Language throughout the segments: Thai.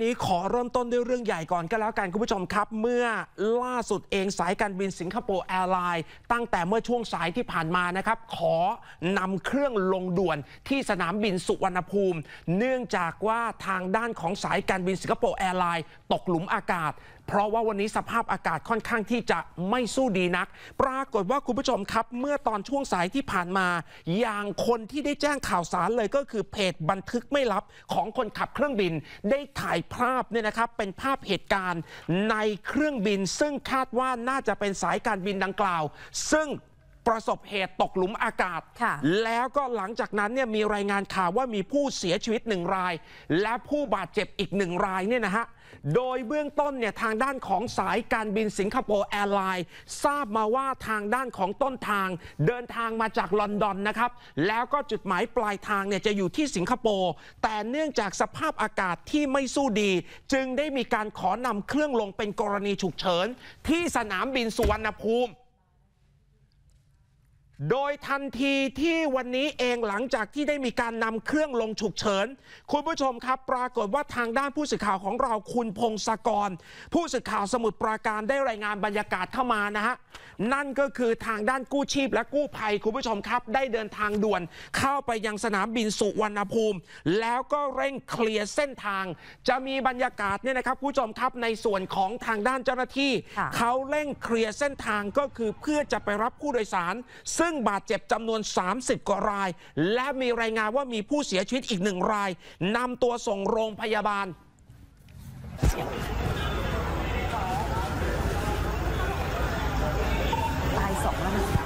นี้ขอเริ่มต้นด้วยเรื่องใหญ่ก่อนก็แล้วกันคุณผู้ชมครับเมื่อล่าสุดเองสายการบินสิงคโปร์แอร์ไลน์ตั้งแต่เมื่อช่วงสายที่ผ่านมานะครับขอนำเครื่องลงด่วนที่สนามบินสุวรรณภูมิเนื่องจากว่าทางด้านของสายการบินสิงคโปร์แอร์ไลน์ตกหลุมอากาศเพราะว่าวันนี้สภาพอากาศค่อนข้างที่จะไม่สู้ดีนักปรากฏว่าคุณผู้ชมครับเมื่อตอนช่วงสายที่ผ่านมาอย่างคนที่ได้แจ้งข่าวสารเลยก็คือเพจบันทึกไม่ลับของคนขับเครื่องบินได้ถ่ายภาพเนี่ยนะครับเป็นภาพเหตุการณ์ในเครื่องบินซึ่งคาดว่าน่าจะเป็นสายการบินดังกล่าวซึ่งประสบเหตุตกหลุมอากาศแล้วก็หลังจากนั้นเนี่ยมีรายงานข่าวว่ามีผู้เสียชีวิต1 รายและผู้บาดเจ็บอีก1 รายเนี่ยนะฮะโดยเบื้องต้นเนี่ยทางด้านของสายการบินสิงคโปร์แอร์ไลน์ทราบมาว่าทางด้านของต้นทางเดินทางมาจากลอนดอนนะครับแล้วก็จุดหมายปลายทางเนี่ยจะอยู่ที่สิงคโปร์แต่เนื่องจากสภาพอากาศที่ไม่สู้ดีจึงได้มีการขอนำเครื่องลงเป็นกรณีฉุกเฉินที่สนามบินสุวรรณภูมิโดยทันทีที่วันนี้เองหลังจากที่ได้มีการนำเครื่องลงฉุกเฉินคุณผู้ชมครับปรากฏว่าทางด้านผู้สื่อข่าวของเราคุณพงศกรผู้สื่อข่าวสมุทรปราการได้รายงานบรรยากาศเข้ามานะฮะนั่นก็คือทางด้านกู้ชีพและกู้ภัยคุณผู้ชมครับได้เดินทางด่วนเข้าไปยังสนามบินสุวรรณภูมิแล้วก็เร่งเคลียร์เส้นทางจะมีบรรยากาศเนี่ยนะครับผู้ชมครับในส่วนของทางด้านเจ้าหน้าที่เขาเร่งเคลียร์เส้นทางก็คือเพื่อจะไปรับผู้โดยสารซึ่งบาดเจ็บจำนวน30 กว่ารายและมีรายงานว่ามีผู้เสียชีวิตอีก1 รายนำตัวส่งโรงพยาบาลตาย2 แล้วนะ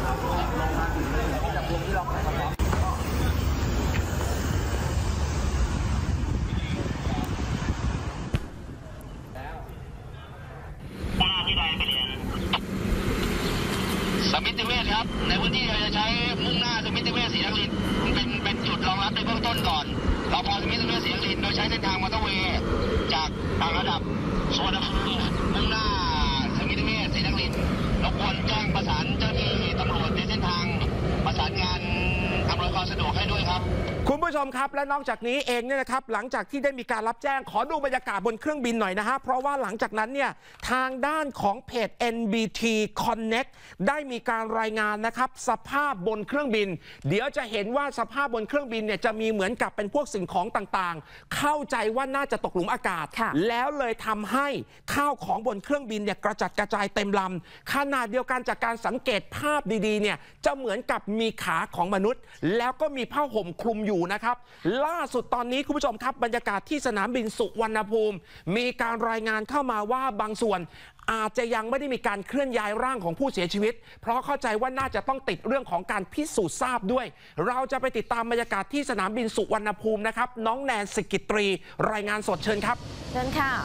สมิติเวชครับในพื้นที่เราจะใช้มุ่งหน้าสมิติเวชศรีนครินทร์เป็นจุดรองรับในเบื้องต้นก่อนเราพอสมิติเวชศรีนครินทร์โดยใช้เส้นทางมอเตอร์เวย์จากต่างระดับสุวรรณภูมิมุ่งหน้าสมิติเวชศรีนครินทร์รบกวนแจ้งประสานเจ้าหน้าที่ตำรวจในเส้นทางประสานงานอำนวยความสะดวกให้ด้วยครับคุณผู้ชมครับและนอกจากนี้เองเนี่ยนะครับหลังจากที่ได้มีการรับแจ้งขอดูบรรยากาศบนเครื่องบินหน่อยนะฮะเพราะว่าหลังจากนั้นเนี่ยทางด้านของเพจ NBT Connect ได้มีการรายงานนะครับสภาพบนเครื่องบินเดี๋ยวจะเห็นว่าสภาพบนเครื่องบินเนี่ยจะมีเหมือนกับเป็นพวกสิ่งของต่างๆเข้าใจว่าน่าจะตกหลุมอากาศแล้วเลยทำให้ข้าวของบนเครื่องบินเนี่ยกระจัดกระจายเต็มลำขณะเดียวกันจากการสังเกตภาพดีๆเนี่ยจะเหมือนกับมีขาของมนุษย์แล้วก็มีผ้าห่มคลุมอยู่นะครับล่าสุดตอนนี้คุณผู้ชมครับบรรยากาศที่สนามบินสุวรรณภูมิมีการรายงานเข้ามาว่าบางส่วนอาจจะยังไม่ได้มีการเคลื่อนย้ายร่างของผู้เสียชีวิตเพราะเข้าใจว่าน่าจะต้องติดเรื่องของการพิสูจน์ทราบด้วยเราจะไปติดตามบรรยากาศที่สนามบินสุวรรณภูมินะครับน้องแนนสิกิตรีรายงานสดเชิญครับเชิญค่ะ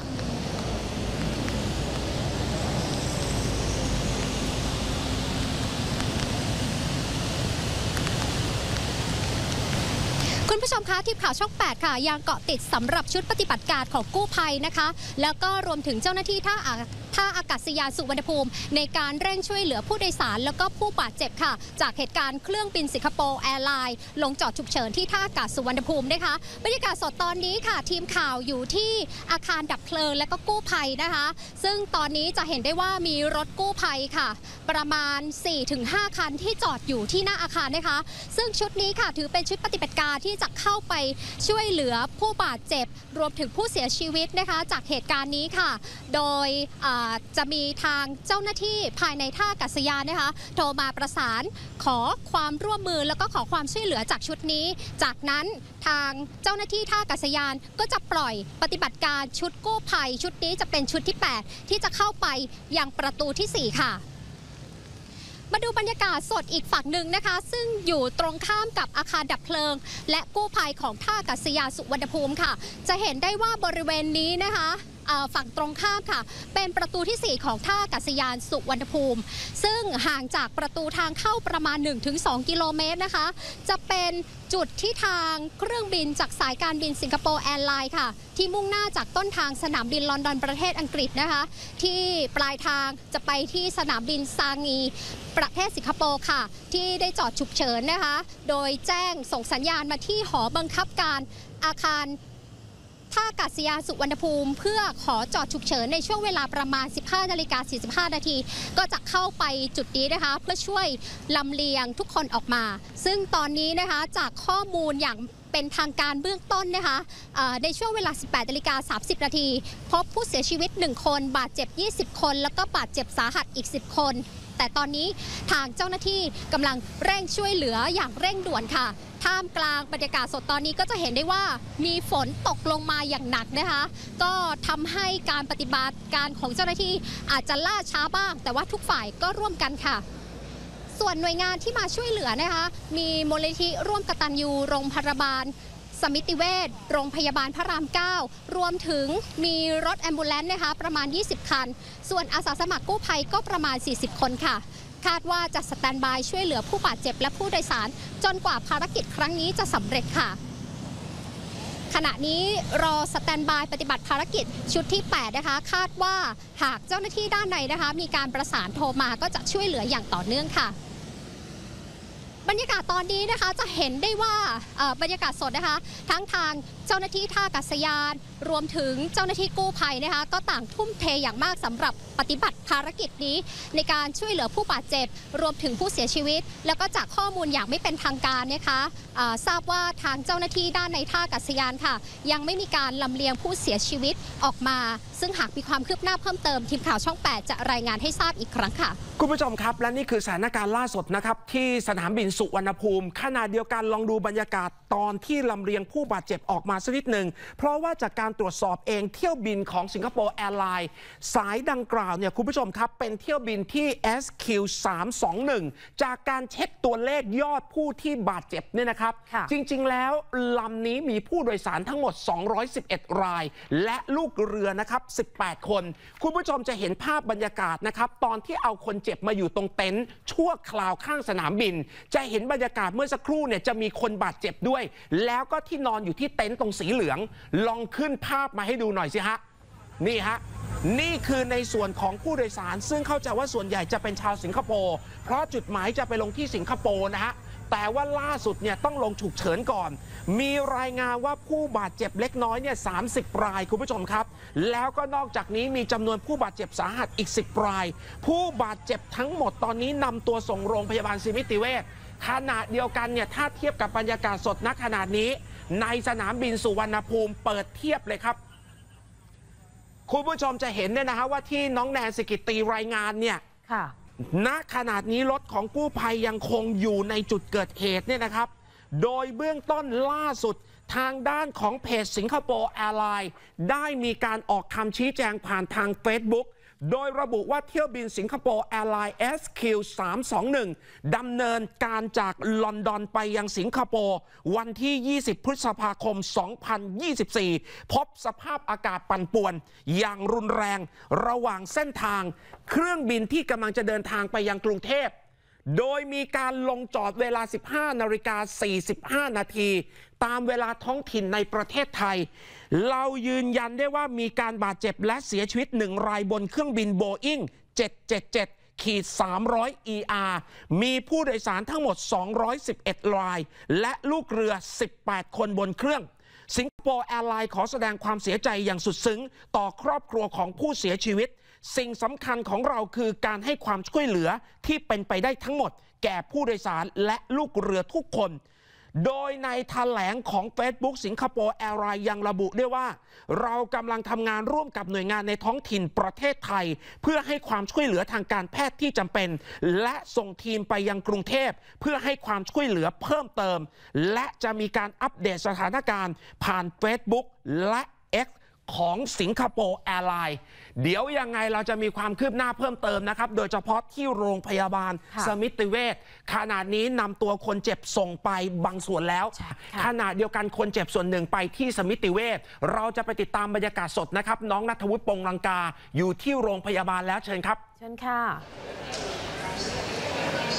คุณผู้ชมคะทีมข่าวช่อง 8 ค่ะยังเกาะติดสำหรับชุดปฏิบัติการของกู้ภัยนะคะแล้วก็รวมถึงเจ้าหน้าที่ท่าอากาศยานสุวรรณภูมิในการเร่งช่วยเหลือผู้โดยสารแล้วก็ผู้บาดเจ็บค่ะจากเหตุการณ์เครื่องบินสิงคโปร์แอร์ไลน์ลงจอดฉุกเฉินที่ท่าอากาศสุวรรณภูมินะคะบรรยากาศสดตอนนี้ค่ะทีมข่าวอยู่ที่อาคารดับเพลิงและก็กู้ภัยนะคะซึ่งตอนนี้จะเห็นได้ว่ามีรถกู้ภัยค่ะประมาณ 4-5 คันที่จอดอยู่ที่หน้าอาคารนะคะซึ่งชุดนี้ค่ะถือเป็นชุดปฏิบัติการที่จะเข้าไปช่วยเหลือผู้บาดเจ็บรวมถึงผู้เสียชีวิตนะคะจากเหตุการณ์นี้ค่ะโดยจะมีทางเจ้าหน้าที่ภายในท่าอากาศยานนะคะโทรมาประสานขอความร่วมมือแล้วก็ขอความช่วยเหลือจากชุดนี้จากนั้นทางเจ้าหน้าที่ท่าอากาศยานก็จะปล่อยปฏิบัติการชุดกู้ภัยชุดนี้จะเป็นชุดที่ 8 ที่จะเข้าไปยังประตูที่ 4 ค่ะมาดูบรรยากาศสดอีกฝั่งหนึ่งนะคะซึ่งอยู่ตรงข้ามกับอาคารดับเพลิงและกู้ภัยของท่าอากาศยานสุวรรณภูมิค่ะจะเห็นได้ว่าบริเวณนี้นะคะฝั่งตรงข้ามค่ะเป็นประตูที่ 4 ของท่าอากาศยานสุวรรณภูมิซึ่งห่างจากประตูทางเข้าประมาณ 1-2 กิโลเมตรนะคะจะเป็นจุดที่ทางเครื่องบินจากสายการบินสิงคโปร์แอร์ไลน์ค่ะที่มุ่งหน้าจากต้นทางสนามบินลอนดอนประเทศอังกฤษนะคะที่ปลายทางจะไปที่สนามบินซางีประเทศสิงคโปร์ค่ะที่ได้จอดฉุกเฉินนะคะโดยแจ้งส่งสัญญาณมาที่หอบังคับการอาคารท่าอากาศยานสุวรรณภูมิเพื่อขอจอดฉุกเฉินในช่วงเวลาประมาณ 15:45 นาทีก็จะเข้าไปจุดนี้นะคะเพื่อช่วยลำเลียงทุกคนออกมาซึ่งตอนนี้นะคะจากข้อมูลอย่างเป็นทางการเบื้องต้นนะคะในช่วงเวลา 18:30 นาทีพบผู้เสียชีวิต1คนบาดเจ็บ20คนแล้วก็บาดเจ็บสาหัสอีก10คนแต่ตอนนี้ทางเจ้าหน้าที่กำลังเร่งช่วยเหลืออย่างเร่งด่วนค่ะท่ามกลางบรรยากาศสดตอนนี้ก็จะเห็นได้ว่ามีฝนตกลงมาอย่างหนักนะคะก็ทำให้การปฏิบัติการของเจ้าหน้าที่อาจจะล่าช้าบ้างแต่ว่าทุกฝ่ายก็ร่วมกันค่ะส่วนหน่วยงานที่มาช่วยเหลือนะคะมีมูลนิธิร่วมกตัญญูโรงพยาบาลสมิติเวชโรงพยาบาลพระราม 9รวมถึงมีรถแอมบูเลนซ์นะคะประมาณ20คันส่วนอาสาสมัครกู้ภัยก็ประมาณ40คนค่ะคาดว่าจะสแตนบายช่วยเหลือผู้บาดเจ็บและผู้โดยสารจนกว่าภารกิจครั้งนี้จะสำเร็จค่ะขณะนี้รอสแตนบายปฏิบัติภารกิจชุดที่8นะคะคาดว่าหากเจ้าหน้าที่ด้านในนะคะมีการประสานโทรมาก็จะช่วยเหลืออย่างต่อเนื่องค่ะบรรยากาศตอนนี้นะคะจะเห็นได้ว่าบรรยากาศสดนะคะทั้งทางเจ้าหน้าที่ท่าอากาศยานรวมถึงเจ้าหน้าที่กู้ภัยนะคะก็ต่างทุ่มเทอย่างมากสำหรับปฏิบัติภารกิจนี้ในการช่วยเหลือผู้บาดเจ็บรวมถึงผู้เสียชีวิตแล้วก็จากข้อมูลอย่างไม่เป็นทางการนะคะทราบว่าทางเจ้าหน้าที่ด้านในท่าอากาศยานค่ะยังไม่มีการลำเลียงผู้เสียชีวิตออกมาซึ่งหากมีความคืบหน้าเพิ่มเติมทีมข่าวช่อง8จะรายงานให้ทราบอีกครั้งค่ะคุณผู้ชมครับและนี่คือสถานการณ์ล่าสุดนะครับที่สนามบินสุวรรณภูมิขณะเดียวกันลองดูบรรยากาศตอนที่ลำเลียงผู้บาดเจ็บออกมาสักนิดหนึ่งเพราะว่าจากการตรวจสอบเองเที่ยวบินของสิงคโปร์แอร์ไลน์สายดังกล่าวเนี่ยคุณผู้ชมครับเป็นเที่ยวบินที่ SQ321 จากการเช็คตัวเลขยอดผู้ที่บาดเจ็บเนี่ยนะครับจริงๆแล้วลำนี้มีผู้โดยสารทั้งหมด211รายและลูกเรือนะครับ18คนคุณผู้ชมจะเห็นภาพบรรยากาศนะครับตอนที่เอาคนเจ็บมาอยู่ตรงเต็นท์ชั่วคราวข้างสนามบินจะเห็นบรรยากาศเมื่อสักครู่เนี่ยจะมีคนบาดเจ็บด้วยแล้วก็ที่นอนอยู่ที่เต็นท์ตรงสีเหลืองลองขึ้นภาพมาให้ดูหน่อยสิฮะนี่ฮะนี่คือในส่วนของผู้โดยสารซึ่งเข้าใจว่าส่วนใหญ่จะเป็นชาวสิงคโปร์เพราะจุดหมายจะไปลงที่สิงคโปร์นะฮะแต่ว่าล่าสุดเนี่ยต้องลงฉุกเฉินก่อนมีรายงานว่าผู้บาดเจ็บเล็กน้อยเนี่ย30รายคุณผู้ชมครับแล้วก็นอกจากนี้มีจำนวนผู้บาดเจ็บสาหัสอีก10รายผู้บาดเจ็บทั้งหมดตอนนี้นำตัวส่งโรงพยาบาลสมิติเวชขณะเดียวกันเนี่ยถ้าเทียบกับบรรยากาศสดณขณะนี้ในสนามบินสุวรรณภูมิเปิดเทียบเลยครับคุณผู้ชมจะเห็นเนี่ยนะฮะว่าที่น้องแนนสิกิตีรายงานเนี่ยณขณะนี้รถของกู้ภัยยังคงอยู่ในจุดเกิดเหตุเนี่ยนะครับโดยเบื้องต้นล่าสุดทางด้านของเพจสิงคโปร์แอร์ไลน์ได้มีการออกคำชี้แจงผ่านทาง Facebookโดยระบุว่าเที่ยวบินสิงคโปร์แอร์ไลน์ SQ321 ดำเนินการจากลอนดอนไปยังสิงคโปร์วันที่20พฤษภาคม2024พบสภาพอากาศปั่นป่วนอย่างรุนแรงระหว่างเส้นทางเครื่องบินที่กำลังจะเดินทางไปยังกรุงเทพโดยมีการลงจอดเวลา 15:45 นาทีตามเวลาท้องถิ่นในประเทศไทยเรายืนยันได้ว่ามีการบาดเจ็บและเสียชีวิต1รายบนเครื่องบิน Boeing 777-300 ER มีผู้โดยสารทั้งหมด211รายและลูกเรือ18คนบนเครื่องสิงคโปร์แอร์ไลน์ขอแสดงความเสียใจอย่างสุดซึ้งต่อครอบครัวของผู้เสียชีวิตสิ่งสำคัญของเราคือการให้ความช่วยเหลือที่เป็นไปได้ทั้งหมดแก่ผู้โดยสารและลูกเรือทุกคนโดยในแถลงของ Facebook สิงคโปร์แอร์ไลน์ยังระบุด้วยว่าเรากำลังทำงานร่วมกับหน่วยงานในท้องถิ่นประเทศไทยเพื่อให้ความช่วยเหลือทางการแพทย์ที่จำเป็นและส่งทีมไปยังกรุงเทพเพื่อให้ความช่วยเหลือเพิ่มเติมและจะมีการอัปเดตสถานการณ์ผ่าน Facebook และ X ของสิงคโปร์แอร์ไลน์เดี๋ยวยังไงเราจะมีความคืบหน้าเพิ่มเติมนะครับโดยเฉพาะที่โรงพยาบาลสมิติเวชขณะนี้นำตัวคนเจ็บส่งไปบางส่วนแล้วขณะเดียวกันคนเจ็บส่วนหนึ่งไปที่สมิติเวชเราจะไปติดตามบรรยากาศสดนะครับน้องณัฐวุฒิ ปงลังกาอยู่ที่โรงพยาบาลแล้วเชิญครับเชิญค่ะ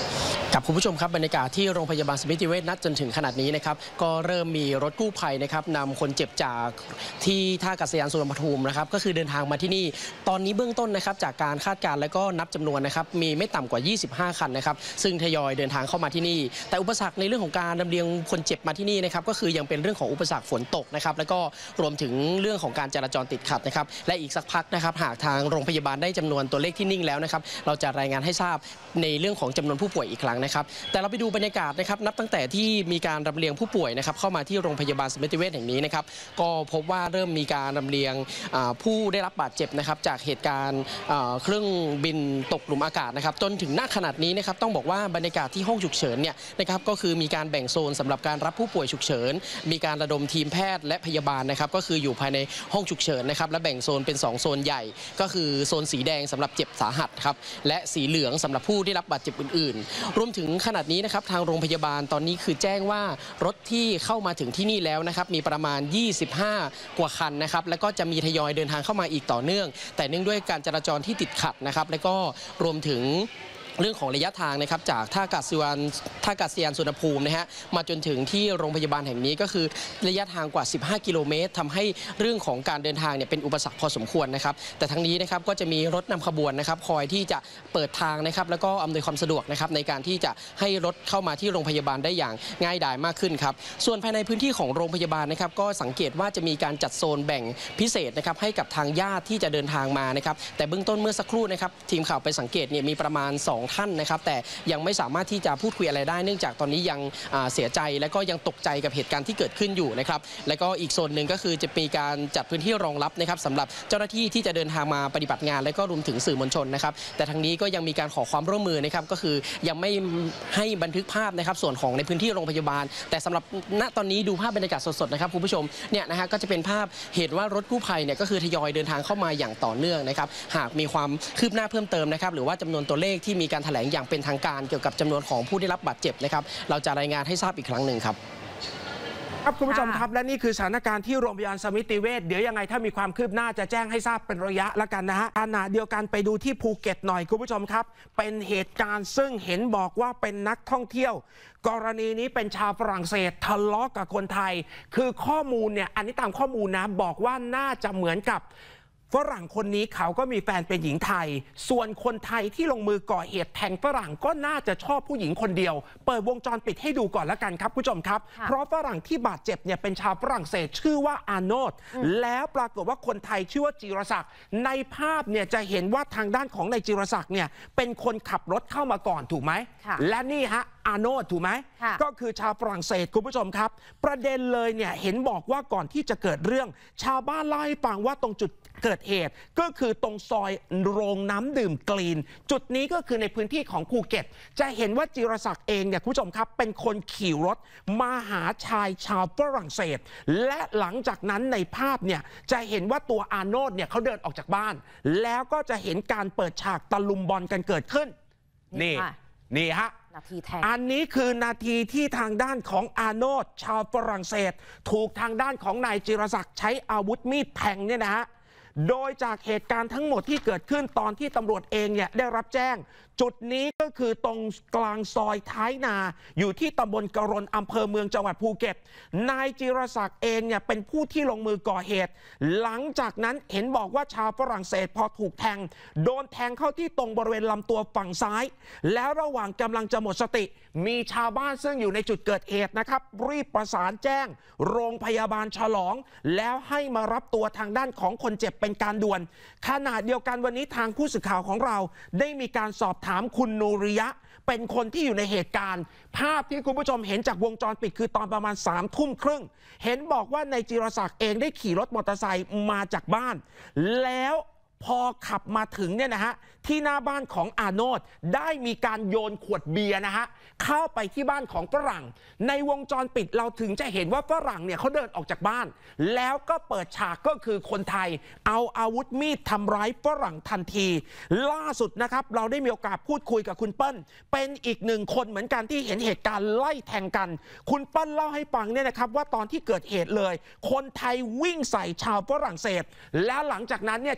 กับคุณผู้ชมครับบรรยากาศที่โรงพยาบาลสมิติเวชณจนถึงขนาดนี้นะครับก็เริ่มมีรถกู้ภัยนะครับนำคนเจ็บจากที่ท่าอากาศยานสุวรรณภูมินะครับก็คือเดินทางมาที่นี่ตอนนี้เบื้องต้นนะครับจากการคาดการณ์และก็นับจำนวนนะครับมีไม่ต่ำกว่า25คันนะครับซึ่งทยอยเดินทางเข้ามาที่นี่แต่อุปสรรคในเรื่องของการลำเลียงคนเจ็บมาที่นี่นะครับก็คือยังเป็นเรื่องของอุปสรรคฝนตกนะครับแล้วก็รวมถึงเรื่องของการจราจรติดขัดนะครับและอีกสักพักนะครับหากทางโรงพยาบาลได้จำนวนตัวเลขที่นิ่งแล้วนะครับเราจะรายงานให้ทราบในเรื่องของจำนวนผู้ป่วยอีกครั้งนะครับแต่เราไปดูบรรยากาศนะครับนับตั้งแต่ที่มีการลำเลียงผู้ป่วยนะครับเข้ามาที่โรงพยาบาลสมิติเวชแห่งนี้นะครับก็พบว่าเริ่มมีการลำเลียงผู้ได้รับบาดเจ็บนะครับจากเหตุการณ์เครื่องบินตกหลุมอากาศนะครับจนถึงณขนาดนี้นะครับต้องบอกว่าบรรยากาศที่ห้องฉุกเฉินเนี่ยนะครับก็คือมีการแบ่งโซนสำหรับการรับผู้ป่วยฉุกเฉินมีการระดมทีมแพทย์และพยาบาลนะครับก็คืออยู่ภายในห้องฉุกเฉินนะครับและแบ่งโซนเป็น2โซนใหญ่ก็คือโซนสีแดงสำหรับเจ็บสาหัสครับและสีเหลืองสำหรับผู้ที่รับบาดเจ็บอื่นๆรวมถึงขนาดนี้นะครับทางโรงพยาบาลตอนนี้คือแจ้งว่ารถที่เข้ามาถึงที่นี่แล้วนะครับมีประมาณ25กว่าคันนะครับแล้วก็จะมีทยอยเดินทางเข้ามาอีกต่อเนื่องแต่เนื่องด้วยการจราจรที่ติดขัดนะครับแล้วก็รวมถึงเรื่องของระยะทางนะครับจากท่าอากาศยานสุวรรณภูมินะฮะมาจนถึงที่โรงพยาบาลแห่งนี้ก็คือระยะทางกว่า15กิโลเมตรทำให้เรื่องของการเดินทางเนี่ยเป็นอุปสรรคพอสมควรนะครับแต่ทั้งนี้นะครับก็จะมีรถนำขบวนนะครับคอยที่จะเปิดทางนะครับแล้วก็อำนวยความสะดวกนะครับในการที่จะให้รถเข้ามาที่โรงพยาบาลได้อย่างง่ายดายมากขึ้นครับส่วนภายในพื้นที่ของโรงพยาบาลนะครับก็สังเกตว่าจะมีการจัดโซนแบ่งพิเศษนะครับให้กับทางญาติที่จะเดินทางมานะครับแต่เบื้องต้นเมื่อสักครู่นะครับทีมข่าวไปสังเกตเนี่ยมีประมาณ2ท่านนะครับแต่ยังไม่สามารถที่จะพูดคุยอะไรได้เนื่องจากตอนนี้ยังเสียใจและก็ยังตกใจกับเหตุการณ์ที่เกิดขึ้นอยู่นะครับและก็อีกโซนหนึ่งก็คือจะมีการจัดพื้นที่รองรับนะครับสำหรับเจ้าหน้าที่ที่จะเดินทางมาปฏิบัติงานและก็รวมถึงสื่อมวลชนนะครับแต่ทางนี้ก็ยังมีการขอความร่วมมือนะครับก็คือยังไม่ให้บันทึกภาพนะครับส่วนของในพื้นที่โรงพยาบาลแต่สำหรับณตอนนี้ดูภาพบรรยากาศสดๆนะครับคุณผู้ชมเนี่ยนะฮะก็จะเป็นภาพเห็นว่ารถกู้ภัยเนี่ยก็คือทยอยเดินทางเข้ามาอย่างต่อเนื่องนะครับหากมีความคืบหน้าเพิ่มเติมนะครับหรือว่าจำนวนตัวเลขที่มีการแถลงอย่างเป็นทางการเกี่ยวกับจำนวนของผู้ได้รับบาดเจ็บนะครับเราจะรายงานให้ทราบอีกครั้งหนึ่งครับครับคุณผู้ชมครับและนี่คือสถานการณ์ที่โรงพยาบาลสมิติเวชเดี๋ยวยังไงถ้ามีความคืบหน้าจะแจ้งให้ทราบเป็นระยะละกันนะฮะขณะเดียวกันไปดูที่ภูเก็ตหน่อยคุณผู้ชมครับเป็นเหตุการณ์ซึ่งเห็นบอกว่าเป็นนักท่องเที่ยวกรณีนี้เป็นชาวฝรั่งเศสทะเลาะกับคนไทยคือข้อมูลเนี่ยอันนี้ตามข้อมูลนะบอกว่าน่าจะเหมือนกับฝรั่งคนนี้เขาก็มีแฟนเป็นหญิงไทยส่วนคนไทยที่ลงมือก่อเหตุแทงฝรั่งก็น่าจะชอบผู้หญิงคนเดียวเปิดวงจรปิดให้ดูก่อนละกันครับผู้ชมครับเพราะฝรั่งที่บาดเจ็บเนี่ยเป็นชาวฝรั่งเศสชื่อว่าอาโนดแล้วปรากฏว่าคนไทยชื่อว่าจิรศักดิ์ในภาพเนี่ยจะเห็นว่าทางด้านของนายจิรศักดิ์เนี่ยเป็นคนขับรถเข้ามาก่อนถูกไหมและนี่ฮะอาโนดถูกไหมก็คือชาวฝรั่งเศสคุณผู้ชมครับประเด็นเลยเนี่ยเห็นบอกว่าก่อนที่จะเกิดเรื่องชาวบ้านเล่าให้ฟังว่าตรงจุดเกิดเหตุก็คือตรงซอยโรงน้ำดื่มกรีนจุดนี้ก็คือในพื้นที่ของภูเก็ตจะเห็นว่าจิรศักดิ์เองเนี่ยคุณผู้ชมครับเป็นคนขี่รถมาหาชายชาวฝรั่งเศสและหลังจากนั้นในภาพเนี่ยจะเห็นว่าตัวอาโนดเนี่ยเขาเดินออกจากบ้านแล้วก็จะเห็นการเปิดฉากตะลุมบอลกันเกิดขึ้นนี่ฮะอันนี้คือนาทีที่ทางด้านของอาโนดชาวฝรั่งเศสถูกทางด้านของนายจิรศักดิ์ใช้อาวุธมีดแทงเนี่ยนะฮะโดยจากเหตุการณ์ทั้งหมดที่เกิดขึ้นตอนที่ตำรวจเองเนี่ยได้รับแจ้งจุดนี้ก็คือตรงกลางซอยท้ายนาอยู่ที่ตำบลกรณอำเภอเมืองจังหวัดภูเก็ตนายจิรศักดิ์เองเนี่ยเป็นผู้ที่ลงมือก่อเหตุหลังจากนั้นเห็นบอกว่าชาวฝรั่งเศสพอถูกแทงโดนแทงเข้าที่ตรงบริเวณลำตัวฝั่งซ้ายแล้วระหว่างกำลังจะหมดสติมีชาวบ้านซึ่งอยู่ในจุดเกิดเหตุนะครับรีบประสานแจ้งโรงพยาบาลฉลองแล้วให้มารับตัวทางด้านของคนเจ็บเป็นการด่วนขณะเดียวกันวันนี้ทางผู้สื่อข่าวของเราได้มีการสอบถามคุณนูริยะเป็นคนที่อยู่ในเหตุการณ์ภาพที่คุณผู้ชมเห็นจากวงจรปิดคือตอนประมาณ21:30เห็นบอกว่าในจิรศักดิ์เองได้ขี่รถมอเตอร์ไซค์มาจากบ้านแล้วพอขับมาถึงเนี่ยนะฮะที่หน้าบ้านของอาโนดได้มีการโยนขวดเบียร์นะฮะเข้าไปที่บ้านของฝรั่งในวงจรปิดเราถึงจะเห็นว่าฝรั่งเนี่ยเขาเดินออกจากบ้านแล้วก็เปิดฉากก็คือคนไทยเอาอาวุธมีดทำร้ายฝรั่งทันทีล่าสุดนะครับเราได้มีโอกาสพูดคุยกับคุณเปิ้ลเป็นอีกหนึ่งคนเหมือนกันที่เห็นเหตุการณ์ไล่แทงกันคุณเปิ้ลเล่าให้ฟังเนี่ยนะครับว่าตอนที่เกิดเหตุเลยคนไทยวิ่งใส่ชาวฝรั่งเศสและหลังจากนั้นเนี่ยชาวฝรั่ง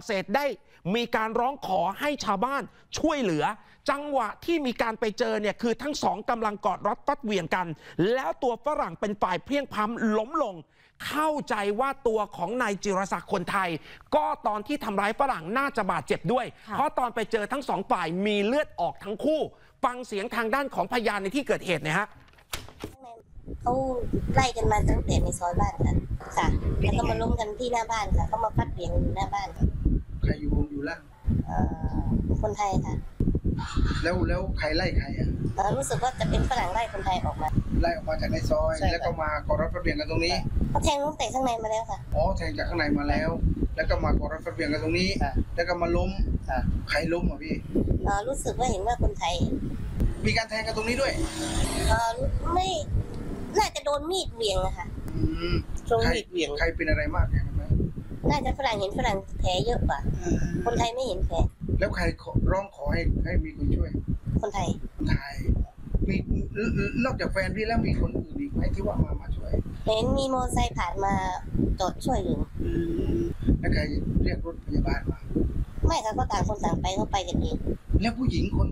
เศสได้มีการร้องขอให้ชาวบ้านช่วยเหลือจังหวะที่มีการไปเจอเนี่ยคือทั้งสองกำลังกอดรัดฟัดเหวี่ยงกันแล้วตัวฝรั่งเป็นฝ่ายเพลียงพล้ำล้มลงเข้าใจว่าตัวของนายจิรศักดิ์คนไทยก็ตอนที่ทำร้ายฝรั่งน่าจะบาดเจ็บด้วยเพราะตอนไปเจอทั้งสองฝ่ายมีเลือดออกทั้งคู่ฟังเสียงทางด้านของพยานในที่เกิดเหตุนะฮะเขาไล่กันมาตั้งแต่ในซอยบ้านค่ะแล้วก็มาล้มกันที่หน้าบ้านค่ะเขามาฟัดเหวี่ยงอยู่หน้าบ้านใครอยู่ล่างคนไทยค่ะแล้วใครไล่ใครอ่ะรู้สึกว่าจะเป็นฝรั่งไล่คนไทยออกมาจากในซอยแล้วก็มากอดรัดฟัดเหวี่ยงกันตรงนี้เขาแทงล้มแต่ข้างในมาแล้วค่ะอ๋อแทงจากข้างในมาแล้วแล้วก็มากอดรัดฟัดเหวี่ยงกันตรงนี้แล้วก็มาล้มใครล้มอ่ะพี่รู้สึกว่าเห็นว่าคนไทยมีการแทงกันตรงนี้ด้วยไม่น่าจะโดนมีดเหวี่ยงอะค่ะโดนมีดเหวี่ยงใครเป็นอะไรมากเนี่ยน่าจะฝรั่งเห็นฝรั่งแผลเยอะกว่าคนไทยไม่เห็นแผลแล้วใครร้องขอให้มีคนช่วยคนไทยมีนอกจากแฟนพี่แล้วมีคนอื่นอีกไหมที่ว่ามาช่วยเห็นมีมอเตอร์ไซค์ผ่านมาจอดช่วยอยู่แล้วใครเรียกรถพยาบาลมาไม่ค่ะก็ต่างคนต่างไปเขาไปกันเองแล้วผู้หญิงคน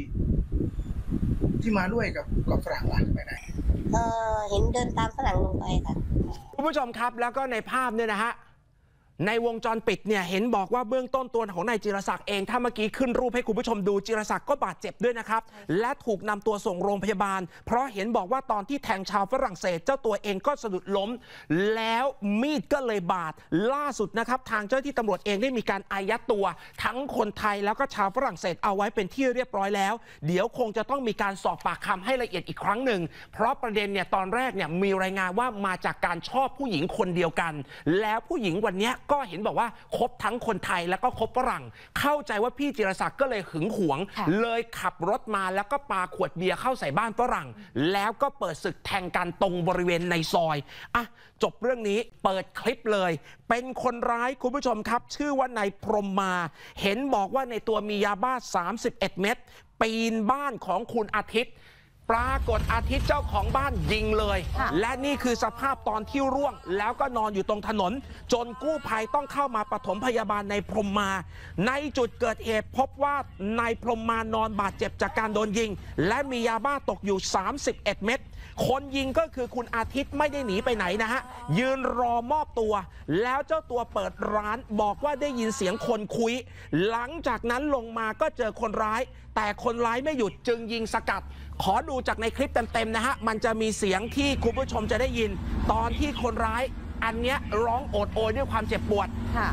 ที่มาด้วยกับฝรั่งล่ะไปไหนเห็นเดินตามฝรั่งลงไปค่ะคุณผู้ชมครับแล้วก็ในภาพเนี่ยนะฮะในวงจรปิดเนี่ยเห็นบอกว่าเบื้องต้นตัวของนายจิรศักดิ์เองถ้าเมื่อกี้ขึ้นรูปให้คุณผู้ชมดูจิรศักดิ์ก็บาดเจ็บด้วยนะครับและถูกนำตัวส่งโรงพยาบาลเพราะเห็นบอกว่าตอนที่แทงชาวฝรั่งเศสเจ้าตัวเองก็สะดุดล้มแล้วมีดก็เลยบาดล่าสุดนะครับทางเจ้าหน้าที่ตำรวจเองได้มีการอายัดตัวทั้งคนไทยแล้วก็ชาวฝรั่งเศสเอาไว้เป็นที่เรียบร้อยแล้วเดี๋ยวคงจะต้องมีการสอบปากคำให้ละเอียดอีกครั้งหนึ่งเพราะประเด็นเนี่ยตอนแรกเนี่ยมีรายงานว่ามาจากการชอบผู้หญิงคนเดียวกันแล้วผู้หญิงวันนี้ก็เห็นบอกว่าคบทั้งคนไทยแล้วก็คบฝรั่งเข้าใจว่าพี่จิรศักดิ์ก็เลยหึงหวงเลยขับรถมาแล้วก็ปาขวดเบียร์เข้าใส่บ้านฝรั่งแล้วก็เปิดศึกแทงกันตรงบริเวณในซอยอ่ะจบเรื่องนี้เปิดคลิปเลยเป็นคนร้ายคุณผู้ชมครับชื่อว่านายพรหมมาเห็นบอกว่าในตัวมียาบ้า31เม็ดปีนบ้านของคุณอาทิตย์ปรากฏอาทิตย์เจ้าของบ้านยิงเลยและนี่คือสภาพตอนที่ร่วงแล้วก็นอนอยู่ตรงถนนจนกู้ภัยต้องเข้ามาปฐมพยาบาลในพรหมมาในจุดเกิดเหตุพบว่านายพรหมมานอนบาดเจ็บจากการโดนยิงและมียาบ้าตกอยู่31เม็ดคนยิงก็คือคุณอาทิตย์ไม่ได้หนีไปไหนนะฮะยืนรอมอบตัวแล้วเจ้าตัวเปิดร้านบอกว่าได้ยินเสียงคนคุยหลังจากนั้นลงมาก็เจอคนร้ายแต่คนร้ายไม่หยุดจึงยิงสกัดขอดูจากในคลิปเต็มๆนะฮะมันจะมีเสียงที่คุณผู้ชมจะได้ยินตอนที่คนร้ายอันเนี้ยร้องโอดโอยด้วยความเจ็บปวดค่ะ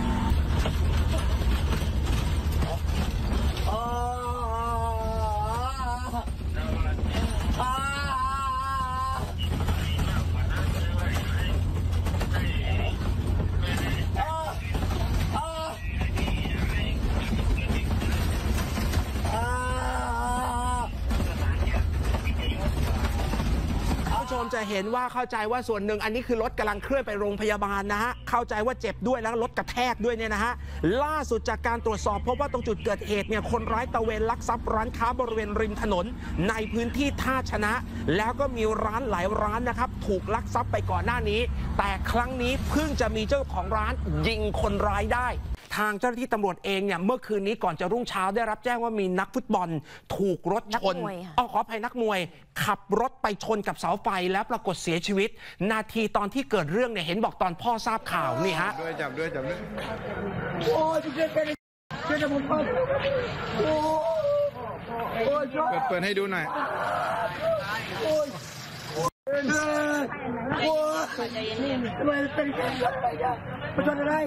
จะเห็นว่าเข้าใจว่าส่วนหนึ่งอันนี้คือรถกำลังเคลื่อนไปโรงพยาบาลนะฮะเข้าใจว่าเจ็บด้วยแล้วรถกระแทกด้วยเนี่ยนะฮะล่าสุดจากการตรวจสอบพบว่าตรงจุดเกิดเหตุเนี่ยคนร้ายตะเวนลักทรัพย์ร้านค้าบริเวณริมถนนในพื้นที่ท่าชนะแล้วก็มีร้านหลายร้านนะครับถูกลักทรัพย์ไปก่อนหน้านี้แต่ครั้งนี้เพิ่งจะมีเจ้าของร้านยิงคนร้ายได้ทางเจ้าหน้าที่ตำรวจเองเนี่ยเมื่อคืนนี้ก่อนจะรุ่งเช้าได้รับแจ้งว่ามีนักฟุตบอลถูกรถชนขออภัยนักมวยขับรถไปชนกับเสาไฟแล้วปรากฏเสียชีวิตนาทีตอนที่เกิดเรื่องเนี่ยเห็นบอกตอนพ่อทราบข่าวนี่ฮะจับด้วยโอ้ยเปิดให้ดูหน่อยมันเป็นการมันทำอะไร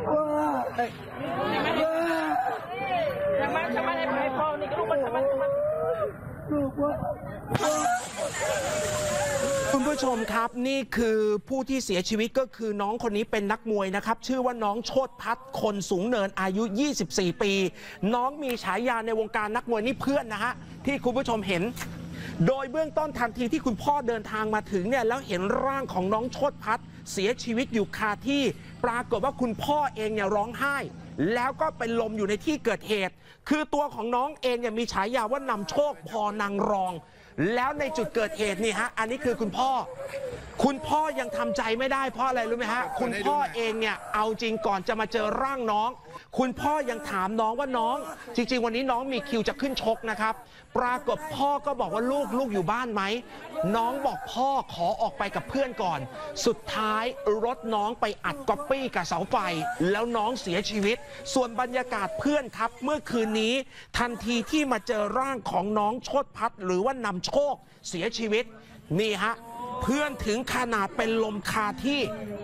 คุณผู้ชมครับนี่คือผู้ที่เสียชีวิตก็คือน้องคนนี้เป็นนักมวยนะครับชื่อว่าน้องโชติพัฒน์คนสูงเนินอายุ24ปีน้องมีฉายาในวงการนักมวยนี่เพื่อนนะฮะที่คุณผู้ชมเห็นโดยเบื้องต้นทันทีที่คุณพ่อเดินทางมาถึงเนี่ยแล้วเห็นร่างของน้องโชติพัฒน์เสียชีวิตอยู่คาที่ปรากฏว่าคุณพ่อเองเนี่ยร้องไห้แล้วก็เป็นลมอยู่ในที่เกิดเหตุคือตัวของน้องเองเนี่ยมีฉายาว่านำโชคพอนางรองแล้วในจุดเกิดเหตุนี่ฮะอันนี้คือคุณพ่อยังทำใจไม่ได้เพราะอะไรรู้ไหมฮะคุณพ่อเองเนี่ยเอาจริงก่อนจะมาเจอร่างน้องคุณพ่อยังถามน้องว่าน้องจริงๆวันนี้น้องมีคิวจะขึ้นชกนะครับปรากฏพ่อก็บอกว่าลูกอยู่บ้านไหมน้องบอกพ่อขอออกไปกับเพื่อนก่อนสุดท้ายรถน้องไปอัดก๊อปปี้กับเสาไฟแล้วน้องเสียชีวิตส่วนบรรยากาศเพื่อนครับเมื่อคืนนี้ทันทีที่มาเจอร่างของน้องโชติพัฒน์หรือว่านำโชคเสียชีวิตนี่ฮะเพื่อนถึงขนาดเป็นลมคาที่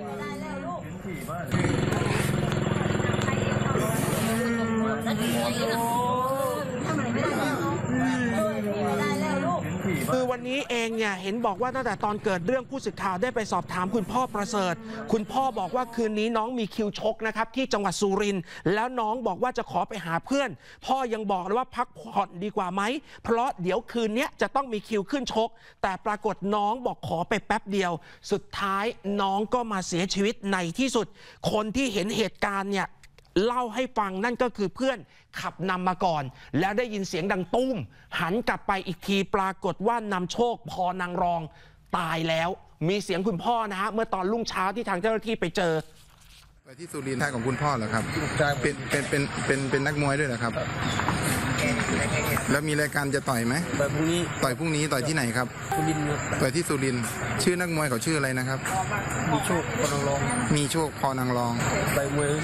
คือวันนี้เองเนี่ยเห็นบอกว่าตั้งแต่ตอนเกิดเรื่องผู้สื่อข่าวได้ไปสอบถามคุณพ่อประเสริฐคุณพ่อบอกว่าคืนนี้น้องมีคิวชกนะครับที่จังหวัดสุรินทร์แล้วน้องบอกว่าจะขอไปหาเพื่อนพ่อยังบอกเลยว่าพักผ่อนดีกว่าไหมเพราะเดี๋ยวคืนนี้จะต้องมีคิวขึ้นชกแต่ปรากฏน้องบอกขอไปแป๊บเดียวสุดท้ายน้องก็มาเสียชีวิตในที่สุดคนที่เห็นเหตุการณ์เนี่ยเล่าให้ฟังนั่นก็คือเพื่อนขับนำมาก่อนแล้วได้ยินเสียงดังตุ้มหันกลับไปอีกทีปรากฏว่านำโชคพอนางรองตายแล้วมีเสียงคุณพ่อนะฮะเมื่อตอนรุ่งเช้าที่ทางเจ้าหน้าที่ไปเจอไปที่สุรินทร์ท่าของคุณพ่อเหรอครับเป็นนักมวยด้วยเหรอครับแล้วมีรายการจะต่อยไหมต่อยพรุ่งนี้ต่อยที่ไหนครับสุรินทร์ต่อยที่สุรินทร์ชื่อนักมวยเขาชื่ออะไรนะครับมีโชคพอนางรองไปมวย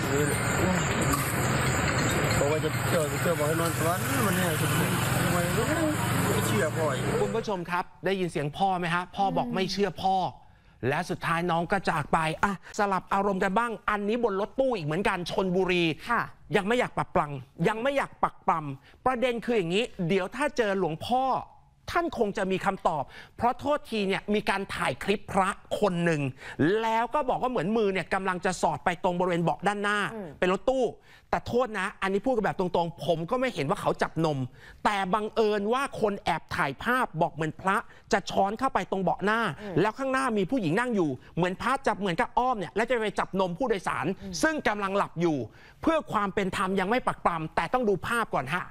บอกว่าจะเจอบอกให้นอนวันมันเนี่ยไม่เชื่อพ่อคุณผู้ชมครับได้ยินเสียงพ่อไหมฮะพ่อบอกไม่เชื่อพ่อและสุดท้ายน้องก็จากไปสลับอารมณ์กันบ้างอันนี้บนรถตู้อีกเหมือนกันชลบุรียังไม่อยากปักปำประเด็นคืออย่างนี้เดี๋ยวถ้าเจอหลวงพ่อท่านคงจะมีคำตอบเพราะโทษทีเนี่ยมีการถ่ายคลิปพระคนหนึ่งแล้วก็บอกว่าเหมือนมือเนี่ยกำลังจะสอดไปตรงบริเวณเบาะด้านหน้าเป็นรถตู้แต่โทษนะอันนี้พูดกันแบบตรงๆผมก็ไม่เห็นว่าเขาจับนมแต่บังเอิญว่าคนแอบถ่ายภาพบอกเหมือนพระจะช้อนเข้าไปตรงเบาะหน้าแล้วข้างหน้ามีผู้หญิงนั่งอยู่เหมือนพระจับเหมือนกับอ้อมเนี่ยแล้วจะไปจับนมผู้โดยสารซึ่งกำลังหลับอยู่เพื่อความเป็นธรรมยังไม่ปักปรำแต่ต้องดูภาพก่อนฮะ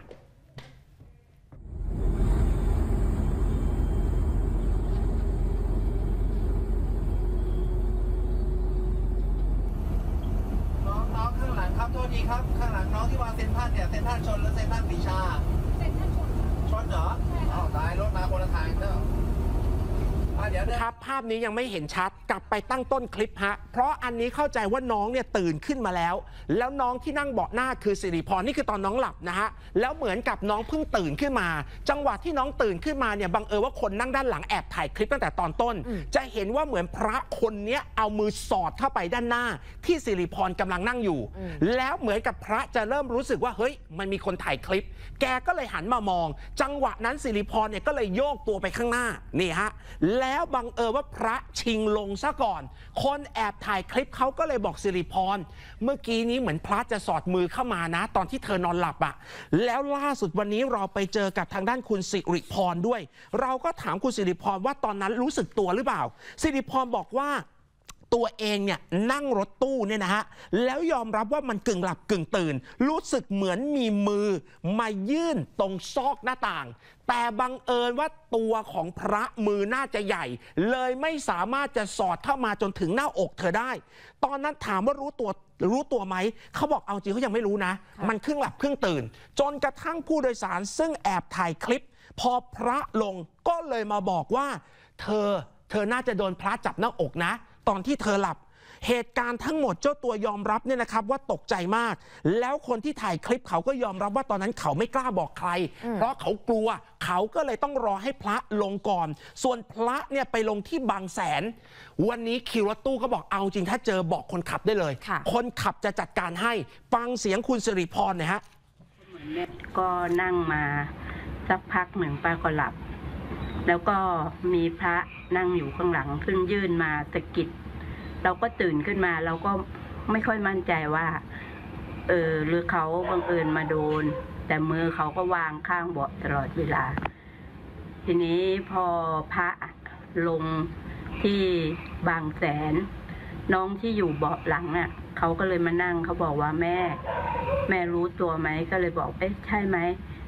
โทษทีครับข้างหลังน้องที่วางเซ็นทรัลเนี่ยเซ็นทรัลชนแล้วเซ็นทรัลปรีชาเซ็นทรัลชนเหรอตายรถมาคนละทางเนอะครับภาพนี้ยังไม่เห็นชัดกลับไปตั้งต้นคลิปฮะเพราะอันนี้เข้าใจว่าน้องเนี่ยตื่นขึ้นมาแล้วน้องที่นั่งเบาะหน้าคือสิริพรนี่คือตอนน้องหลับนะฮะแล้วเหมือนกับน้องเพิ่งตื่นขึ้นมาจังหวะที่น้องตื่นขึ้นมาเนี่ยบังเอิญว่าคนนั่งด้านหลังแอบถ่ายคลิปตั้งแต่ตอนต้นจะเห็นว่าเหมือนพระคนนี้เอามือสอดเข้าไปด้านหน้าที่สิริพรกำลังนั่งอยู่แล้วเหมือนกับพระจะเริ่มรู้สึกว่าเฮ้ยมันมีคนถ่ายคลิปแกก็เลยหันมามองจังหวะนั้นสิริพรเนี่ยก็เลยโยกตัวไปข้างหน้านี่ฮะแล้วบังเอิญว่าพระชิงลงซะก่อนคนแอบถ่ายคลิปเขาก็เลยบอกสิริพรเมื่อกี้นี้เหมือนพระจะสอดมือเข้ามานะตอนที่เธอนอนหลับแล้วล่าสุดวันนี้เราไปเจอกับทางด้านคุณสิริพรด้วยเราก็ถามคุณสิริพรว่าตอนนั้นรู้สึกตัวหรือเปล่าสิริพรบอกว่าตัวเองเนี่ยนั่งรถตู้เนี่ยนะฮะแล้วยอมรับว่ามันกึ่งหลับกึ่งตื่นรู้สึกเหมือนมีมือมายื่นตรงซอกหน้าต่างแต่บังเอิญว่าตัวของพระมือน่าจะใหญ่เลยไม่สามารถจะสอดเข้ามาจนถึงหน้าอกเธอได้ตอนนั้นถามว่ารู้ตัวไหมเขาบอกเอาจริงเขายังไม่รู้นะมันครึ่งหลับครึ่งตื่นจนกระทั่งผู้โดยสารซึ่งแอบถ่ายคลิปพอพระลงก็เลยมาบอกว่าเธอน่าจะโดนพระจับหน้าอกนะตอนที่เธอหลับเหตุการณ์ทั้งหมดเจ้าตัวยอมรับเนี่ยนะครับว่าตกใจมากแล้วคนที่ถ่ายคลิปเขาก็ยอมรับว่าตอนนั้นเขาไม่กล้าบอกใครเพราะเขากลัวเขาก็เลยต้องรอให้พระลงก่อนส่วนพระเนี่ยไปลงที่บางแสนวันนี้คิวรถตู้ก็บอกเอาจริงถ้าเจอบอกคนขับได้เลยคนขับจะจัดการให้ฟังเสียงคุณสิริพรนะฮะก็นั่งมาสักพักหนึ่งป้าก็หลับแล้วก็มีพระนั่งอยู่ข้างหลังขึ้นยื่นมาสะกิดเราก็ตื่นขึ้นมาเราก็ไม่ค่อยมั่นใจว่าหรือเขาบังเอิญมาโดนแต่มือเขาก็วางข้างเบาะตลอดเวลาทีนี้พอพระลงที่บางแสนน้องที่อยู่เบาะหลังน่ะเขาก็เลยมานั่งเขาบอกว่าแม่รู้ตัวไหมก็เลยบอกใช่ไหม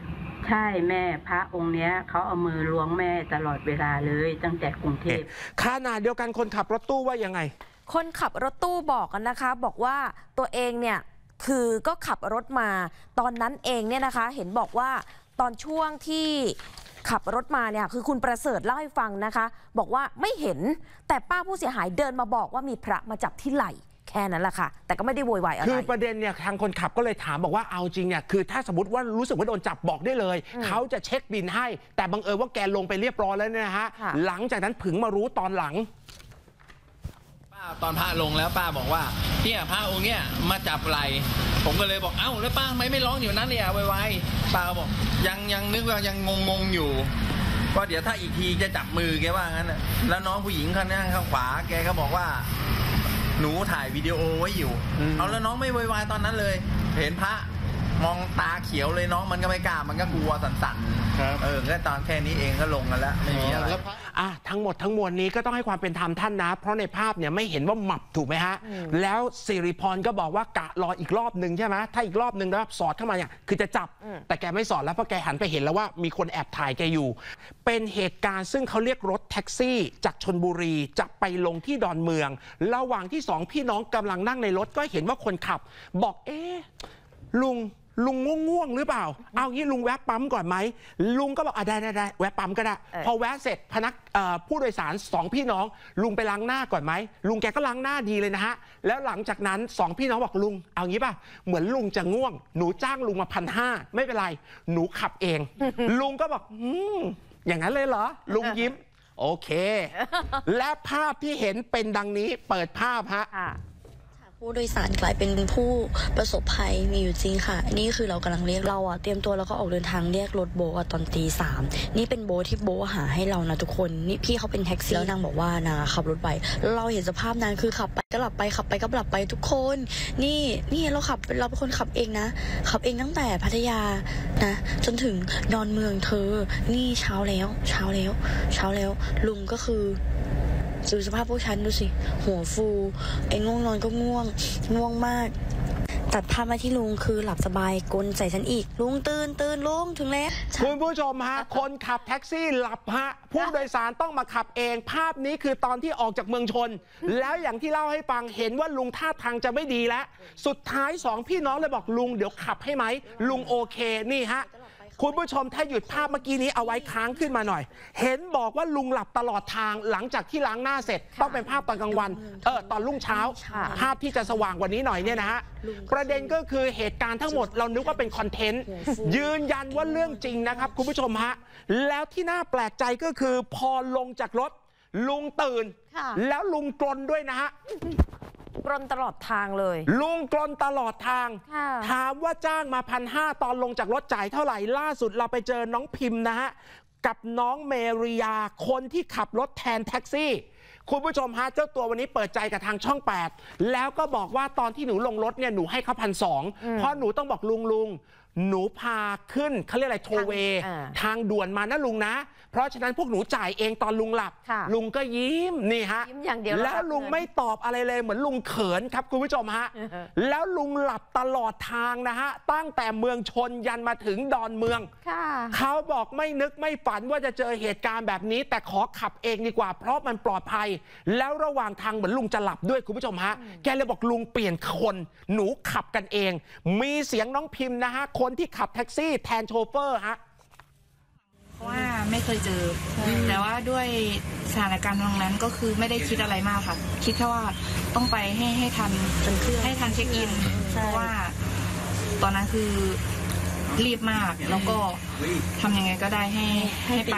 ใช่แม่พระองค์เนี้ยเขาเอามือล้วงแม่ตลอดเวลาเลยตั้งแต่กรุงเทพขณะเดียวกันคนขับรถตู้ว่ายังไงคนขับรถตู้บอกกันนะคะบอกว่าตัวเองเนี่ยคือก็ขับรถมาตอนนั้นเองเนี่ยนะคะเห็นบอกว่าตอนช่วงที่ขับรถมาเนี่ยคือคุณประเสริฐเล่าให้ฟังนะคะบอกว่าไม่เห็นแต่ป้าผู้เสียหายเดินมาบอกว่ามีพระมาจับที่ไหล่แค่นั้นแหละค่ะแต่ก็ไม่ได้โวยวายอะไรคือประเด็นเนี่ยทางคนขับก็เลยถามบอกว่าเอาจริงเนี่ยคือถ้าสมมติว่ารู้สึกว่าโดนจับบอกได้เลยเขาจะเช็คบินให้แต่บังเอิญว่าแกลงไปเรียบร้อยแล้วเนี่ยนะฮะหลังจากนั้นถึงมารู้ตอนหลังตอนพระลงแล้วป้าบอกว่าเนี่ยพระองค์เนี่ยมาจับไหลผมก็เลยบอกเอ้าแล้วป้าไม่ร้องอยู่นั้นเนี่ยไวๆป้าก็บอกยังนึกว่ายังงงอยู่ก็เดี๋ยวถ้าอีกทีจะจับมือแกว่างั้นแล้วน้องผู้หญิงคนนั้นข้างขวาแกก็บอกว่าหนูถ่ายวิดีโอไว้อยู่เอาแล้วน้องไม่ไวๆตอนนั้นเลยเห็นพระมองตาเขียวเลยน้องมันก็ไม่กล้ามันก็กลัวสั่นๆก็ตอนแค่นี้เองก็ลงกันแล้วไม่มีอะไรทั้งหมดทั้งมวลนี้ก็ต้องให้ความเป็นธรรมท่านนะเพราะในภาพเนี่ยไม่เห็นว่าหมับถูกไหมฮะแล้วสิริพรก็บอกว่ากะรออีกรอบหนึ่งใช่ไหมถ้าอีกรอบหนึ่งแล้วสอดเข้ามาเนี่ยคือจะจับแต่แกไม่สอดแล้วเพราะแกหันไปเห็นแล้วว่ามีคนแอบถ่ายแกอยู่เป็นเหตุการณ์ซึ่งเขาเรียกรถแท็กซี่จากชลบุรีจะไปลงที่ดอนเมืองระหว่างที่2พี่น้องกำลังนั่งในรถก็เห็นว่าคนขับบอกลุงง่วงหรือเปล่าเอางี้ลุงแวะปั๊มก่อนไหมลุงก็บอกได้แวะปั๊มก็ได้พอแวะเสร็จผู้โดยสาร2พี่น้องลุงไปล้างหน้าก่อนไหมลุงแกก็ล้างหน้าดีเลยนะฮะแล้วหลังจากนั้น2พี่น้องบอกลุงเอางี้ป่ะเหมือนลุงจะง่วงหนูจ้างลุงมา1,500ไม่เป็นไรหนูขับเองลุงก็บอกอย่างนั้นเลยเหรอลุงยิ้มโอเคและภาพที่เห็นเป็นดังนี้เปิดภาพฮะผู้โดยสารกลายเป็นผู้ประสบภัยมีอยู่จริงค่ะนี่คือเรากำลังเรียกเราเตรียมตัวแล้วก็ออกเดินทางเรียกรถโบตอนตี 3นี่เป็นโบที่โบหาให้เรานะทุกคนนี่พี่เขาเป็นแท็กซี่แล้วนางบอกว่านางขับรถไปเราเห็นสภาพนางคือขับไปก็หลับไปขับไปก็หลับไปทุกคนนี่เราเป็นคนขับเองนะขับเองตั้งแต่พัทยานะจนถึงดอนเมืองเธอนี่เช้าแล้วลุงก็คือดูสภาพพวกฉันดูสิหัวฟูง่วงนอนก็ง่วงมากตัดภาพมาที่ลุงคือหลับสบายกลใส่ฉันอีกลุงตื่นลุงถึงแล้วคุณผู้ชมฮะคนขับแท็กซี่หลับฮะผู้โดยสารต้องมาขับเองภาพนี้คือตอนที่ออกจากเมืองชนแล้วอย่างที่เล่าให้ฟังเห็นว่าลุงท่าทางจะไม่ดีแล้วสุดท้าย2พี่น้องเลยบอกลุงเดี๋ยวขับให้ไหมลุงโอเคนี่ฮะคุณผู้ชมถ้าหยุดภาพเมื่อกี้นี้เอาไว้ค้างขึ้นมาหน่อยเห็นบอกว่าลุงหลับตลอดทางหลังจากที่ล้างหน้าเสร็จต้องเป็นภาพตอนกลางวันตอนรุ่งเช้าภาพที่จะสว่างกว่านี้หน่อยเนี่ยนะฮะประเด็นก็คือเหตุการณ์ทั้งหมดเรานึกว่าเป็นคอนเทนต์ยืนยันว่าเรื่องจริงนะครับคุณผู้ชมฮะแล้วที่น่าแปลกใจก็คือพอลงจากรถลุงตื่นแล้วลุงกรนด้วยนะฮะกรนตลอดทางเลยลุงกรนตลอดทางถามว่าจ้างมา1,500ตอนลงจากรถจ่ายเท่าไหร่ล่าสุดเราไปเจอน้องพิมพ์นะฮะกับน้องเมริยาคนที่ขับรถแทนแท็กซี่คุณผู้ชมฮะเจ้าตัววันนี้เปิดใจกับทางช่อง8แล้วก็บอกว่าตอนที่หนูลงรถเนี่ยหนูให้เขา1,200เพราะหนูต้องบอกลุงหนูพาขึ้นเขาเรียกอะไรโทเวทางด่วนมานะลุงนะเพราะฉะนั้นพวกหนูจ่ายเองตอนลุงหลับลุงก็ยิ้มนี่ฮะแล้วลุงไม่ตอบอะไรเลยเหมือนลุงเขินครับคุณผู้ชมฮะแล้วลุงหลับตลอดทางนะฮะตั้งแต่เมืองชนยันมาถึงดอนเมืองเขาบอกไม่นึกไม่ฝันว่าจะเจอเหตุการณ์แบบนี้แต่ขอขับเองดีกว่าเพราะมันปลอดภัยแล้วระหว่างทางเหมือนลุงจะหลับด้วยคุณผู้ชมฮะแกเลยบอกลุงเปลี่ยนคนหนูขับกันเองมีเสียงน้องพิมพ์นะฮะคนที่ขับแท็กซี่แทนโชเฟอร์ฮะว่าไม่เคยเจอแต่ว่าด้วยสถานการณ์ตรงนั้นก็คือไม่ได้คิดอะไรมากค่ะคิดแค่ว่าต้องไปให้ทันเช็คอินเพราะว่าตอนนั้นคือรีบมากแล้วก็ทำยังไงก็ได้ให้ไป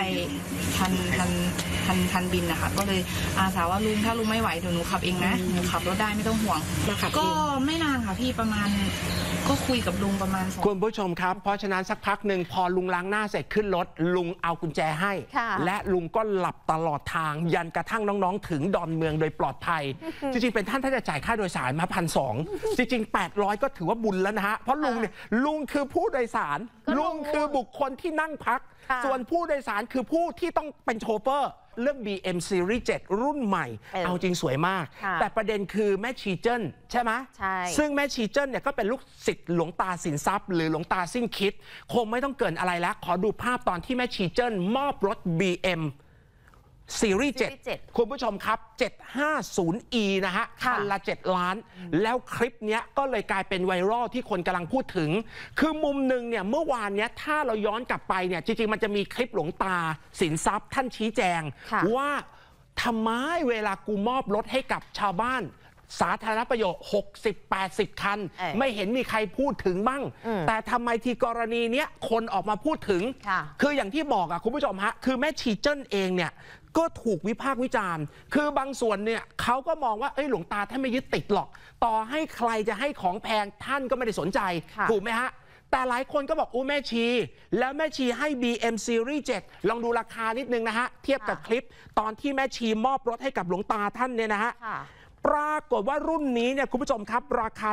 ทันบินนะคะก็เลยอาสาว่าลุงถ้าลุงไม่ไหวเดี๋ยวหนูขับเองนะหนูขับรถได้ไม่ต้องห่วงก็ไม่นานค่ะพี่ประมาณก็คุยกับลุงประมาณคุณผู้ชมครับเพราะฉะนั้นสักพักหนึ่งพอลุงล้างหน้าเสร็จขึ้นรถลุงเอากุญแจให้และลุงก็หลับตลอดทางยันกระทั่งน้องๆถึงดอนเมืองโดยปลอดภัยจริงๆเป็นท่านถ้าจะจ่ายค่าโดยสารมา1,200จริงๆ800ก็ถือว่าบุญแล้วนะฮะเพราะลุงคือผู้โดยสารลุงคือบุคคลที่นั่งพักส่วนผู้โดยสารคือผู้ที่ต้องเป็นโชเฟอร์เรื่อง BM Series 7 รุ่นใหม่เอาจริงสวยมากแต่ประเด็นคือแม่ชีเจิ้นใช่ไหมใช่ซึ่งแม่ชีเจิ้นเนี่ยก็เป็นลูกศิษย์หลวงตาสินทรัพย์หรือหลวงตาสิ้นคิดคงไม่ต้องเกินอะไรแล้วขอดูภาพตอนที่แม่ชีเจิ้นมอบรถ BM Series 7 คุณผู้ชมครับ 750e นะฮะคันละ7 ล้านแล้วคลิปนี้ก็เลยกลายเป็นไวรัลที่คนกำลังพูดถึงคือมุมหนึ่งเนี่ยเมื่อวานเนี้ยถ้าเราย้อนกลับไปเนี่ยจริงๆมันจะมีคลิปหลวงตาสินทรัพย์ท่านชี้แจงว่าทำไมเวลากูมอบรถให้กับชาวบ้านสาธารณประโยชน์ 60-80 คันไม่เห็นมีใครพูดถึงบ้างแต่ทำไมทีกรณีเนี้ยคนออกมาพูดถึงคืออย่างที่บอกอะคุณผู้ชมฮะคือแม่ชีเจิ้นเองเนี่ยก็ถูกวิพากษ์วิจารณ์คือบางส่วนเนี่ยเขาก็มองว่าหลวงตาท่านไม่ยึดติดหรอกต่อให้ใครจะให้ของแพงท่านก็ไม่ได้สนใจถูกไหมฮะแต่หลายคนก็บอกแม่ชีแล้วแม่ชีให้ BM Series 7 ลองดูราคานิดนึงนะฮะเทียบกับคลิปตอนที่แม่ชีมอบรถให้กับหลวงตาท่านเนี่ยนะฮะปรากฏว่ารุ่นนี้เนี่ยคุณผู้ชมครับราคา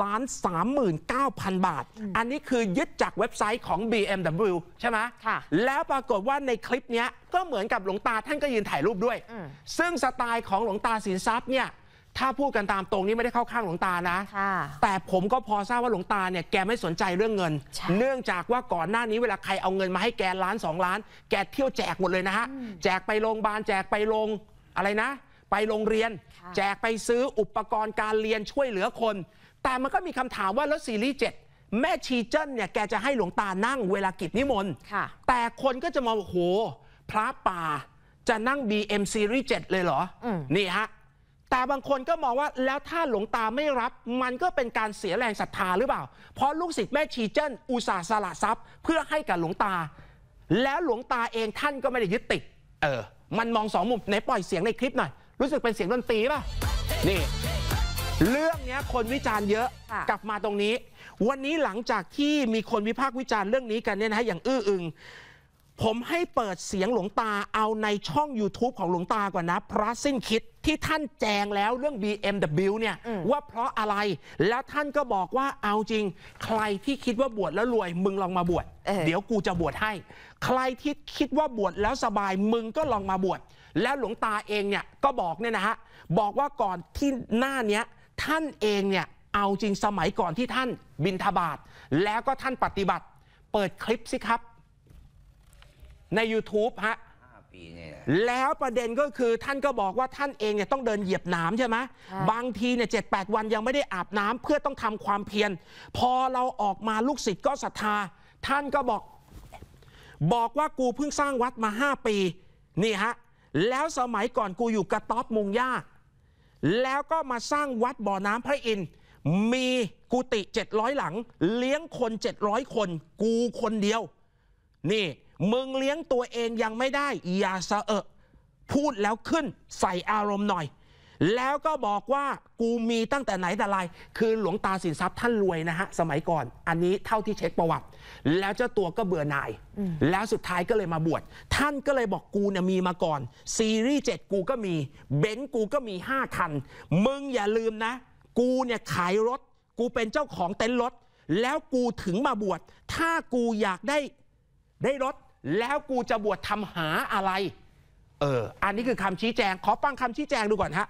7,39,000 บาทอันนี้คือยึดจากเว็บไซต์ของ BMW ใช่ไหมแล้วปรากฏว่าในคลิปนี้ก็เหมือนกับหลวงตาท่านก็ยืนถ่ายรูปด้วยซึ่งสไตล์ของหลวงตาสินทรัพย์เนี่ยถ้าพูดกันตามตรงนี้ไม่ได้เข้าข้างหลวงตานะแต่ผมก็พอทราบว่าหลวงตาเนี่ยแกไม่สนใจเรื่องเงินเนื่องจากว่าก่อนหน้านี้เวลาใครเอาเงินมาให้แก1 ล้าน 2 ล้านแกเที่ยวแจกหมดเลยนะฮะแจกไปโรงพยาบาลแจกไปโรงอะไรนะไปโรงเรียนแจกไปซื้ออุปกรณ์การเรียนช่วยเหลือคนแต่มันก็มีคำถามว่าแล้วซีรีส์ 7 แม่ชีเจิ้นเนี่ยแกจะให้หลวงตานั่งเวลากิจนิมนต์แต่คนก็จะมองโอ้โหพระป่าจะนั่ง BM Series 7 เลยเหรอนี่ฮะแต่บางคนก็มองว่าแล้วถ้าหลวงตาไม่รับมันก็เป็นการเสียแรงศรัทธาหรือเปล่าเพราะลูกศิษย์แม่ชีเจิ้นอุตส่าห์สละทรัพย์เพื่อให้กับหลวงตาแล้วหลวงตาเองท่านก็ไม่ได้ยึดติดมันมองสองมุมไหนปล่อยเสียงในคลิปหน่อยรู้สึกเป็นเสียงดนตรีป่ะนี่เรื่องนี้คนวิจารณ์เยอะกลับมาตรงนี้วันนี้หลังจากที่มีคนวิพากษ์วิจารณ์เรื่องนี้กันเนี่ยนะอย่างอื้ออึงผมให้เปิดเสียงหลวงตาเอาในช่อง YouTube ของหลวงตาก่อนนะพระสิ้นคิดที่ท่านแจงแล้วเรื่อง BMW เนี่ยว่าเพราะอะไรแล้วท่านก็บอกว่าเอาจริงใครที่คิดว่าบวชแล้วรวยมึงลองมาบวชเดี๋ยวกูจะบวชให้ใครที่คิดว่าบวชแล้วสบายมึงก็ลองมาบวชแล้วหลวงตาเองเนี่ยก็บอกเนี่ยนะฮะบอกว่าก่อนที่หน้านี้ท่านเองเนี่ยเอาจริงสมัยก่อนที่ท่านบิณฑบาตแล้วก็ท่านปฏิบัติเปิดคลิปสิครับใน YouTube ฮะแล้วประเด็นก็คือท่านก็บอกว่าท่านเองเนี่ยต้องเดินเหยียบน้ำใช่ไหมบางทีเนี่ย7-8 วันยังไม่ได้อาบน้ำเพื่อต้องทำความเพียรพอเราออกมาลูกศิษย์ก็ศรัทธาท่านก็บอกว่ากูเพิ่งสร้างวัดมา5 ปีนี่ฮะแล้วสมัยก่อนกูอยู่กระต๊อบมุงหญ้าแล้วก็มาสร้างวัดบ่อน้ำพระอินทร์มีกุฏิ700 หลังเลี้ยงคน700 คนกูคนเดียวนี่มึงเลี้ยงตัวเองยังไม่ได้อย่าสะพูดแล้วขึ้นใส่อารมณ์หน่อยแล้วก็บอกว่ากูมีตั้งแต่ไหนแต่ไรคือหลวงตาสินทรัพย์ท่านรวยนะฮะสมัยก่อนอันนี้เท่าที่เช็คประวัติแล้วเจ้าตัวก็เบื่อหน่ายแล้วสุดท้ายก็เลยมาบวชท่านก็เลยบอกกูเนี่ยมีมาก่อนซีรีส์ 7 กูก็มีเบนซ์กูก็มี5 คันมึงอย่าลืมนะกูเนี่ยขายรถกูเป็นเจ้าของเต็นท์รถแล้วกูถึงมาบวชถ้ากูอยากได้รถแล้วกูจะบวชทำหาอะไรอันนี้คือคำชี้แจงขอฟังคำชี้แจงดูก่อนฮะ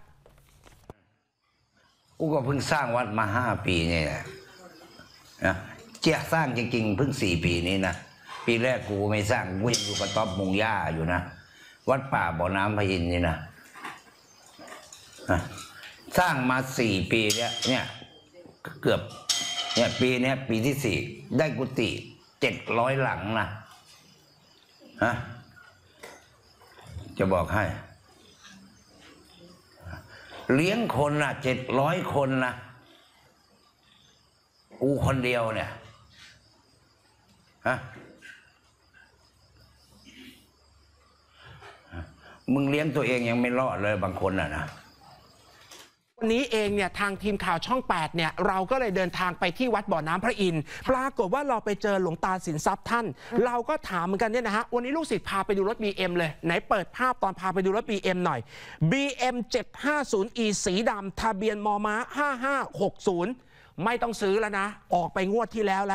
กูก็เพิ่งสร้างวัดมา5 ปีนี่แหละนะเจ๊สร้างจริงๆเพิ่ง4 ปีนี้นะปีแรกกูไม่สร้างกูยังอยู่กระต๊อบมุงหญ้าอยู่นะวัดป่าบ่อน้ำพระอินทร์นี่นะสร้างมา4 ปีเนี่ยเกือบเนี่ยปีนี้ปีที่4ได้กุฏิ700 หลังนะจะบอกให้เลี้ยงคนน่ะ700 คนนะกูคนเดียวเนี่ยมึงเลี้ยงตัวเองยังไม่รอดเลยบางคนน่ะนะวันนี้เองเนี่ยทางทีมข่าวช่อง8เนี่ยเราก็เลยเดินทางไปที่วัดบ่อน้ำพระอินทร์ปรากฏว่าเราไปเจอหลวงตาสินทรัพย์ท่านเราก็ถามเหมือนกันเนี่ยนะฮะวันนี้ลูกศิษย์พาไปดูรถ BM เลยไหนเปิดภาพตอนพาไปดูรถ BM หน่อย BM 750e สีดำทะเบียนมม5560ไม่ต้องซื้อแล้วนะออกไปงวดที่แล้ว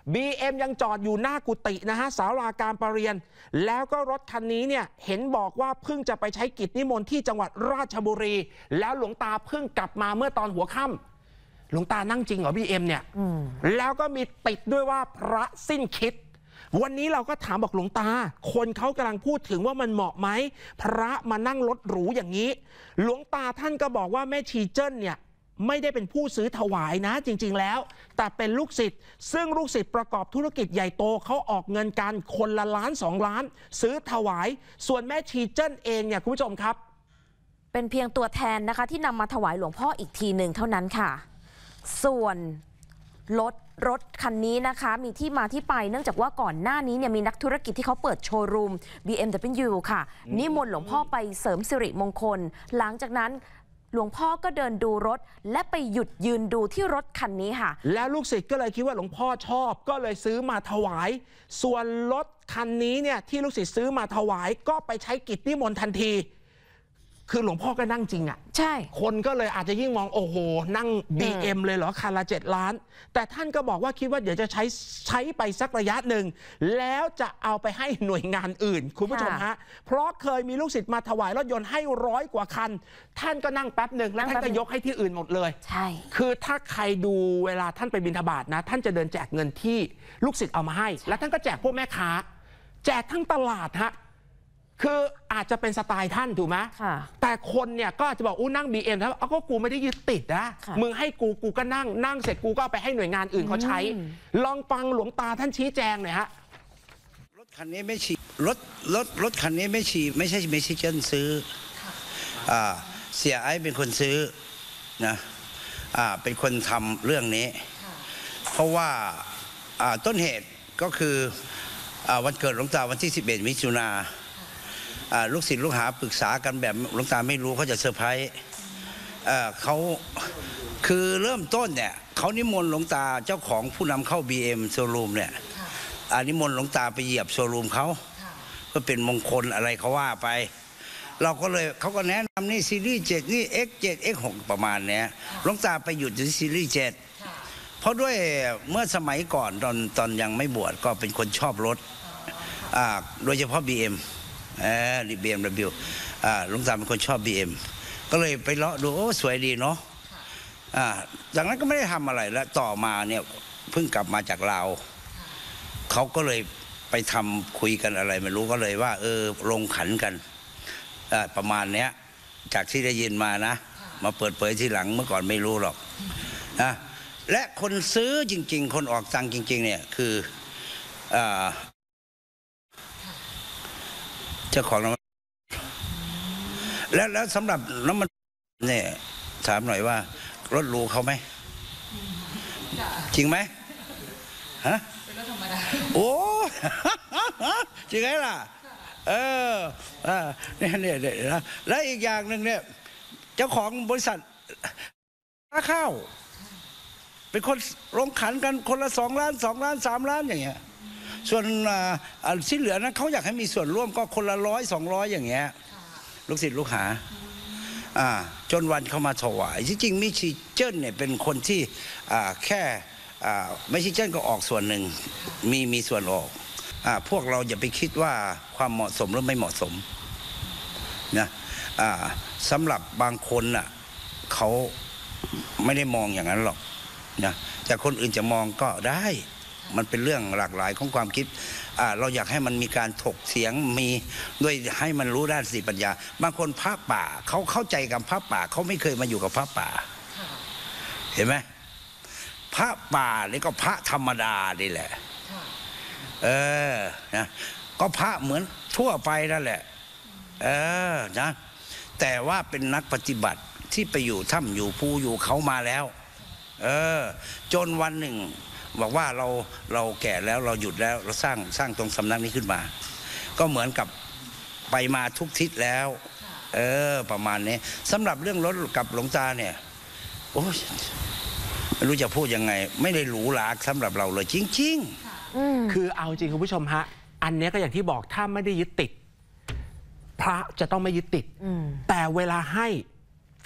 BM ยังจอดอยู่หน้ากุฏินะฮะศาลาการประเรียนแล้วก็รถคันนี้เนี่ยเห็นบอกว่าเพิ่งจะไปใช้กิจนิมนต์ที่จังหวัดราชบุรีแล้วหลวงตาเพิ่งกลับมาเมื่อตอนหัวค่ำหลวงตานั่งจริงเหรอ BM เนี่ยแล้วก็มีติดด้วยว่าพระสิ้นคิดวันนี้เราก็ถามบอกหลวงตาคนเขากำลังพูดถึงว่ามันเหมาะไหมพระมานั่งรถหรูอย่างนี้หลวงตาท่านก็บอกว่าแม่ชีเจิ้นเนี่ยไม่ได้เป็นผู้ซื้อถวายนะจริงๆแล้วแต่เป็นลูกศิษย์ซึ่งลูกศิษย์ประกอบธุรกิจใหญ่โตเขาออกเงินกันคนละล้าน2 ล้านซื้อถวายส่วนแม่ชีเจิ้นเองเนี่ยคุณผู้ชมครับเป็นเพียงตัวแทนนะคะที่นำมาถวายหลวงพ่ออีกทีหนึ่งเท่านั้นค่ะส่วนรถคันนี้นะคะมีที่มาที่ไปเนื่องจากว่าก่อนหน้านี้เนี่ยมีนักธุรกิจที่เขาเปิดโชว์รูม BMW ค่ะนิมนต์หลวงพ่อไปเสริมสิริมงคลหลังจากนั้นหลวงพ่อก็เดินดูรถและไปหยุดยืนดูที่รถคันนี้ค่ะแล้วลูกศิษย์ก็เลยคิดว่าหลวงพ่อชอบก็เลยซื้อมาถวายส่วนรถคันนี้เนี่ยที่ลูกศิษย์ซื้อมาถวายก็ไปใช้กิจนิมนต์ทันทีคือหลวงพ่อก็นั่งจริงอ่ะใช่คนก็เลยอาจจะยิ่งมองโอ้โหนั่ง BM เลยเหรอคันละ7 ล้านแต่ท่านก็บอกว่าคิดว่าเดี๋ยวจะใช้ไปสักระยะหนึ่งแล้วจะเอาไปให้หน่วยงานอื่นคุณผู้ชมฮะเพราะเคยมีลูกศิษย์มาถวายรถยนต์ให้100 กว่าคันท่านก็นั่งแป๊บหนึ่งแล้วท่านก็ยกให้ที่อื่นหมดเลยใช่คือถ้าใครดูเวลาท่านไปบิณฑบาตนะท่านจะเดินแจกเงินที่ลูกศิษย์เอามาให้แล้วท่านก็แจกพวกแม่ค้าแจกทั้งตลาดฮะคืออาจจะเป็นสไตล์ท่านถูกไหมแต่คนเนี่ยก็อาจจะบอกอู้นั่ง BM แล้วก็กูไม่ได้ยึดติดนะมึงให้กูก็นั่งเสร็จกูก็เอาไปให้หน่วยงานอื่นเขาใช้ลองฟังหลวงตาท่านชี้แจงหน่อยฮะรถคันนี้ไม่ฉีรถคันนี้ไม่ใช่เจิ้นซื้อเสียไอ้เป็นคนซื้อนะเป็นคนทำเรื่องนี้เพราะว่าต้นเหตุก็คือวันเกิดหลวงตาวันที่11 มิถุนายนลูกศิษย์ลูกหาปรึกษากันแบบหลวงตาไม่รู้เขาจะเซอร์ไพรส์เขาคือเริ่มต้นเนี่ยเขานิมนต์หลวงตาเจ้าของผู้นำเข้า BM โชว์รูมเนี่ยนิมนต์หลวงตาไปเหยียบโชว์รูมเขาเพื่อเป็นมงคลอะไรเขาว่าไปเราก็เลยเขาก็แนะนำนี่ซีรีส์7นี่ X7 X6 ประมาณเนี้ยหลวงตาไปหยุดที่ซีรีส์7เพราะด้วยเมื่อสมัยก่อนตอนยังไม่บวชก็เป็นคนชอบรถโดยเฉพาะ BM BMW หลวงตาเป็นคนชอบ BM ก็เลยไปเลาะดูโอ้สวยดีเนาะจากนั้นก็ไม่ได้ทำอะไรแล้วต่อมาเนี่ยเพิ่งกลับมาจากลาวเขาก็เลยไปทำคุยกันอะไรไม่รู้ก็เลยว่าลงขันกันประมาณเนี้ยจากที่ได้ยินมานะมาเปิดเผยทีหลังเมื่อก่อนไม่รู้หรอกนะและคนซื้อจริงๆคนออกตังค์จริงๆเนี่ยคือเจ้าของน้ำมันแล้วสำหรับน้ำมันเนี่ยถามหน่อยว่ารถหรูเขาไหมจริงไหมฮะเป็นรถธรรมดาโอ้จริงไหมล่ะเนี่ยแล้วอีกอย่างหนึ่งเนี่ยเจ้าของบริษัทค้าข้าวเป็นคนลงขันกันคนละ2 ล้าน2 ล้าน3 ล้านอย่างเงี้ยส่วนที่เหลือนั้นเขาอยากให้มีส่วนร่วมก็คนละ100 200อย่างเงี้ยลูกศิษย์ลูกหาจนวันเขามาถวายจริงๆมิชิเจิ้นเนี่ยเป็นคนที่แค่ไม่ใช่เจิ้นก็ออกส่วนหนึ่งมีส่วนออกพวกเราอย่าไปคิดว่าความเหมาะสมหรือไม่เหมาะสมนะสำหรับบางคนน่ะเขาไม่ได้มองอย่างนั้นหรอกนะแต่คนอื่นจะมองก็ได้มันเป็นเรื่องหลากหลายของความคิดเราอยากให้มันมีการถกเถียงมีด้วยให้มันรู้ด้านสติปัญญาบางคนพระป่าเขาเข้าใจกับพระป่าเขาไม่เคยมาอยู่กับพระป่าเห็นไหมพระป่านี่ก็พระธรรมดานี่แหละนะก็พระเหมือนทั่วไปนั่นแหละนะแต่ว่าเป็นนักปฏิบัติที่ไปอยู่ถ้ำอยู่ภูอยู่เขามาแล้วจนวันหนึ่งบอกว่าเราแก่แล้วเราหยุดแล้วเราสร้างตรงสำนักนี้ขึ้นมาก็เหมือนกับไปมาทุกทิศแล้วประมาณนี้สำหรับเรื่องรถกับหลวงตาเนี่ยโอ้ยไม่รู้จะพูดยังไงไม่ได้หรูหราสำหรับเราเลยจริงๆคือเอาจริงคุณผู้ชมฮะอันนี้ก็อย่างที่บอกถ้าไม่ได้ยึดติดพระจะต้องไม่ยึดติดแต่เวลาให้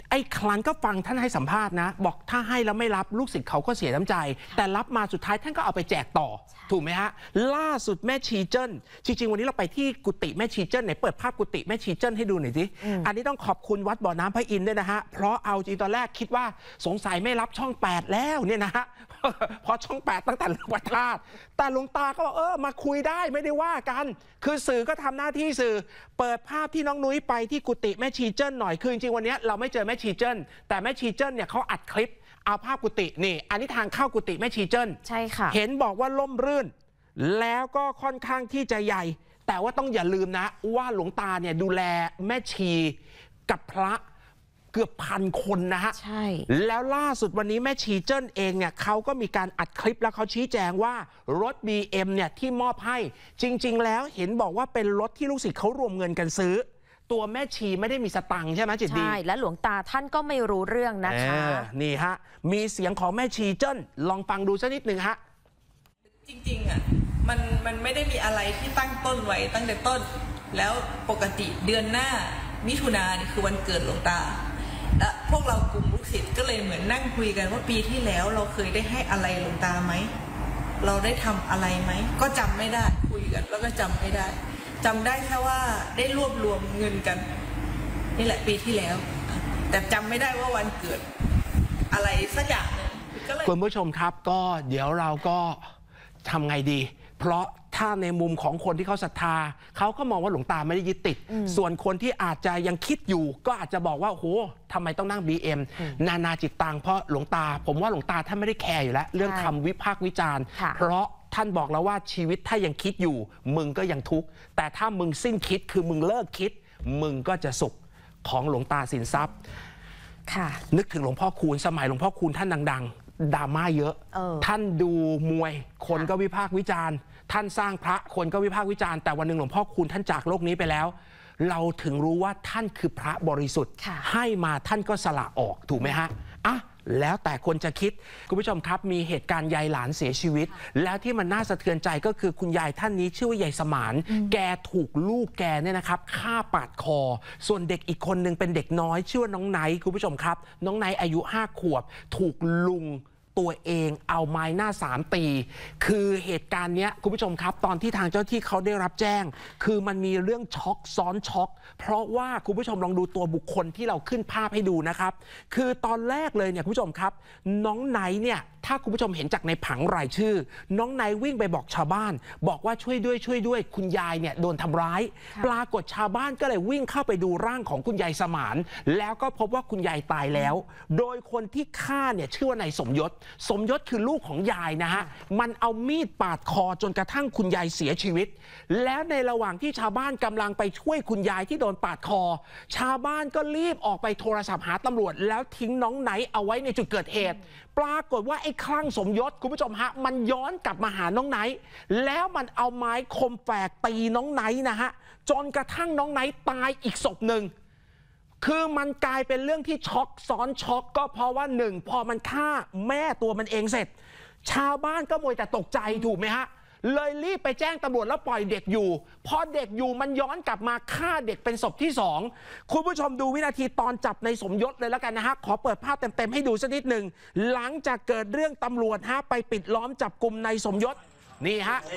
ไอ้ครั้นก็ฟังท่านให้สัมภาษณ์นะบอกถ้าให้แล้วไม่รับลูกศิษย์เขาก็เสียน้ำใจแต่รับมาสุดท้ายท่านก็เอาไปแจกต่อถูกไหมฮะล่าสุดแม่ชีเจิ้นจริงๆวันนี้เราไปที่กุฏิแม่ชีเจิ้นไหนเปิดภาพกุฏิแม่ชีเจิ้นให้ดูหน่อยสิอันนี้ต้องขอบคุณวัดบ่อน้ำพระอินทร์ด้วยนะฮะเพราะเอาจริงตอนแรกคิดว่าสงสัยไม่รับช่อง8แล้วเนี่ยนะฮะพอช่อง8ตั้งแต่วัดธาตุแต่หลวงตาก็บอกมาคุยได้ไม่ได้ว่ากันคือสื่อก็ทำหน้าที่สื่อเปิดภาพที่น้องนุ้ยไปที่กุฏิแม่ชีเจิ้นหน่อยคือจริงๆวันนี้เราไม่เจอแม่ชีเจิ้นแต่แม่ชีเจิ้นเนี่ยเขาอัดคลิปเอาภาพกุฏินี่อันนี้ทางเข้ากุฏิแม่ชีเจิ้นใช่ค่ะเห็นบอกว่าล่มรื่นแล้วก็ค่อนข้างที่จะใหญ่แต่ว่าต้องอย่าลืมนะว่าหลวงตาเนี่ยดูแลแม่ชีกับพระเกือบ1,000 คนนะฮะใช่แล้วล่าสุดวันนี้แม่ชีเจิ้นเองเนี่ยเขาก็มีการอัดคลิปแล้วเขาชี้แจงว่ารถ BM เนี่ยที่มอบให้จริงๆแล้วเห็นบอกว่าเป็นรถที่ลูกศิษย์เขารวมเงินกันซื้อตัวแม่ชีไม่ได้มีสตังค์ใช่ไหมจิตดีใช่และหลวงตาท่านก็ไม่รู้เรื่องนะคะนี่ฮะมีเสียงของแม่ชีเจิ้นลองฟังดูสักนิดหนึ่งฮะจริงๆอ่ะมันไม่ได้มีอะไรที่ตั้งต้นไว้ตั้งแต่ต้นแล้วปกติเดือนหน้ามิถุนายนคือวันเกิดหลวงตาและพวกเรากลุ่มลูกศิษย์ก็เลยเหมือนนั่งคุยกันว่าปีที่แล้วเราเคยได้ให้อะไรหลวงตาไหมเราได้ทำอะไรไหมก็จำไม่ได้คุยกันแล้วก็จำไม่ได้จำได้แค่ว่าได้รวบรวมเงินกันนี่แหละปีที่แล้วแต่จำไม่ได้ว่าวันเกิดอะไรสักอย่างนึงคุณผู้ชมครับก็เดี๋ยวเราก็ทำไงดีเพราะถ้าในมุมของคนที่เขาศรัทธาเขาก็มองว่าหลวงตาไม่ได้ยึดติดส่วนคนที่อาจจะยังคิดอยู่ก็อาจจะบอกว่าโหทำไมต้องนั่ง BM นานาจิตตังเพราะหลวงตาผมว่าหลวงตาท่านไม่ได้แคร์อยู่แล้วเรื่องคำวิพากษ์วิจารณ์เพราะท่านบอกแล้วว่าชีวิตถ้ายังคิดอยู่มึงก็ยังทุกข์แต่ถ้ามึงสิ้นคิดคือมึงเลิกคิดมึงก็จะสุขของหลวงตาสินทรัพย์นึกถึงหลวงพ่อคูณสมัยหลวงพ่อคูณท่านดังๆดราม่าเยอะท่านดูมวยคนก็วิพากษ์วิจารณ์ท่านสร้างพระคนก็วิพากษ์วิจารณ์แต่วันหนึ่งหลวงพ่อคูณท่านจากโลกนี้ไปแล้วเราถึงรู้ว่าท่านคือพระบริสุทธิ์ให้มาท่านก็สละออกถูกไหมฮะแล้วแต่คนจะคิดคุณผู้ชมครับมีเหตุการณ์ยายหลานเสียชีวิตแล้วที่มันน่าสะเทือนใจก็คือคุณยายท่านนี้ชื่อว่ายายสมานแกถูกลูกแกเนี่ยนะครับฆ่าปาดคอส่วนเด็กอีกคนนึงเป็นเด็กน้อยชื่อว่าน้องไนท์คุณผู้ชมครับน้องไนท์อายุ5 ขวบถูกลุงตัวเองเอาไม้หน้า3 ตีคือเหตุการณ์นี้คุณผู้ชมครับตอนที่ทางเจ้าที่เขาได้รับแจ้งคือมันมีเรื่องช็อกซ้อนช็อกเพราะว่าคุณผู้ชมลองดูตัวบุคคลที่เราขึ้นภาพให้ดูนะครับคือตอนแรกเลยเนี่ยคุณผู้ชมครับน้องไนท์เนี่ยถ้าคุณผู้ชมเห็นจากในผังรายชื่อน้องไนท์วิ่งไปบอกชาวบ้านบอกว่าช่วยด้วยคุณยายเนี่ยโดนทำร้ายปรากฏชาวบ้านก็เลยวิ่งเข้าไปดูร่างของคุณยายสมานแล้วก็พบว่าคุณยายตายแล้วโดยคนที่ฆ่าเนี่ยชื่อว่านายสมยศคือลูกของยายนะฮะมันเอามีดปาดคอจนกระทั่งคุณยายเสียชีวิตแล้วในระหว่างที่ชาวบ้านกำลังไปช่วยคุณยายที่โดนปาดคอชาวบ้านก็รีบออกไปโทรศัพท์หาตำรวจแล้วทิ้งน้องไนท์เอาไว้ในจุดเกิดเหตุปรากฏว่าไอ้คลั่งสมยศคุณผู้ชมฮะมันย้อนกลับมาหาน้องไนท์แล้วมันเอาไม้คมแฝกตีน้องไนท์นะฮะจนกระทั่งน้องไนท์ตายอีกศพหนึ่งคือมันกลายเป็นเรื่องที่ช็อกซ้อนช็อกก็เพราะว่า1พอมันฆ่าแม่ตัวมันเองเสร็จชาวบ้านก็มัวแต่ตกใจถูกไหมฮะเลยรีบไปแจ้งตำรวจแล้วปล่อยเด็กอยู่พอเด็กอยู่มันย้อนกลับมาฆ่าเด็กเป็นศพที่2คุณผู้ชมดูวินาทีตอนจับในสมยศเลยแล้วกันนะฮะขอเปิดภาพเต็มๆให้ดูสักนิดหนึ่งหลังจากเกิดเรื่องตำรวจฮะไปปิดล้อมจับกลุ่มในสมยศนี่ฮะ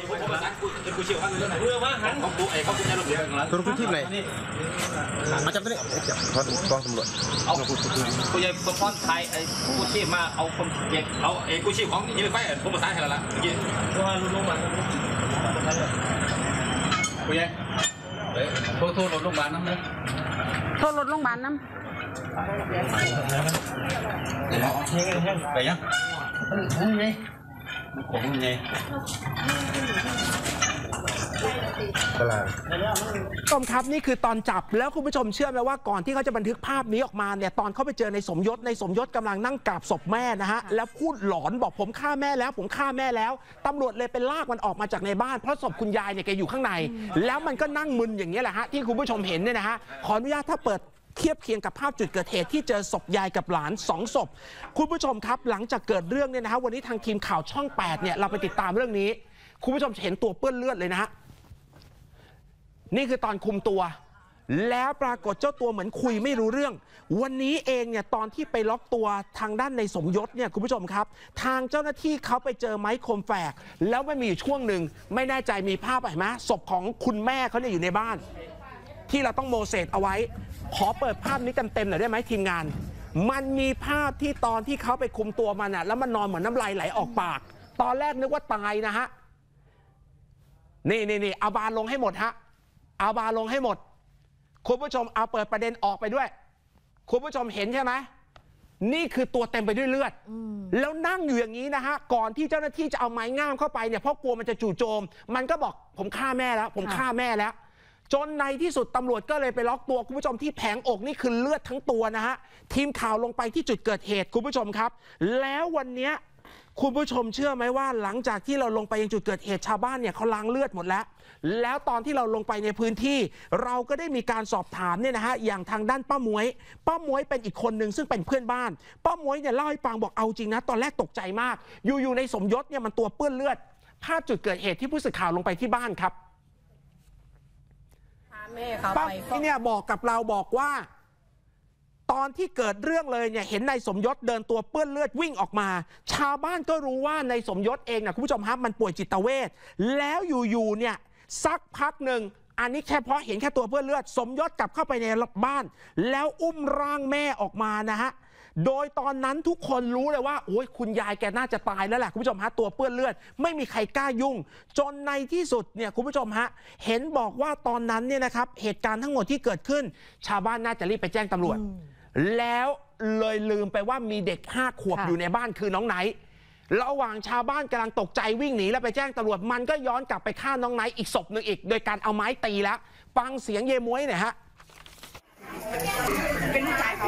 ตัวคุณที่ไหนมาจับตัวนี้จับกองตำรวจเอาผู้ใหญ่สปอนไทยไอ้กู้ชีพมาเอาคนเด็กเอาไอ้กู้ชีพของยี่ห้อไฟผมประสานให้แล้วล่ะยินว่าลุงมาผู้ใหญ่โทรรถโรงพยาบาลน้ำเลยโทรรถโรงพยาบาลน้ำไปยังไงผมไงชมครับนี่คือตอนจับแล้วคุณผู้ชมเชื่อไหมว่าก่อนที่เขาจะบันทึกภาพนี้ออกมาเนี่ยตอนเขาไปเจอในสมยศกำลังนั่งกราบศพแม่นะฮะแล้วพูดหลอนบอกผมฆ่าแม่แล้วตำรวจเลยเป็นลากมันออกมาจากในบ้านเพราะศพคุณยายเนี่ยแกอยู่ข้างในแล้วมันก็นั่งมึนอย่างนี้แหละฮะที่คุณผู้ชมเห็นเนี่ยนะฮะขออนุญาตถ้าเปิดเทียบเคียงกับภาพจุดเกิดเหตุที่เจอศพยายกับหลาน2 ศพคุณผู้ชมครับหลังจากเกิดเรื่องเนี่ยนะฮะวันนี้ทางทีมข่าวช่อง8เนี่ยเราไปติดตามเรื่องนี้คุณผู้ชมเห็นตัวเปื้อนเลือดเลยนะฮะนี่คือตอนคุมตัวแล้วปรากฏเจ้าตัวเหมือนคุยไม่รู้เรื่องวันนี้เองเนี่ยตอนที่ไปล็อกตัวทางด้านในสมยศเนี่ยคุณผู้ชมครับทางเจ้าหน้าที่เขาไปเจอไม้คมแฝกแล้วมันมีอยู่ช่วงหนึ่งไม่แน่ใจมีภาพเห็นไหมศพของคุณแม่เขาเนี่ยอยู่ในบ้านที่เราต้องโมเสสเอาไว้ขอเปิดภาพนี้เต็มๆหน่อยได้ไหมทีมงานมันมีภาพที่ตอนที่เขาไปคุมตัวมันอ่ะแล้วมันนอนเหมือนน้ำลายไหลออกปากตอนแรกนึกว่าตายนะฮะนี่เอาบาลงให้หมดฮะเอาบาลงให้หมดคุณผู้ชมเอาเปิดประเด็นออกไปด้วยคุณผู้ชมเห็นใช่ไหมนี่คือตัวเต็มไปด้วยเลือดแล้วนั่งอยู่อย่างนี้นะฮะก่อนที่เจ้าหน้าที่จะเอาไม้งามเข้าไปเนี่ยเพราะกลัวมันจะจู่โจมมันก็บอกผมฆ่าแม่แล้วผมฆ่าแม่แล้วจนในที่สุดตำรวจก็เลยไปล็อกตัวคุณผู้ชมที่แผงอกนี่คือเลือดทั้งตัวนะฮะทีมข่าวลงไปที่จุดเกิดเหตุคุณผู้ชมครับแล้ววันนี้คุณผู้ชมเชื่อไหมว่าหลังจากที่เราลงไปยังจุดเกิดเหตุชาวบ้านเนี่ยเขาล้างเลือดหมดแล้วตอนที่เราลงไปในพื้นที่เราก็ได้มีการสอบถามเนี่ยนะฮะอย่างทางด้านป้าหมวยเป็นอีกคนหนึ่งซึ่งเป็นเพื่อนบ้านป้าหมวยเนี่ยเล่าให้ฟังบอกเอาจริงนะตอนแรกตกใจมากอยู่ในสมยศเนี่ยมันตัวเปื้อนเลือดภาพจุดเกิดเหตุที่ผู้สื่อข่าวลงไปที่บ้านครับป้าเนี่ยบอกกับเราบอกว่าตอนที่เกิดเรื่องเลยเนี่ยเห็นนายสมยศเดินตัวเปื้อนเลือดวิ่งออกมาชาวบ้านก็รู้ว่านายสมยศเองนะคุณผู้ชมครับมันป่วยจิตเวชแล้วอยู่เนี่ยสักพักหนึ่งอันนี้แค่เพราะเห็นแค่ตัวเปื้อนเลือดสมยศกลับเข้าไปในบ้านแล้วอุ้มร่างแม่ออกมานะฮะโดยตอนนั้นทุกคนรู้เลยว่าโอ้ยคุณยายแกน่าจะตายแล้วแหละคุณผู้ชมฮะตัวเปื้อนเลือดไม่มีใครกล้ายุ่งจนในที่สุดเนี่ยคุณผู้ชมฮะเห็นบอกว่าตอนนั้นเนี่ยนะครับเหตุการณ์ทั้งหมดที่เกิดขึ้นชาวบ้านน่าจะรีบไปแจ้งตำรวจแล้วเลยลืมไปว่ามีเด็ก5 ขวบอยู่ในบ้านคือน้องไนท์ระหว่างชาวบ้านกำลังตกใจวิ่งหนีแล้วไปแจ้งตำรวจมันก็ย้อนกลับไปฆ่าน้องไนท์อีกศพหนึ่งอีกโดยการเอาไม้ตีแล้วฟังเสียงเยม้วยหน่อยฮะเป็นลูกชายเขา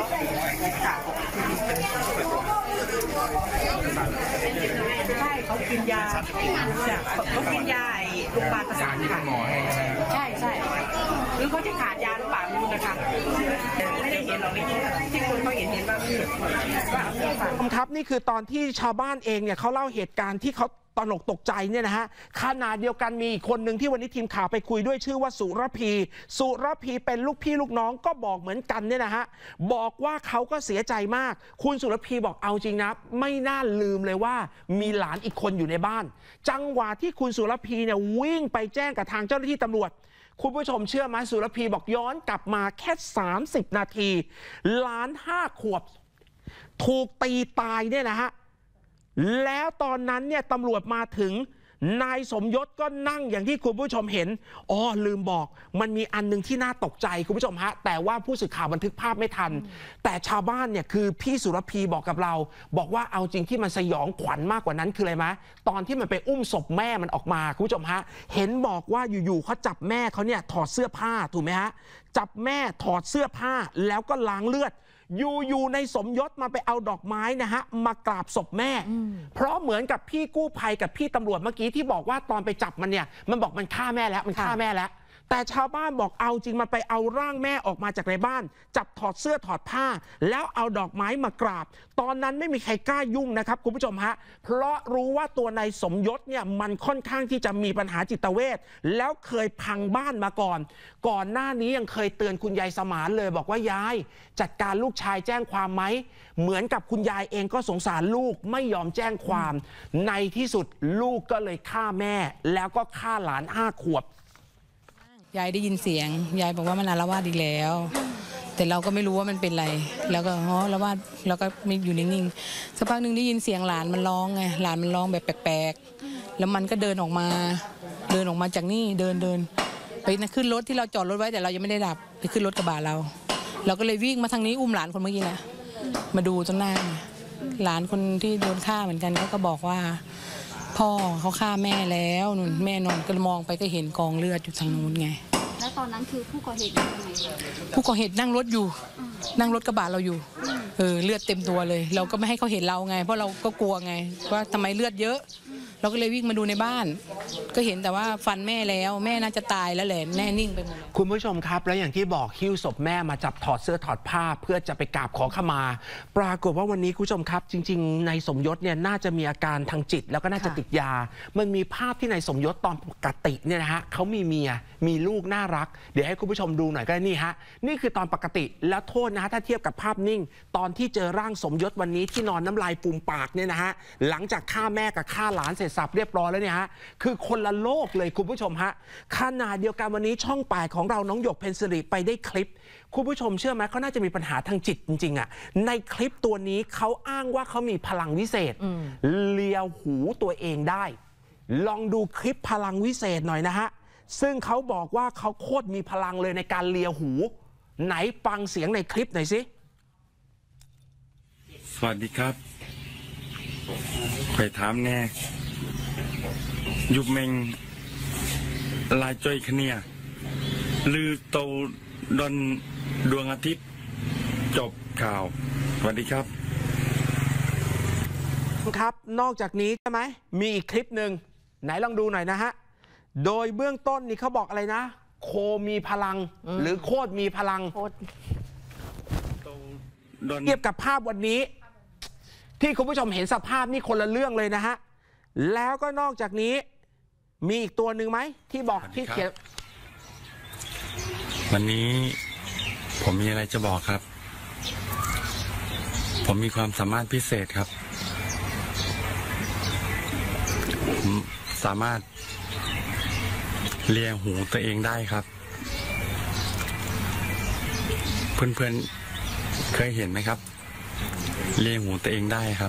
ใช่เขากินยาเขากินยาโรงพยาบาลประสานค่ะใช่หรือเขาจะขาดยาหรือเปล่าไม่รู้นะคะไม่ได้เห็นหรอกที่คนเขาเห็นว่าครับนี่คือตอนที่ชาวบ้านเองเนี่ยเขาเล่าเหตุการณ์ที่เขาตระหนกตกใจเนี่ยนะฮะขณะเดียวกันมีอีกคนหนึ่งที่วันนี้ทีมข่าวไปคุยด้วยชื่อว่าสุรพีเป็นลูกพี่ลูกน้องก็บอกเหมือนกันเนี่ยนะฮะบอกว่าเขาก็เสียใจมากคุณสุรพีบอกเอาจริงนะไม่น่าลืมเลยว่ามีหลานอีกคนอยู่ในบ้านจังหวะที่คุณสุรพีเนี่ยวิ่งไปแจ้งกับทางเจ้าหน้าที่ตำรวจคุณผู้ชมเชื่อไหมสุรพีบอกย้อนกลับมาแค่30 นาทีหลาน5 ขวบถูกตีตายเนี่ยนะฮะแล้วตอนนั้นเนี่ยตำรวจมาถึงนายสมยศก็นั่งอย่างที่คุณผู้ชมเห็นลืมบอกมันมีอันนึงที่น่าตกใจคุณผู้ชมฮะแต่ว่าผู้สื่อข่าวบันทึกภาพไม่ทันแต่ชาวบ้านเนี่ยคือพี่สุรพีบอกกับเราบอกว่าเอาจริงที่มันสยองขวัญมากกว่านั้นคืออะไรไหมตอนที่มันไปอุ้มศพแม่มันออกมาคุณผู้ชมฮะเห็นบอกว่าอยู่ๆเขาจับแม่เขาเนี่ยถอดเสื้อผ้าถูกไหมฮะจับแม่ถอดเสื้อผ้าแล้วก็ล้างเลือดอยู่ในสมยศมาไปเอาดอกไม้นะฮะมากราบศพแม่เพราะเหมือนกับพี่กู้ภัยกับพี่ตำรวจเมื่อกี้ที่บอกว่าตอนไปจับมันเนี่ยมันบอกมันฆ่าแม่แล้วมันฆ่าแม่แล้วแต่ชาวบ้านบอกเอาจริงมันไปเอาร่างแม่ออกมาจากในบ้านจับถอดเสื้อถอดผ้าแล้วเอาดอกไม้มากราบตอนนั้นไม่มีใครกล้ายุ่งนะครับคุณผู้ชมฮะเพราะรู้ว่าตัวนายสมยศเนี่ยมันค่อนข้างที่จะมีปัญหาจิตเวชแล้วเคยพังบ้านมาก่อนหน้านี้ยังเคยเตือนคุณยายสมานเลยบอกว่ายายจัดการลูกชายแจ้งความไหมเหมือนกับคุณยายเองก็สงสารลูกไม่ยอมแจ้งความในที่สุดลูกก็เลยฆ่าแม่แล้วก็ฆ่าหลาน5 ขวบยายได้ยินเสียงยายบอกว่ามันอาละวาดอีกแล้วแต่เราก็ไม่รู้ว่ามันเป็นอะไรแล้วก็อาละวาดเราก็ไม่อยู่นิ่งๆสักพักหนึ่งได้ยินเสียงหลานมันร้องไงหลานมันร้องแบบแปลกๆแล้วมันก็เดินออกมาจากนี่เดินไปขึ้นรถที่เราจอดรถไว้แต่เรายังไม่ได้ดับไปขึ้นรถกระบะเราก็เลยวิ่งมาทางนี้อุ้มหลานคนเมื่อกี้นะมาดูตรงหน้าหลานคนที่โดนฆ่าเหมือนกันเขาก็บอกว่าพ่อเขาฆ่าแม่แล้วนู่นแม่นอนก็มองไปก็เห็นกองเลือดอยู่ทางนู้นไงแล้วตอนนั้นคือผู้ก่อเหตุอยู่ตรงไหนผู้ก่อเหตุนั่งรถอยู่นั่งรถกระบะเราอยู่เลือดเต็มตัวเลยเราก็ไม่ให้เขาเห็นเราไงเพราะเราก็กลัวไงว่าทำไมเลือดเยอะเราก็เลยวิ่งมาดูในบ้านก็เห็นแต่ว่าฟันแม่แล้วแม่น่าจะตายแล้วแหละแน่นิ่งไปหมดคุณผู้ชมครับแล้วอย่างที่บอกหิ้วศพแม่มาจับถอดเสื้อถอดผ้าเพื่อจะไปกราบขอขมาปรากฏว่าวันนี้คุณผู้ชมครับจริงๆในสมยศเนี่ยน่าจะมีอาการทางจิตแล้วก็น่าจะติดยามันมีภาพที่ในสมยศตอนปกติเนี่ยนะฮะเขามีเมียมีลูกน่ารักเดี๋ยวให้คุณผู้ชมดูหน่อยก็นี่ฮะนี่คือตอนปกติแล้วโทษนะฮะถ้าเทียบกับภาพนิ่งตอนที่เจอร่างสมยศวันนี้ที่นอนน้ำลายฟูมปากเนี่ยนะฮะหลังจากฆ่าแม่กับฆ่าหลานเสร็จสับเรียบร้อยแล้วเนี่ยฮะคือคนละโลกเลยคุณผู้ชมฮะขณะเดียวกันวันนี้ช่อง8ของเราน้องหยกเพ็ญสิริไปได้คลิปคุณผู้ชมเชื่อไหมเขาน่าจะมีปัญหาทางจิตจริงๆอ่ะในคลิปตัวนี้เขาอ้างว่าเขามีพลังวิเศษเลียหูตัวเองได้ลองดูคลิปพลังวิเศษหน่อยนะฮะซึ่งเขาบอกว่าเขาโคตรมีพลังเลยในการเลียหูไหนฟังเสียงในคลิปหน่อยสิสวัสดีครับไปถามแน่ยุบเมงลายจ้อยขเนียลือโตดอนดวงอาทิตย์จบข่าวสวัสดีครับครับนอกจากนี้ใช่ไหมมีอีกคลิปหนึ่งไหนลองดูหน่อยนะฮะโดยเบื้องต้นนี่เขาบอกอะไรนะโคมีพลังหรือโคตรมีพลังเทียบกับภาพวันนี้ที่คุณผู้ชมเห็นสภาพนี่คนละเรื่องเลยนะฮะแล้วก็นอกจากนี้มีอีกตัวหนึ่งไหมที่บอกที่เขียนวันนี้ผมมีอะไรจะบอกครับผมมีความสามารถพิเศษครับผมสามารถเลียหูตัวเองได้ครับเพื่อนๆเคยเห็นไหมครับเลียหูตัวเองได้ครับ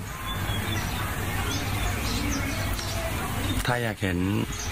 ถ้าอยากเห็น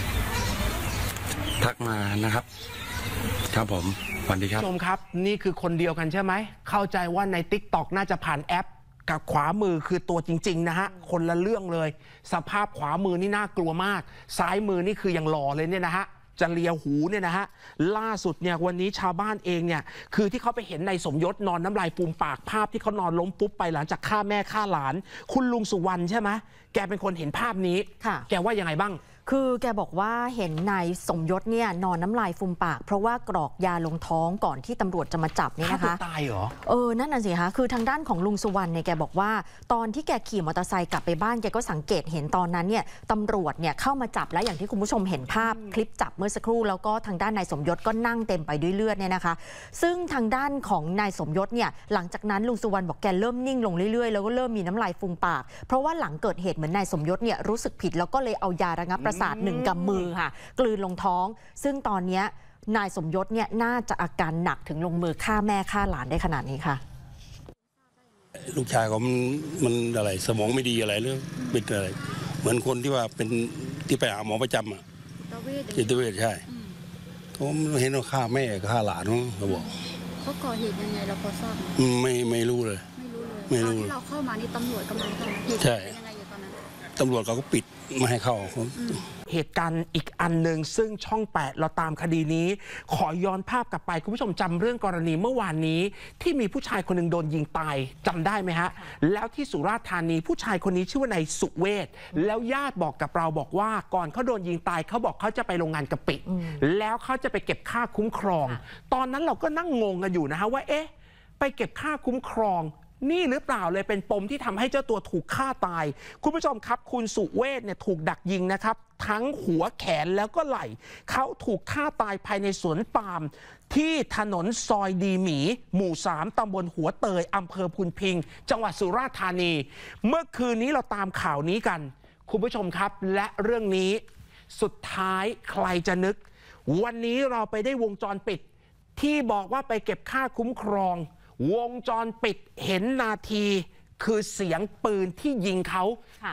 ทักมานะครับครับผมสวัสดีครับชมครับนี่คือคนเดียวกันใช่ไหมเข้าใจว่าใน TikTok น่าจะผ่านแอปกับขวามือคือตัวจริงๆนะฮะคนละเรื่องเลยสภาพขวามือนี่น่ากลัวมากซ้ายมือนี่คือยังหล่อเลยเนี่ยนะฮะจะเลียหูเนี่ยนะฮะล่าสุดเนี่ยวันนี้ชาวบ้านเองเนี่ยคือที่เขาไปเห็นในสมยศนอนน้ำลายฟูมปากภาพที่เขานอนล้มปุ๊บไปหลังจากฆ่าแม่ฆ่าหลานคุณลุงสุวรรณใช่ไหมแกเป็นคนเห็นภาพนี้แกว่ายังไงบ้างคือแกบอกว่าเห็นนายสมยศเนี่ยนอนน้ำลายฟูมปากเพราะว่ากรอกยาลงท้องก่อนที่ตำรวจจะมาจับเนี่ยนะคะตายเหรอนั่นน่ะสิคะคือทางด้านของลุงสุวรรณเนี่ยแกบอกว่าตอนที่แกขี่มอเตอร์ไซค์กลับไปบ้านแกก็สังเกตเห็นตอนนั้นเนี่ยตำรวจเนี่ยเข้ามาจับแล้วอย่างที่คุณผู้ชมเห็นภาพคลิปจับเมื่อสักครู่แล้วก็ทางด้านนายสมยศก็นั่งเต็มไปด้วยเลือดเนี่ยนะคะซึ่งทางด้านของนายสมยศเนี่ยหลังจากนั้นลุงสุวรรณบอกแกเริ่มนิ่งลงเรื่อยๆแล้วก็เริ่มมีน้ำลายฟูมปากเพราะว่าหลังเกิดเหตุเหมือนนายสมยศเนี่ยรู้สึกผิดแล้วก็เลยเอายาระงับประสาท1 กำมือค่ะกลืนลงท้องซึ่งตอนนี้นายสมยศเนี่ยน่าจะอาการหนักถึงลงมือฆ่าแม่ฆ่าหลานได้ขนาดนี้ค่ะลูกชายของมันอะไรสมองไม่ดีอะไรเรื่องเป็นอะไรเหมือนคนที่ว่าเป็นที่ไปหาหมอประจำอ่ะจิตเวชใช่เขาเห็นว่าฆ่าแม่ฆ่าหลานเขาบอกเขาก่อเหตุยังไงเราพอทราบไม่รู้เลยไม่รู้ที่เราเข้ามานี่ตำรวจกำลังเข้ามาใช่ตำรวจเขาก็ปิดไม่ให้เข้าเหตุการณ์อีกอันหนึ่งซึ่งช่อง8เราตามคดีนี้ขอย้อนภาพกลับไปคุณผู้ชมจำเรื่องกรณีเมื่อวานนี้ที่มีผู้ชายคนหนึ่งโดนยิงตายจำได้ไหมฮะแล้วที่สุราษฎร์ธานีผู้ชายคนนี้ชื่อว่านายสุเวชแล้วญาติบอกกับเราบอกว่าก่อนเขาโดนยิงตายเขาบอกเขาจะไปโรงงานกะปิแล้วเขาจะไปเก็บค่าคุ้มครองตอนนั้นเราก็นั่งงงกันอยู่นะฮะว่าเอ๊ะไปเก็บค่าคุ้มครองนี่หรือเปล่าเลยเป็นปมที่ทำให้เจ้าตัวถูกฆ่าตายคุณผู้ชมครับคุณสุเวชเนี่ยถูกดักยิงนะครับทั้งหัวแขนแล้วก็ไหล่เขาถูกฆ่าตายภายในสวนปาล์มที่ถนนซอยดีหมีหมู่3ตำบลหัวเตยอำเภอพุนพิงจังหวัดสุราษฎร์ธานีเมื่อคืนนี้เราตามข่าวนี้กันคุณผู้ชมครับและเรื่องนี้สุดท้ายใครจะนึกวันนี้เราไปได้วงจรปิดที่บอกว่าไปเก็บค่าคุ้มครองวงจรปิดเห็นนาทีคือเสียงปืนที่ยิงเขา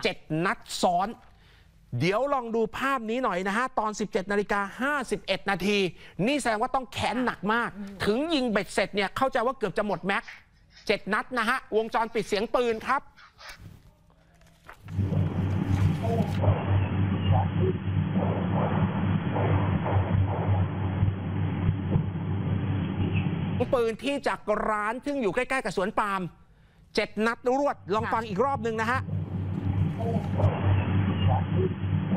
7 นัดซ้อนเดี๋ยวลองดูภาพนี้หน่อยนะฮะตอน 17:51 นาทีนี่แสดงว่าต้องแค้นหนักมากถึงยิงเบ็ดเสร็จเนี่ยเข้าใจว่าเกือบจะหมดแม็ก7 นัดนะฮะวงจรปิดเสียงปืนครับปืนที่จากร้านซึ่งอยู่ใกล้ๆกับสวนปาล์ม7 นัดรวดลองฟังอีกรอบหนึ่งนะฮะ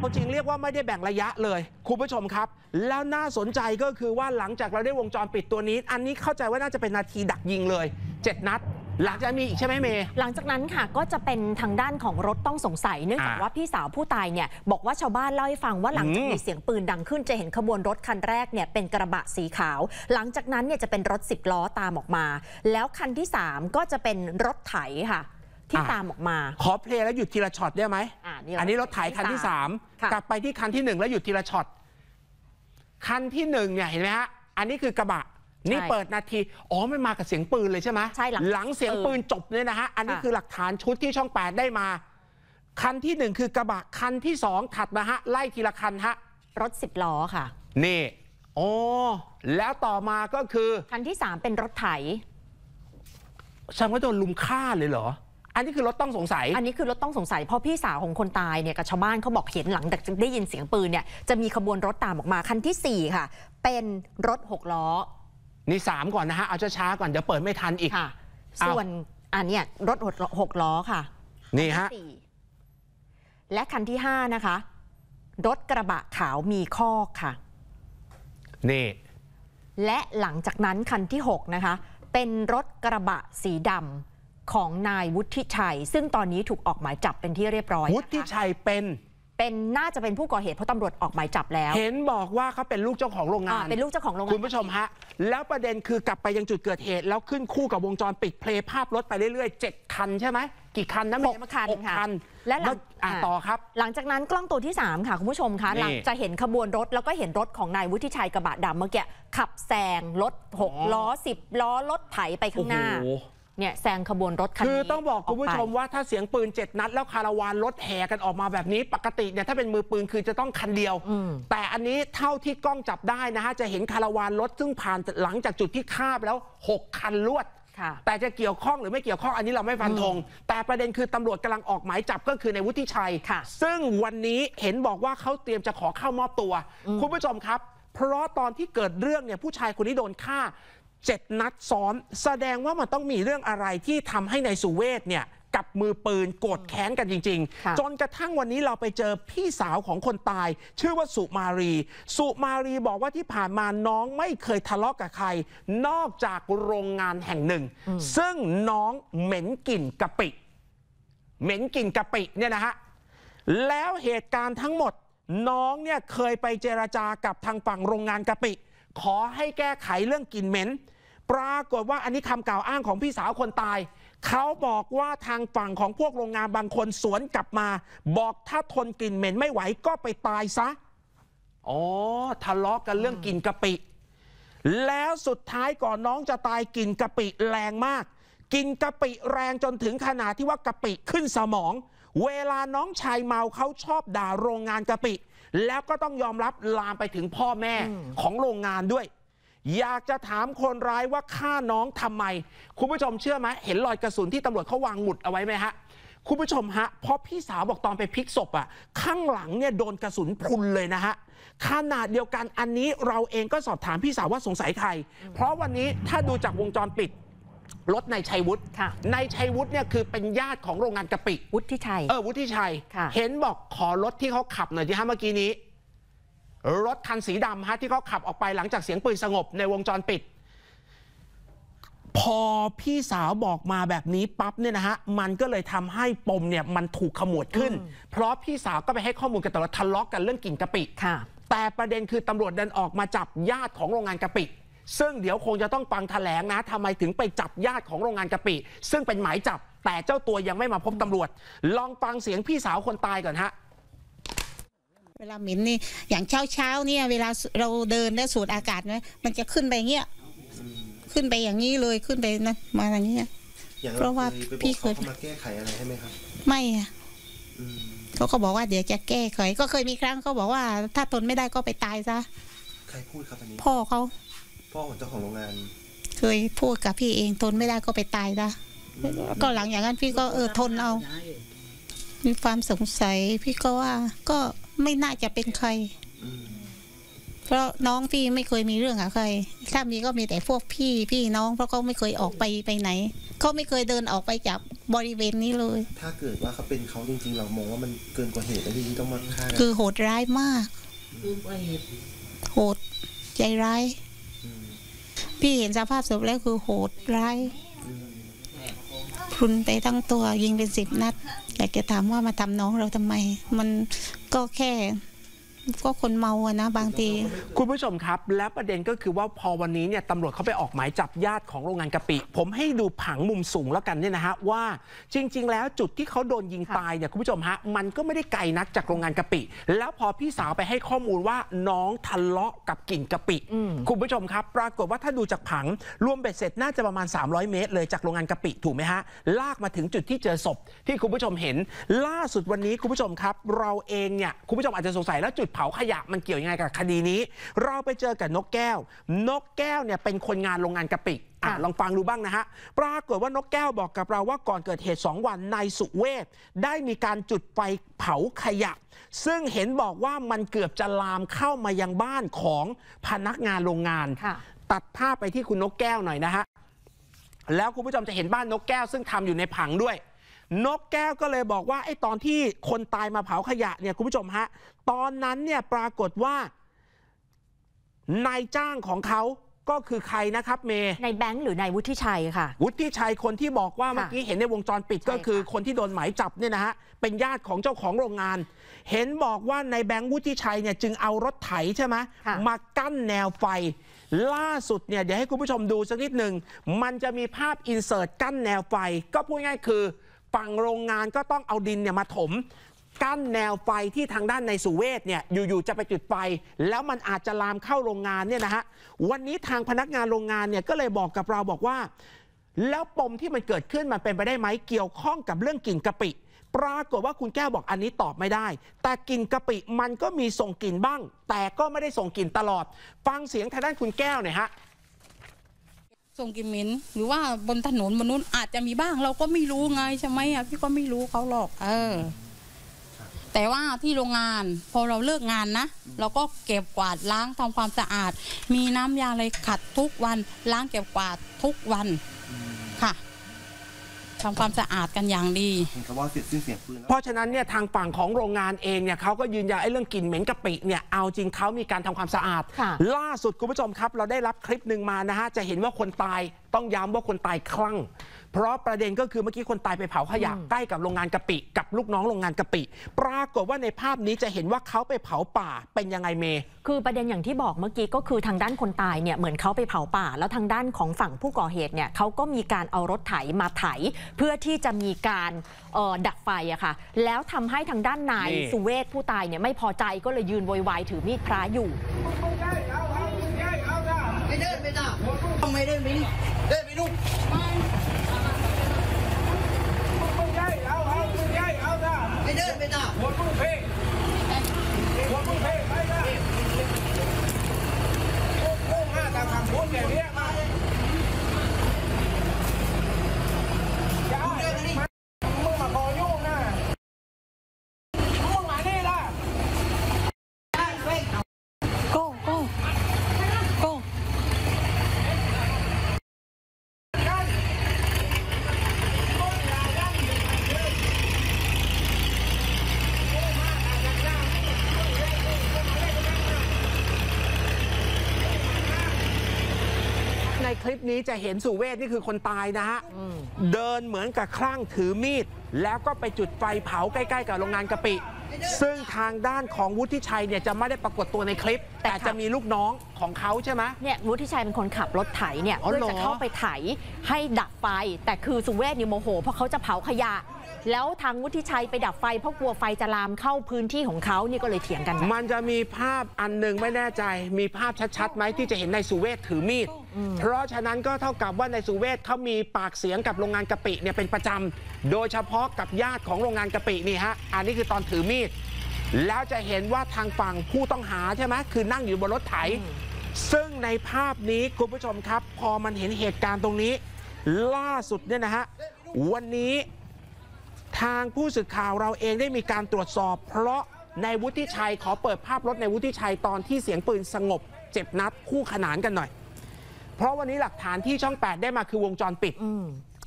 เอาจริงเรียกว่าไม่ได้แบ่งระยะเลยคุณผู้ชมครับแล้วน่าสนใจก็คือว่าหลังจากเราได้วงจรปิดตัวนี้อันนี้เข้าใจว่าน่าจะเป็นนาทีดักยิงเลย7 นัดหลังจากมีอีกใช่ไหมเมย์หลังจากนั้นค่ะก็จะเป็นทางด้านของรถต้องสงสัยเนื่องจากว่าพี่สาวผู้ตายเนี่ยบอกว่าชาวบ้านเล่าให้ฟังว่าหลังจากมีเสียงปืนดังขึ้นจะเห็นขบวนรถคันแรกเนี่ยเป็นกระบะสีขาวหลังจากนั้นเนี่ยจะเป็นรถ10 ล้อตามออกมาแล้วคันที่3ก็จะเป็นรถไถค่ะที่ตามออกมาขอเพลย์แล้วหยุดทีละช็อตได้ไหมอันนี้รถไถคันที่3กลับไปที่คันที่1แล้วหยุดทีละช็อตคันที่1เนี่ยเห็นไหมฮะอันนี้คือกระบะนี่เปิดนาทีไม่มากับเสียงปืนเลยใช่ไหมใช่หลังเสียงปืนจบเนี่ยนะฮะอันนี้คือหลักฐานชุดที่ช่อง8ได้มาคันที่1คือกระบะคันที่2ถัดมาฮะไล่ทีละคันฮะรถ10 ล้อค่ะนี่แล้วต่อมาก็คือคันที่3เป็นรถไถแสดงว่าโดนลุมฆ่าเลยเหรออันนี้คือรถต้องสงสัยอันนี้คือรถต้องสงสัยเพราะพี่สาวของคนตายเนี่ยกับชาวบ้านเขาบอกเห็นหลังจากได้ยินเสียงปืนเนี่ยจะมีขบวนรถตามออกมาคันที่4ค่ะเป็นรถ6 ล้อนี่3ก่อนนะฮะเอาช้าๆก่อนเดี๋ยวเปิดไม่ทันอีกค่ะส่วนอันนี้รถ6 ล้อค่ะนี่ฮะและคันที่5นะคะรถกระบะขาวมีคอกค่ะนี่และหลังจากนั้นคันที่6นะคะเป็นรถกระบะสีดำของนายวุฒิชัยซึ่งตอนนี้ถูกออกหมายจับเป็นที่เรียบร้อยวุฒิชัยเป็นน่าจะเป็นผู้ก่อเหตุเพราะตำรวจออกหมายจับแล้วเห็นบอกว่าเขาเป็นลูกเจ้าของโรงงานเป็นลูกเจ้าของโรงงานคุณผู้ชมฮะแล้วประเด็นคือกลับไปยังจุดเกิดเหตุแล้วขึ้นคู่กับวงจรปิดเพลย์ภาพรถไปเรื่อยๆ7 คันใช่ไหมกี่คันนะ 6 คันค่ะและต่อครับหลังจากนั้นกล้องตัวที่3ค่ะคุณผู้ชมคะหลังจะเห็นขบวนรถแล้วก็เห็นรถของนายวุฒิชัยกระบะดำเมื่อกี้ขับแซงรถ6 ล้อ10 ล้อรถไถไปข้างหน้าเนี่ยแซงขบวนรถคันนี้คือต้องบอกคุณผู้ชมว่าถ้าเสียงปืน7 นัดแล้วคาราวานรถแห่กันออกมาแบบนี้ปกติเนี่ยถ้าเป็นมือปืนคือจะต้องคันเดียวแต่อันนี้เท่าที่กล้องจับได้นะฮะจะเห็นคาราวานรถซึ่งผ่านหลังจากจุดที่ฆ่าไปแล้ว6 คันรวดแต่จะเกี่ยวข้องหรือไม่เกี่ยวข้องอันนี้เราไม่ฟันธงแต่ประเด็นคือตำรวจกำลังออกหมายจับก็คือในวุฒิชัยซึ่งวันนี้เห็นบอกว่าเขาเตรียมจะขอเข้ามอบตัวคุณผู้ชมครับเพราะตอนที่เกิดเรื่องเนี่ยผู้ชายคนนี้โดนฆ่า7 นัดซ้อนแสดงว่ามันต้องมีเรื่องอะไรที่ทำให้นายสุเวชเนี่ยกับมือปืนโกรธแค้นกันจริงๆจนกระทั่งวันนี้เราไปเจอพี่สาวของคนตายชื่อว่าสุมารีบอกว่าที่ผ่านมาน้องไม่เคยทะเลาะกับใครนอกจากโรงงานแห่งหนึ่งซึ่งน้องเหม็นกลิ่นกะปิเนี่ยนะฮะแล้วเหตุการณ์ทั้งหมดน้องเนี่ยเคยไปเจรจากับทางฝั่งโรงงานกะปิขอให้แก้ไขเรื่องกลิ่นเหม็นปรากฏว่าอันนี้คำกล่าวอ้างของพี่สาวคนตายเขาบอกว่าทางฝั่งของพวกโรงงานบางคนสวนกลับมาบอกถ้าทนกลิ่นเหม็นไม่ไหวก็ไปตายซะทะเลาะกันเรื่องกลิ่นกะปิแล้วสุดท้ายก่อนน้องจะตายกลิ่นกะปิแรงมากกลิ่นกะปิแรงจนถึงขนาดที่ว่ากะปิขึ้นสมองเวลาน้องชายเมาเขาชอบด่าโรงงานกะปิแล้วก็ต้องยอมรับลามไปถึงพ่อแม่ของโรงงานด้วยอยากจะถามคนร้ายว่าฆ่าน้องทำไมคุณผู้ชมเชื่อไหมเห็นรอยกระสุนที่ตำรวจเขาวางหมุดเอาไว้ไหมฮะคุณผู้ชมฮะเพราะพี่สาวบอกตอนไปพลิกศพข้างหลังเนี่ยโดนกระสุนพรุนเลยนะฮะขนาดเดียวกันอันนี้เราเองก็สอบถามพี่สาวว่าสงสัยใครเพราะวันนี้ถ้าดูจากวงจรปิดรถนายชัยวุฒิเนี่ยคือเป็นญาติของโรงงานกะปิวุฒิชัยเห็นบอกขอรถที่เขาขับหน่อยที่ฮะเมื่อกี้นี้รถคันสีดำฮะที่เขาขับออกไปหลังจากเสียงปืนสงบในวงจรปิดพอพี่สาวบอกมาแบบนี้ปั๊บเนี่ยนะฮะมันก็เลยทำให้ปมเนี่ยมันถูกขมวดขึ้นเพราะพี่สาวก็ไปให้ข้อมูลกันตลอดทะเลาะกันเรื่องกลิ่นกะปิแต่ประเด็นคือตำรวจเดินออกมาจับญาติของโรงงานกะปิซึ่งเดี๋ยวคงจะต้องฟังแถลงนะทำไมถึงไปจับญาติของโรงงานกะปิซึ่งเป็นหมายจับแต่เจ้าตัวยังไม่มาพบตำรวจลองฟังเสียงพี่สาวคนตายก่อนฮะเวลาเหม็นนี่อย่างเช้าเนี่ยเวลาเราเดินแล้วสูดอากาศนะมันจะขึ้นไปเงี้ยขึ้นไปอย่างนี้เลยขึ้นไปนะมาอย่างนี้เพราะว่าพี่เคยมาแก้ไขอะไรให้ไหมครับไม่อะเขาก็บอกว่าเดี๋ยวจะแก้ไขก็เคยมีครั้งเขาบอกว่าถ้าทนไม่ได้ก็ไปตายซะใครพูดครับอันนี้พ่อเขาพ่อของเจ้าของโรงงานเคยพูดกับพี่เองทนไม่ได้ก็ไปตายซะก็หลังอย่างนั้นพี่ก็ทนเอามีความสงสัยพี่ก็ว่าก็ไม่น่าจะเป็นใครเพราะน้องพี่ไม่เคยมีเรื่องกับใครถ้ามีก็มีแต่พวกพี่น้องเพราะเขาไม่เคยออกไปไหนเขาไม่เคยเดินออกไปจากบริเวณนี้เลยถ้าเกิดว่าเขาเป็นเขาจริงๆเรามองว่ามันเกินกว่าเหตุแล้วที่ต้องมาฆ่ากันคือโหดร้ายมากโหดใจร้ายพี่เห็นสภาพศพแล้วคือโหดร้ายพรุนไปทั้งตัวยิงเป็น10 นัดอยากจะถามว่ามาทำน้องเราทำไมมันก็แค่ก็คนเมาอะนะบางทีคุณผู้ชมครับและประเด็นก็คือว่าพอวันนี้เนี่ยตำรวจเขาไปออกหมายจับญาติของโรงงานกะปิผมให้ดูผังมุมสูงแล้วกันเนี่ยนะฮะว่าจริงๆแล้วจุดที่เขาโดนยิงตายเนี่ยคุณผู้ชมฮะมันก็ไม่ได้ไกลนักจากโรงงานกะปิแล้วพอพี่สาวไปให้ข้อมูลว่าน้องทะเลาะกับกิ่งกะปิคุณผู้ชมครับปรากฏว่าถ้าดูจากผังรวมเบ็ดเสร็จน่าจะประมาณ300 เมตรเลยจากโรงงานกะปิถูกไหมฮะลากมาถึงจุดที่เจอศพที่คุณผู้ชมเห็นล่าสุดวันนี้คุณผู้ชมครับเราเองเนี่ยคุณผู้ชมอาจจะสงสัยแล้วจุดเผาขยะมันเกี่ยวยังไงกับคดีนี้เราไปเจอกับนกแก้วนกแก้วเนี่ยเป็นคนงานโรงงานกะปิลองฟังดูบ้างนะฮะปรากฏว่านกแก้วบอกกับเราว่าก่อนเกิดเหตุ2 วันนายสุเวชได้มีการจุดไฟเผาขยะซึ่งเห็นบอกว่ามันเกือบจะลามเข้ามายังบ้านของพนักงานโรงงานตัดภาพไปที่คุณนกแก้วหน่อยนะฮะแล้วคุณผู้ชมจะเห็นบ้านนกแก้วซึ่งทำอยู่ในผังด้วยนกแก้วก็เลยบอกว่าไอ้ตอนที่คนตายมาเผาขยะเนี่ยคุณผู้ชมฮะตอนนั้นเนี่ยปรากฏว่านายจ้างของเขาก็คือใครนะครับเมย์นายแบงค์หรือนายวุฒิชัยค่ะวุฒิชัยคนที่บอกว่าเมื่อกี้เห็นในวงจรปิดก็คือคนที่โดนหมายจับเนี่ยนะฮะเป็นญาติของเจ้าของโรงงานเห็นบอกว่านายแบงค์วุฒิชัยเนี่ยจึงเอารถไถใช่ไหมมากั้นแนวไฟล่าสุดเนี่ยเดี๋ยวให้คุณผู้ชมดูสักนิดหนึ่งมันจะมีภาพอินเสิร์ตกั้นแนวไฟก็พูดง่ายคือฝั่งโรงงานก็ต้องเอาดินเนี่ยมาถมกั้นแนวไฟที่ทางด้านในสุเวชเนี่ยอยู่ๆจะไปจุดไฟแล้วมันอาจจะลามเข้าโรงงานเนี่ยนะฮะวันนี้ทางพนักงานโรงงานเนี่ยก็เลยบอกกับเราบอกว่าแล้วปมที่มันเกิดขึ้นมันเป็นไปได้ไหมเกี่ยวข้องกับเรื่องกลิ่นกะปิปรากฏว่าคุณแก้วบอกอันนี้ตอบไม่ได้แต่กลิ่นกะปิมันก็มีส่งกลิ่นบ้างแต่ก็ไม่ได้ส่งกลิ่นตลอดฟังเสียงทางด้านคุณแก้วหน่อยฮะส่งกลิ่นเหม็นหรือว่าบนถนนบนนู้นอาจจะมีบ้างเราก็ไม่รู้ไงใช่ไหมอ่ะพี่ก็ไม่รู้เขาหรอกแต่ว่าที่โรงงานพอเราเลิกงานนะเราก็เก็บกวาดล้างทำความสะอาดมีน้ำยาอะไรขัดทุกวันล้างเก็บกวาดทุกวันค่ะทำความสะอาดกันอย่างดีเพราะฉะนั้นเนี่ยทางฝั่งของโรงงานเองเนี่ยเขาก็ยืนยันไอ้เรื่องกลิ่นเหม็นกะปิเนี่ยเอาจริงเขามีการทำความสะอาดล่าสุดคุณผู้ชมครับเราได้รับคลิปหนึ่งมานะฮะจะเห็นว่าคนตายต้องย้ำว่าคนตายคลั่งเพราะประเด็นก็คือเมื่อกี้คนตายไปเผาขยะใกล้กับโรงงานกะปิกับลูกน้องโรงงานกะปิปรากฏว่าในภาพนี้จะเห็นว่าเขาไปเผาป่าเป็นยังไงเมย์คือประเด็นอย่างที่บอกเมื่อกี้ก็คือทางด้านคนตายเนี่ยเหมือนเขาไปเผาป่าแล้วทางด้านของฝั่งผู้ก่อเหตุเนี่ยเขาก็มีการเอารถไถมาไถเพื่อที่จะมีการดับไฟอะค่ะแล้วทำให้ทางด้านนายสุเวชผู้ตายเนี่ยไม่พอใจก็เลยยืนโวยวายถือมีดพระอยู่ไม่เดินไปจ้ะไม่เดินไปนี่เดินไปนู่นไม่เดินไปจ้ะหัวมึงเพ่หัวมึงเพ่ไปจ้ะโค้งห้าตามคำพูดอย่างนี้มามึงมาขอยุ่งนะมึงมานี่ล่ะโก้ในคลิปนี้จะเห็นสุเวชนี่คือคนตายนะฮะเดินเหมือนกับคลั่งถือมีดแล้วก็ไปจุดไฟเผาใกล้ๆกับโรงงานกะปิซึ่งทางด้านของวุฒิชัยเนี่ยจะไม่ได้ปรากฏตัวในคลิปแต่จะมีลูกน้องของเขาใช่ไหมเนี่ยวุฒิชัยเป็นคนขับรถไถเนี่ยเพื่อจะเข้าไปไถให้ดับไฟแต่คือสุเวชนี่โมโหเพราะเขาจะเผาขยะแล้วทางวุฒิชัยไปดับไฟเพราะกลัวไฟจะลามเข้าพื้นที่ของเขานี่ก็เลยเถียงกันมันจะมีภาพอันหนึ่งไม่แน่ใจมีภาพชัดๆไหมที่จะเห็นนายสุเวชถือมีดเพราะฉะนั้นก็เท่ากับว่านายสุเวชเขามีปากเสียงกับโรงงานกะปิเนี่ยเป็นประจำโดยเฉพาะกับญาติของโรงงานกะปินี่ฮะอันนี้คือตอนถือมีดแล้วจะเห็นว่าทางฝั่งผู้ต้องหาใช่ไหมคือนั่งอยู่บนรถไถซึ่งในภาพนี้คุณผู้ชมครับพอมันเห็นเหตุการณ์ตรงนี้ล่าสุดเนี่ยนะฮะวันนี้ทางผู้สื่อข่าวเราเองได้มีการตรวจสอบเพราะในวุฒิชัยขอเปิดภาพรถในวุฒิชัยตอนที่เสียงปืนสงบ7 นัดคู่ขนานกันหน่อยเพราะวันนี้หลักฐานที่ช่อง8ได้มาคือวงจรปิด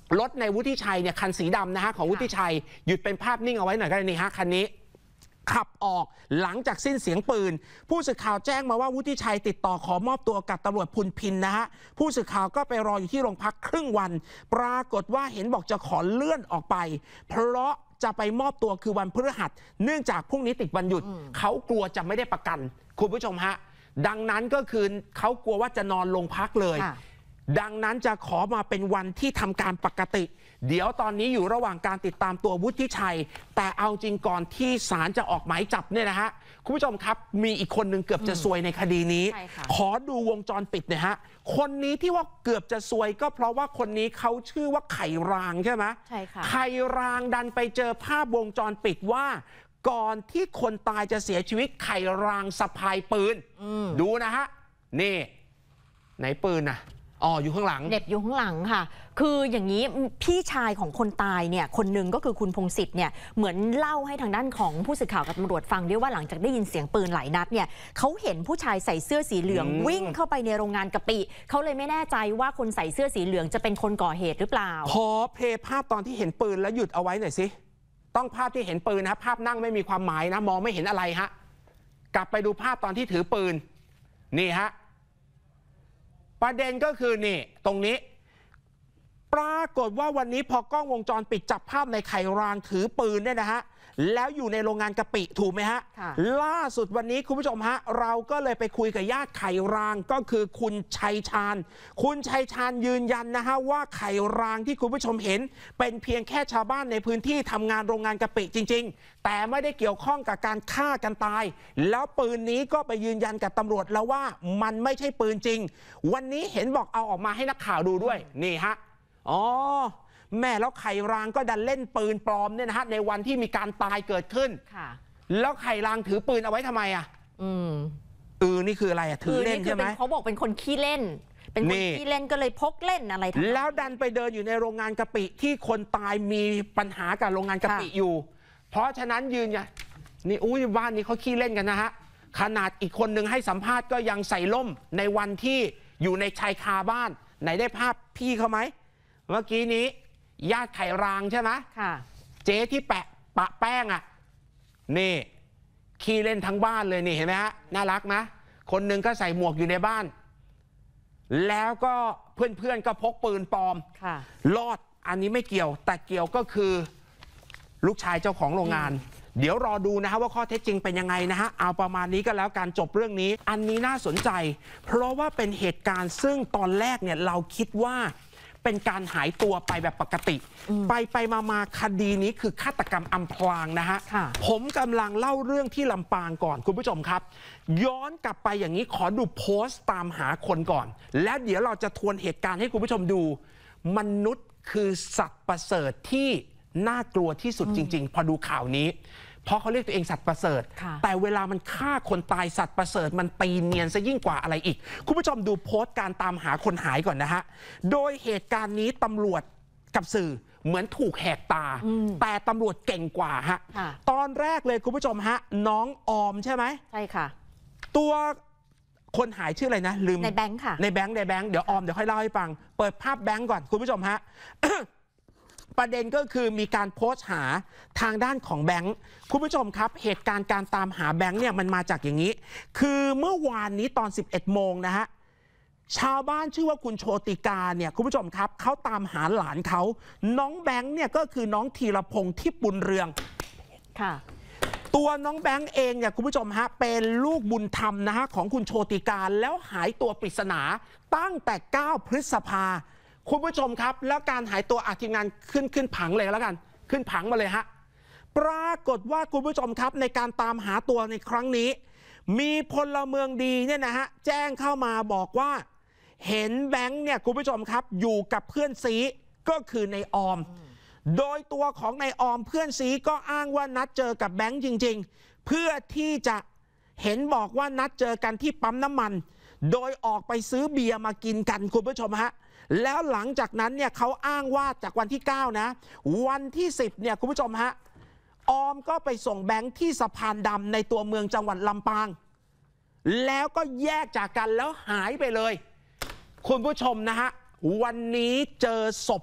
รถในวุฒิชัยเนี่ยคันสีดำนะฮะของวุฒิชัยหยุดเป็นภาพนิ่งเอาไว้หน่อยก็ได้นี่ฮะคันนี้ขับออกหลังจากสิ้นเสียงปืนผู้สื่อข่าวแจ้งมาว่าวุฒิชัยติดต่อขอมอบตัวกับตำรวจพุนพินนะฮะผู้สื่อข่าวก็ไปรออยู่ที่โรงพักครึ่งวันปรากฏว่าเห็นบอกจะขอเลื่อนออกไปเพราะจะไปมอบตัวคือวันพฤหัสเนื่องจากพรุ่งนี้ติดวันหยุดเขากลัวจะไม่ได้ประกันคุณผู้ชมฮะดังนั้นก็คือเขากลัวว่าจะนอนโรงพักเลยดังนั้นจะขอมาเป็นวันที่ทำการปกติเดี๋ยวตอนนี้อยู่ระหว่างการติดตามตัววุฒิชัยแต่เอาจริงก่อนที่ศาลจะออกหมายจับเนี่ยนะฮะคุณผู้ชมครับมีอีกคนหนึ่งเกือบจะซวยในคดีนี้ขอดูวงจรปิดหน่อยฮะคนนี้ที่ว่าเกือบจะซวยก็เพราะว่าคนนี้เขาชื่อว่าไข่รางใช่ไหมใช่ค่ะไข่รางดันไปเจอภาพวงจรปิดว่าก่อนที่คนตายจะเสียชีวิตไข่รางสะพายปืนดูนะฮะนี่ไหนปืนน่ะอ๋ออยู่ข้างหลังเด็บอยู่ข้างหลังค่ะคืออย่างนี้พี่ชายของคนตายเนี่ยคนหนึ่งก็คือคุณพงศิษฐ์เนี่ยเหมือนเล่าให้ทางด้านของผู้สื่อข่าวกับตำรวจฟังด้วยว่าหลังจากได้ยินเสียงปืนหลายนัดเนี่ยเขาเห็นผู้ชายใส่เสื้อสีเหลืองวิ่งเข้าไปในโรงงานกะปิเขาเลยไม่แน่ใจว่าคนใส่เสื้อสีเหลืองจะเป็นคนก่อเหตุหรือเปล่าขอเพลย์ภาพตอนที่เห็นปืนแล้วหยุดเอาไว้หน่อยสิต้องภาพที่เห็นปืนนะภาพนั่งไม่มีความหมายนะมองไม่เห็นอะไรฮะกลับไปดูภาพตอนที่ถือปืนนี่ฮะประเด็นก็คือนี่ตรงนี้ปรากฏว่าวันนี้พอกล้องวงจรปิดจับภาพในไข่รางถือปืนเนี่ยนะฮะแล้วอยู่ในโรงงานกะปิถูกไหมฮะล่าสุดวันนี้คุณผู้ชมฮะเราก็เลยไปคุยกับญาติไข่รางก็คือคุณชัยชาญคุณชัยชาญยืนยันนะฮะว่าไข่รางที่คุณผู้ชมเห็นเป็นเพียงแค่ชาวบ้านในพื้นที่ทำงานโรงงานกะปิจริงๆแต่ไม่ได้เกี่ยวข้องกับการฆ่ากันตายแล้วปืนนี้ก็ไปยืนยันกับตำรวจแล้วว่ามันไม่ใช่ปืนจริงวันนี้เห็นบอกเอาออกมาให้นักข่าวดูด้วยนี่ฮะอ๋อแม่แล้วไข่รางก็ดันเล่นปืนปลอมเนี่ยนะฮะในวันที่มีการตายเกิดขึ้นแล้วไข่รางถือปืนเอาไว้ทำไมอ่ะนี่คืออะไรอ่ะถือเล่นใช่ไหมเขาบอกเป็นคนขี้เล่นเป็นคนขี้เล่นก็เลยพกเล่นอะไรทั้งนั้นแล้วดันไปเดินอยู่ในโรงงานกะปิที่คนตายมีปัญหากับโรงงานกะปิอยู่เพราะฉะนั้นยืนยันนี่บ้านนี้เขาขี้เล่นกันนะฮะขนาดอีกคนนึงให้สัมภาษณ์ก็ยังใส่ล่มในวันที่อยู่ในชายคาบ้านไหนได้ภาพพี่เขาไหมเมื่อกี้นี้ญาติไข่รางใช่ไหมค่ะเจ๊ที่ปะแป้งอ่ะนี่ขี้เล่นทั้งบ้านเลยนี่เห็นไหมฮะน่ารักนะคนหนึ่งก็ใส่หมวกอยู่ในบ้านแล้วก็เพื่อนๆก็พกปืนปลอมค่ะรอดอันนี้ไม่เกี่ยวแต่เกี่ยวก็คือลูกชายเจ้าของโรงงานเดี๋ยวรอดูนะฮะว่าข้อเท็จจริงเป็นยังไงนะฮะเอาประมาณนี้ก็แล้วการจบเรื่องนี้อันนี้น่าสนใจเพราะว่าเป็นเหตุการณ์ซึ่งตอนแรกเนี่ยเราคิดว่าเป็นการหายตัวไปแบบปกติไปมาคดีนี้คือฆาตกรรมอำพรางนะฮะผมกำลังเล่าเรื่องที่ลำปางก่อนคุณผู้ชมครับย้อนกลับไปอย่างนี้ขอดูโพสต์ตามหาคนก่อนและเดี๋ยวเราจะทวนเหตุการณ์ให้คุณผู้ชมดูมนุษย์คือสัตว์ประเสริฐที่น่ากลัวที่สุดจริงๆพอดูข่าวนี้เพราะเขาเรียกตัวเองสัตว์ประเสริฐแต่เวลามันฆ่าคนตายสัตว์ประเสริฐมันตีเนียนซะยิ่งกว่าอะไรอีกคุณผู้ชมดูโพสต์การตามหาคนหายก่อนนะฮะโดยเหตุการณ์นี้ตำรวจกับสื่อเหมือนถูกแหกตาแต่ตำรวจเก่งกว่าฮะตอนแรกเลยคุณผู้ชมฮะน้องออมใช่ไหมใช่ค่ะตัวคนหายชื่ออะไรนะลืมในแบงค์ค่ะในแบงค์เดี๋ยวออมเดี๋ยวค่อยเล่าให้ฟังเปิดภาพแบงค์ก่อนคุณผู้ชมฮะ ประเด็นก็คือมีการโพสต์หาทางด้านของแบงค์คุณผู้ชมครับเหตุการณ์การตามหาแบงค์เนี่ยมันมาจากอย่างนี้คือเมื่อวานนี้ตอน 11 โมงนะฮะชาวบ้านชื่อว่าคุณโชติกาเนี่ยคุณผู้ชมครับเขาตามหาหลานเขาน้องแบงค์เนี่ยก็คือน้องธีรพงษ์ทิพย์บุญเรืองค่ะตัวน้องแบงค์เองเนี่ยคุณผู้ชมฮะเป็นลูกบุญธรรมนะฮะของคุณโชติกาแล้วหายตัวปริศนาตั้งแต่ 9 พฤษภาคุณผู้ชมครับแล้วการหายตัวทีมงานขึ้นผังเลยแล้วกันขึ้นผังมาเลยฮะปรากฏว่าคุณผู้ชมครับในการตามหาตัวในครั้งนี้มีพลเมืองดีเนี่ยนะฮะแจ้งเข้ามาบอกว่าเห็นแบงค์เนี่ยคุณผู้ชมครับอยู่กับเพื่อนซีก็คือในออมโดยตัวของในออมเพื่อนซีก็อ้างว่านัดเจอกับแบงค์จริงๆเพื่อที่จะเห็นบอกว่านัดเจอกันที่ปั๊มน้ำมันโดยออกไปซื้อเบียร์มากินกันคุณผู้ชมฮะแล้วหลังจากนั้นเนี่ยเขาอ้างว่าจากวันที่9นะวันที่10เนี่ยคุณผู้ชมฮะออมก็ไปส่งแบงค์ที่สะพานดำในตัวเมืองจังหวัดลำปางแล้วก็แยกจากกันแล้วหายไปเลยคุณผู้ชมนะฮะวันนี้เจอศพ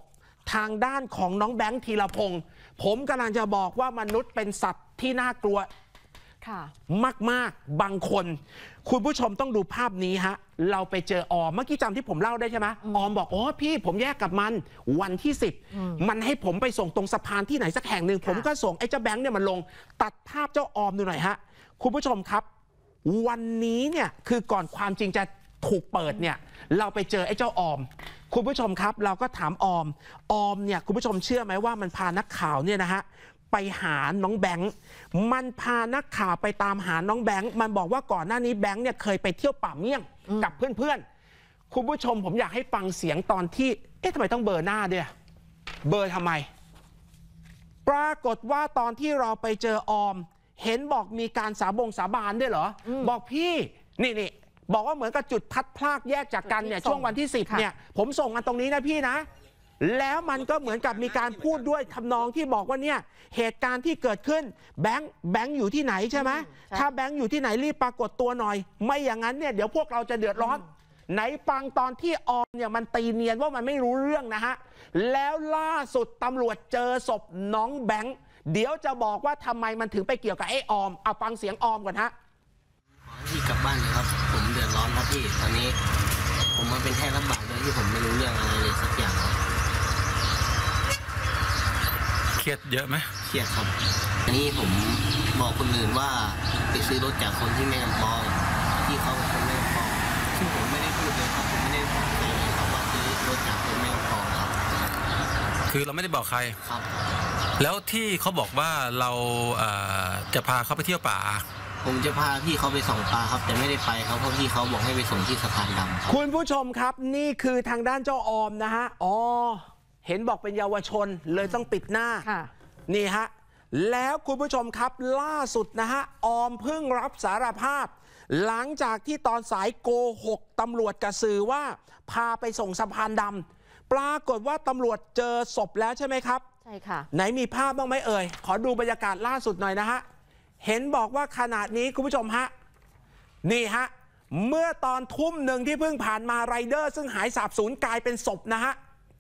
ทางด้านของน้องแบงค์ธีรพงศ์ผมกำลังจะบอกว่ามนุษย์เป็นสัตว์ที่น่ากลัวมากๆบางคนคุณผู้ชมต้องดูภาพนี้ฮะเราไปเจอออมเมื่อกี้จำที่ผมเล่าได้ใช่ไหมออมบอกโอ้พี่ผมแยกกับมันวันที่10มันให้ผมไปส่งตรงสะพานที่ไหนสักแห่งหนึ่งผมก็ส่งไอ้เจ้าแบงค์เนี่ยมันลงตัดภาพเจ้าออมดูหน่อยฮะคุณผู้ชมครับวันนี้เนี่ยคือก่อนความจริงจะถูกเปิดเนี่ยเราไปเจอไอ้เจ้าออมคุณผู้ชมครับเราก็ถามออมเนี่ยคุณผู้ชมเชื่อไหมว่ามันพานักข่าวเนี่ยนะฮะไปหาน้องแบงค์มันพานักข่าวไปตามหาน้องแบงค์มันบอกว่าก่อนหน้านี้แบงค์เนี่ยเคยไปเที่ยวป่าเมี่ยงกับเพื่อนๆคุณผู้ชมผมอยากให้ฟังเสียงตอนที่ทำไมต้องเบอร์หน้าด้วยเบอร์ทำไมปรากฏว่าตอนที่เราไปเจอออมเห็นบอกมีการสาบานด้วยเหรอบอกพี่นี่บอกว่าเหมือนกับจุดพัดพลากแยกจากกันเนี่ยช่วงวันที่10เนี่ยผมส่งมาตรงนี้นะพี่นะแล้วมันก็เหมือนกับมีการพูดด้วยทำนองที่บอกว่าเนี่ยเหตุการณ์ที่เกิดขึ้นแบงค์อยู่ที่ไหนใช่ไหมถ้าแบงค์อยู่ที่ไหนรีบปรากฏตัวหน่อยไม่อย่างนั้นเนี่ยเดี๋ยวพวกเราจะเดือดร้อนไหนฟังตอนที่ออมเนี่ยมันตีเนียนว่ามันไม่รู้เรื่องนะฮะแล้วล่าสุดตำรวจเจอศพน้องแบงค์เดี๋ยวจะบอกว่าทำไมมันถึงไปเกี่ยวกับไอ้ออมเอาฟังเสียงออมก่อนฮะพี่กลับบ้านเลยครับผมเดือดร้อนครับพี่ตอนนี้ผมมาเป็นแค่รับบาปโดยที่ผมไม่รู้เรื่องอะไรเลยสักอย่างเครียดเยอะไหมเครียดครับอันนี้ผมบอกคนอื่นว่าไปซื้อรถจากคนที่แม่กำปองที่เขาเป็นคนแม่กำปองซึ่งผมไม่ได้พูดเลยครับผมไม่ได้บอกเลยครับว่าซื้อรถจากคนแม่กำปองครับคือเราไม่ได้บอกใครครับแล้วที่เขาบอกว่าเราจะพาเขาไปเที่ยวป่าผมจะพาพี่เขาไปส่องปลาครับแต่ไม่ได้ไปครับเพราะพี่เขาบอกให้ไปส่งที่สะพานดำคุณผู้ชมครับนี่คือทางด้านเจ้าออมนะฮะเห็นบอกเป็นเยาวชนเลยต้องปิดหน้านี่ฮะแล้วคุณผู้ชมครับล่าสุดนะฮะออมเพิ่งรับสารภาพหลังจากที่ตอนสายโกหกตำรวจกับสื่อว่าพาไปส่งสะพานดำปรากฏว่าตำรวจเจอศพแล้วใช่ไหมครับใช่ค่ะไหนมีภาพบ้างไหมเอ่ยขอดูบรรยากาศล่าสุดหน่อยนะฮะเห็นบอกว่าขณะนี้คุณผู้ชมฮะนี่ฮะเมื่อตอนทุ่มหนึ่งที่เพิ่งผ่านมาไรเดอร์ซึ่งหายสาบสูญกลายเป็นศพนะฮะ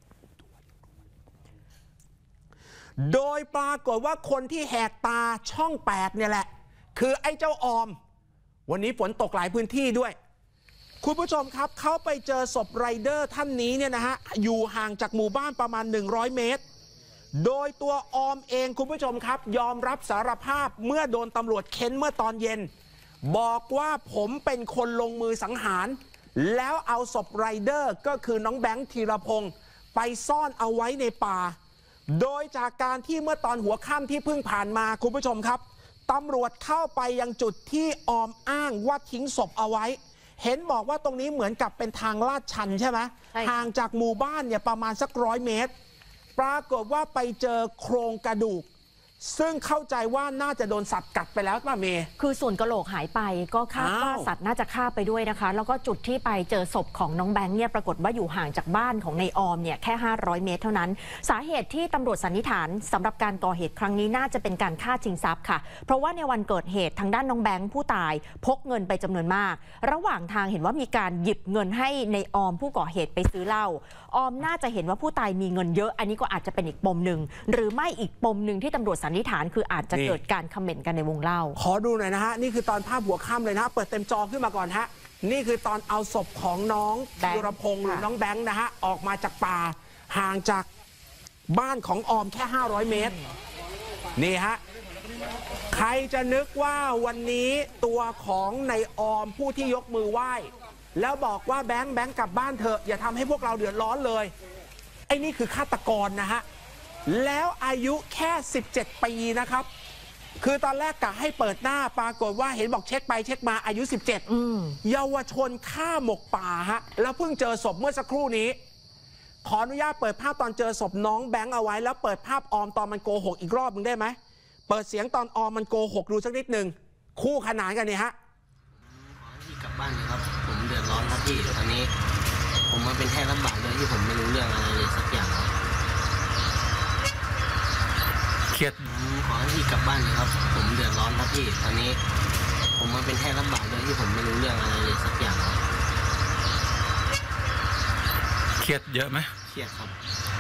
โดยปรากฏว่าคนที่แหกตาช่อง8เนี่ยแหละคือไอ้เจ้าออมวันนี้ฝนตกหลายพื้นที่ด้วยคุณผู้ชมครับเขาไปเจอศพไรเดอร์ท่านนี้เนี่ยนะฮะอยู่ห่างจากหมู่บ้านประมาณ100เมตรโดยตัวออมเองคุณผู้ชมครับยอมรับสารภาพเมื่อโดนตำรวจเค้นเมื่อตอนเย็นบอกว่าผมเป็นคนลงมือสังหารแล้วเอาศพไรเดอร์ก็คือน้องแบงค์ธีรพงศ์ไปซ่อนเอาไว้ในป่าโดยจากการที่เมื่อตอนหัวค่ำที่เพิ่งผ่านมาคุณผู้ชมครับตำรวจเข้าไปยังจุดที่ออมอ้างว่าทิ้งศพเอาไว้เห็นบอกว่าตรงนี้เหมือนกับเป็นทางลาดชันใช่ไหมห่างจากหมู่บ้านเนี่ยประมาณสัก100 เมตรปรากฏว่าไปเจอโครงกระดูกซึ่งเข้าใจว่าน่าจะโดนสัตว์กัดไปแล้วป่ะเมย์คือส่วนกะโหลกหายไปก็คาดว่าสัตว์น่าจะฆ่าไปด้วยนะคะแล้วก็จุดที่ไปเจอศพของน้องแบงค์เนี่ยปรากฏว่าอยู่ห่างจากบ้านของในออมเนี่ยแค่500 เมตรเท่านั้นสาเหตุที่ตำรวจสันนิษฐานสำหรับการก่อเหตุครั้งนี้น่าจะเป็นการฆ่าชิงทรัพย์ค่ะเพราะว่าในวันเกิดเหตุทางด้านน้องแบงค์ผู้ตายพกเงินไปจำนวนมากระหว่างทางเห็นว่ามีการหยิบเงินให้ในออมผู้ก่อเหตุไปซื้อเหล้าออมน่าจะเห็นว่าผู้ตายมีเงินเยอะอันนี้ก็อาจจะเป็นอีกปมหนึ่งหรือไม่อีกปมหนึ่งที่ตำรวจสันนิษฐานคืออาจจะเกิดการคอมเมนต์กันในวงเล่าขอดูหน่อยนะฮะนี่คือตอนภาพหัวค่ำเลยนะเปิดเต็มจอขึ้นมาก่อนฮะนี่คือตอนเอาศพของน้องธีรพงศ์หรือน้องแบงค์นะฮะออกมาจากป่าห่างจากบ้านของออมแค่500 เมตรนี่ฮะใครจะนึกว่าวันนี้ตัวของในออมผู้ที่ยกมือไหว้แล้วบอกว่าแบงค์กลับบ้านเถอะอย่าทำให้พวกเราเดือดร้อนเลยไอ้นี่คือฆาตกรนะฮะแล้วอายุแค่17 ปีนะครับคือตอนแรกกะให้เปิดหน้าปรากฏว่าเห็นบอกเช็คไปเช็คมาอายุ17เยาวชนฆ่าหมกป่าฮะแล้วเพิ่งเจอศพเมื่อสักครู่นี้ขออนุญาตเปิดภาพตอนเจอศพน้องแบงค์เอาไว้แล้วเปิดภาพออมตอนมันโกหกอีกรอบนึงได้ไหมเปิดเสียงตอนออมมันโกหกดูสักนิดนึงคู่ขนานกันนี่ฮะพี่กลับบ้านเลยครับผมเดือดร้อนครับพี่ตอนนี้ผมมาเป็นแค่รับบาปโดยที่ผมไม่รู้เรื่องอะไรเลยสักอย่างเครียดขอให้พี่กลับบ้านเลยครับผมเดือดร้อนครับพี่ตอนนี้ผมมาเป็นแค่รับบาปโดยที่ผมไม่รู้เรื่องอะไรเลยสักอย่างเครียดเยอะไหมเครียดครับ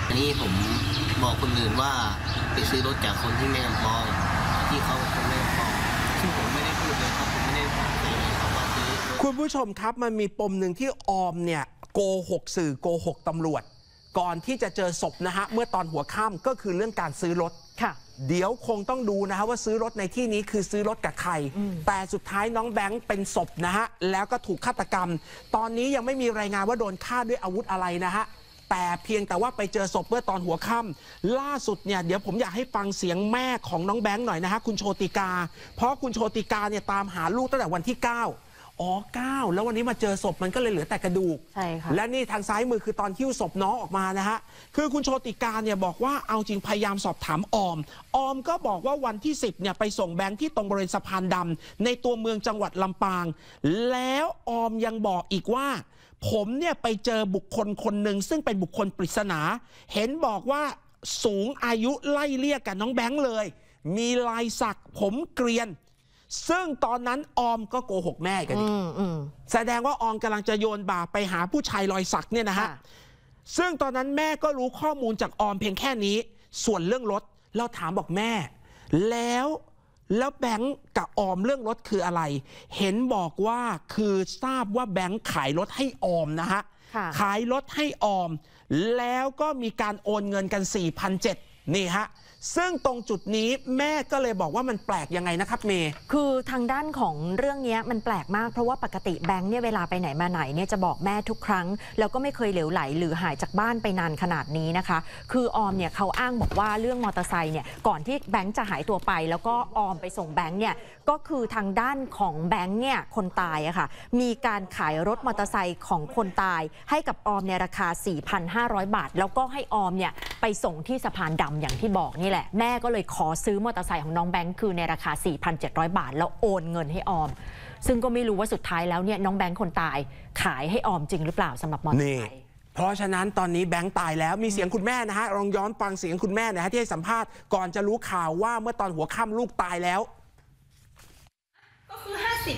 อันนี้ผมบอกคนอื่นว่าไปซื้อรถจากคนที่แม่กำปองที่เขาเป็นคนแม่กำปองซึ่งผมไม่ได้พูดเลยครับผมไม่ได้บอกเลยครับว่าซื้อคุณผู้ชมครับมันมีปมหนึ่งที่ออมเนี่ยโกหกสื่อโกหกตำรวจก่อนที่จะเจอศพนะฮะเมื่อตอนหัวค่ำก็คือเรื่องการซื้อรถค่ะเดี๋ยวคงต้องดูนะฮะว่าซื้อรถในที่นี้คือซื้อรถกับใครแต่สุดท้ายน้องแบงค์เป็นศพนะฮะแล้วก็ถูกฆาตกรรมตอนนี้ยังไม่มีรายงานว่าโดนฆ่าด้วยอาวุธอะไรนะฮะแต่เพียงแต่ว่าไปเจอศพเมื่อตอนหัวค่ำล่าสุดเนี่ยเดี๋ยวผมอยากให้ฟังเสียงแม่ของน้องแบงค์หน่อยนะฮะคุณโชติกาเพราะคุณโชติกาเนี่ยตามหาลูกตั้งแต่วันที่9แล้ววันนี้มาเจอศพมันก็เลยเหลือแต่กระดูกใช่ค่ะและนี่ทางซ้ายมือคือตอนหิ้วศพน้องออกมานะฮะคือคุณโชติกาเนี่ยบอกว่าเอาจริงพยายามสอบถามออมก็บอกว่าวันที่10เนี่ยไปส่งแบงค์ที่ตรงบริเวณสะพานดำในตัวเมืองจังหวัดลำปางแล้วออมยังบอกอีกว่าผมเนี่ยไปเจอบุคคลคนหนึ่งซึ่งเป็นบุคคลปริศนาเห็นบอกว่าสูงอายุไล่เลี่ยกับน้องแบงค์เลยมีลายสักผมเกรียนซึ่งตอนนั้นออมก็โกหกแม่กันแสดงว่าออมกำลังจะโยนบาปไปหาผู้ชายรอยสักเนี่ยนะฮะซึ่งตอนนั้นแม่ก็รู้ข้อมูลจากออมเพียงแค่นี้ส่วนเรื่องรถเราถามบอกแม่แล้วแบงค์กับออมเรื่องรถคืออะไรเห็นบอกว่าคือทราบว่าแบงค์ขายรถให้ออมนะฮะขายรถให้ออมแล้วก็มีการโอนเงินกัน 4,700 นี่ฮะซึ่งตรงจุดนี้แม่ก็เลยบอกว่ามันแปลกยังไงนะครับเมย์คือทางด้านของเรื่องนี้มันแปลกมากเพราะว่าปกติแบงค์เนี่ยเวลาไปไหนมาไหนเนี่ยจะบอกแม่ทุกครั้งแล้วก็ไม่เคยเหลวไหลหรือหายจากบ้านไปนานขนาดนี้นะคะคือออมเนี่ยเขาอ้างบอกว่าเรื่องมอเตอร์ไซค์เนี่ยก่อนที่แบงค์จะหายตัวไปแล้วก็ออมไปส่งแบงค์เนี่ยก็คือทางด้านของแบงค์เนี่ยคนตายอะค่ะมีการขายรถมอเตอร์ไซค์ของคนตายให้กับออมในราคา 4,500 บาทแล้วก็ให้ออมเนี่ยไปส่งที่สะพานดำอย่างที่บอกนี่แหละแม่ก็เลยขอซื้อมอเตอร์ไซค์ของน้องแบงค์คือในราคา 4,700 บาทแล้วโอนเงินให้ออมซึ่งก็ไม่รู้ว่าสุดท้ายแล้วเนี่ยน้องแบงค์คนตายขายให้ออมจริงหรือเปล่าสำหรับมอเตอร์ไซค์เพราะฉะนั้นตอนนี้แบงค์ตายแล้วมีเสียงคุณแม่นะฮะลองย้อนฟังเสียงคุณแม่นะฮะที่ให้สัมภาษณ์ก่อนจะรู้ข่าวว่าเมื่อตอนหัวค่ำลูกตายแล้วก็คือ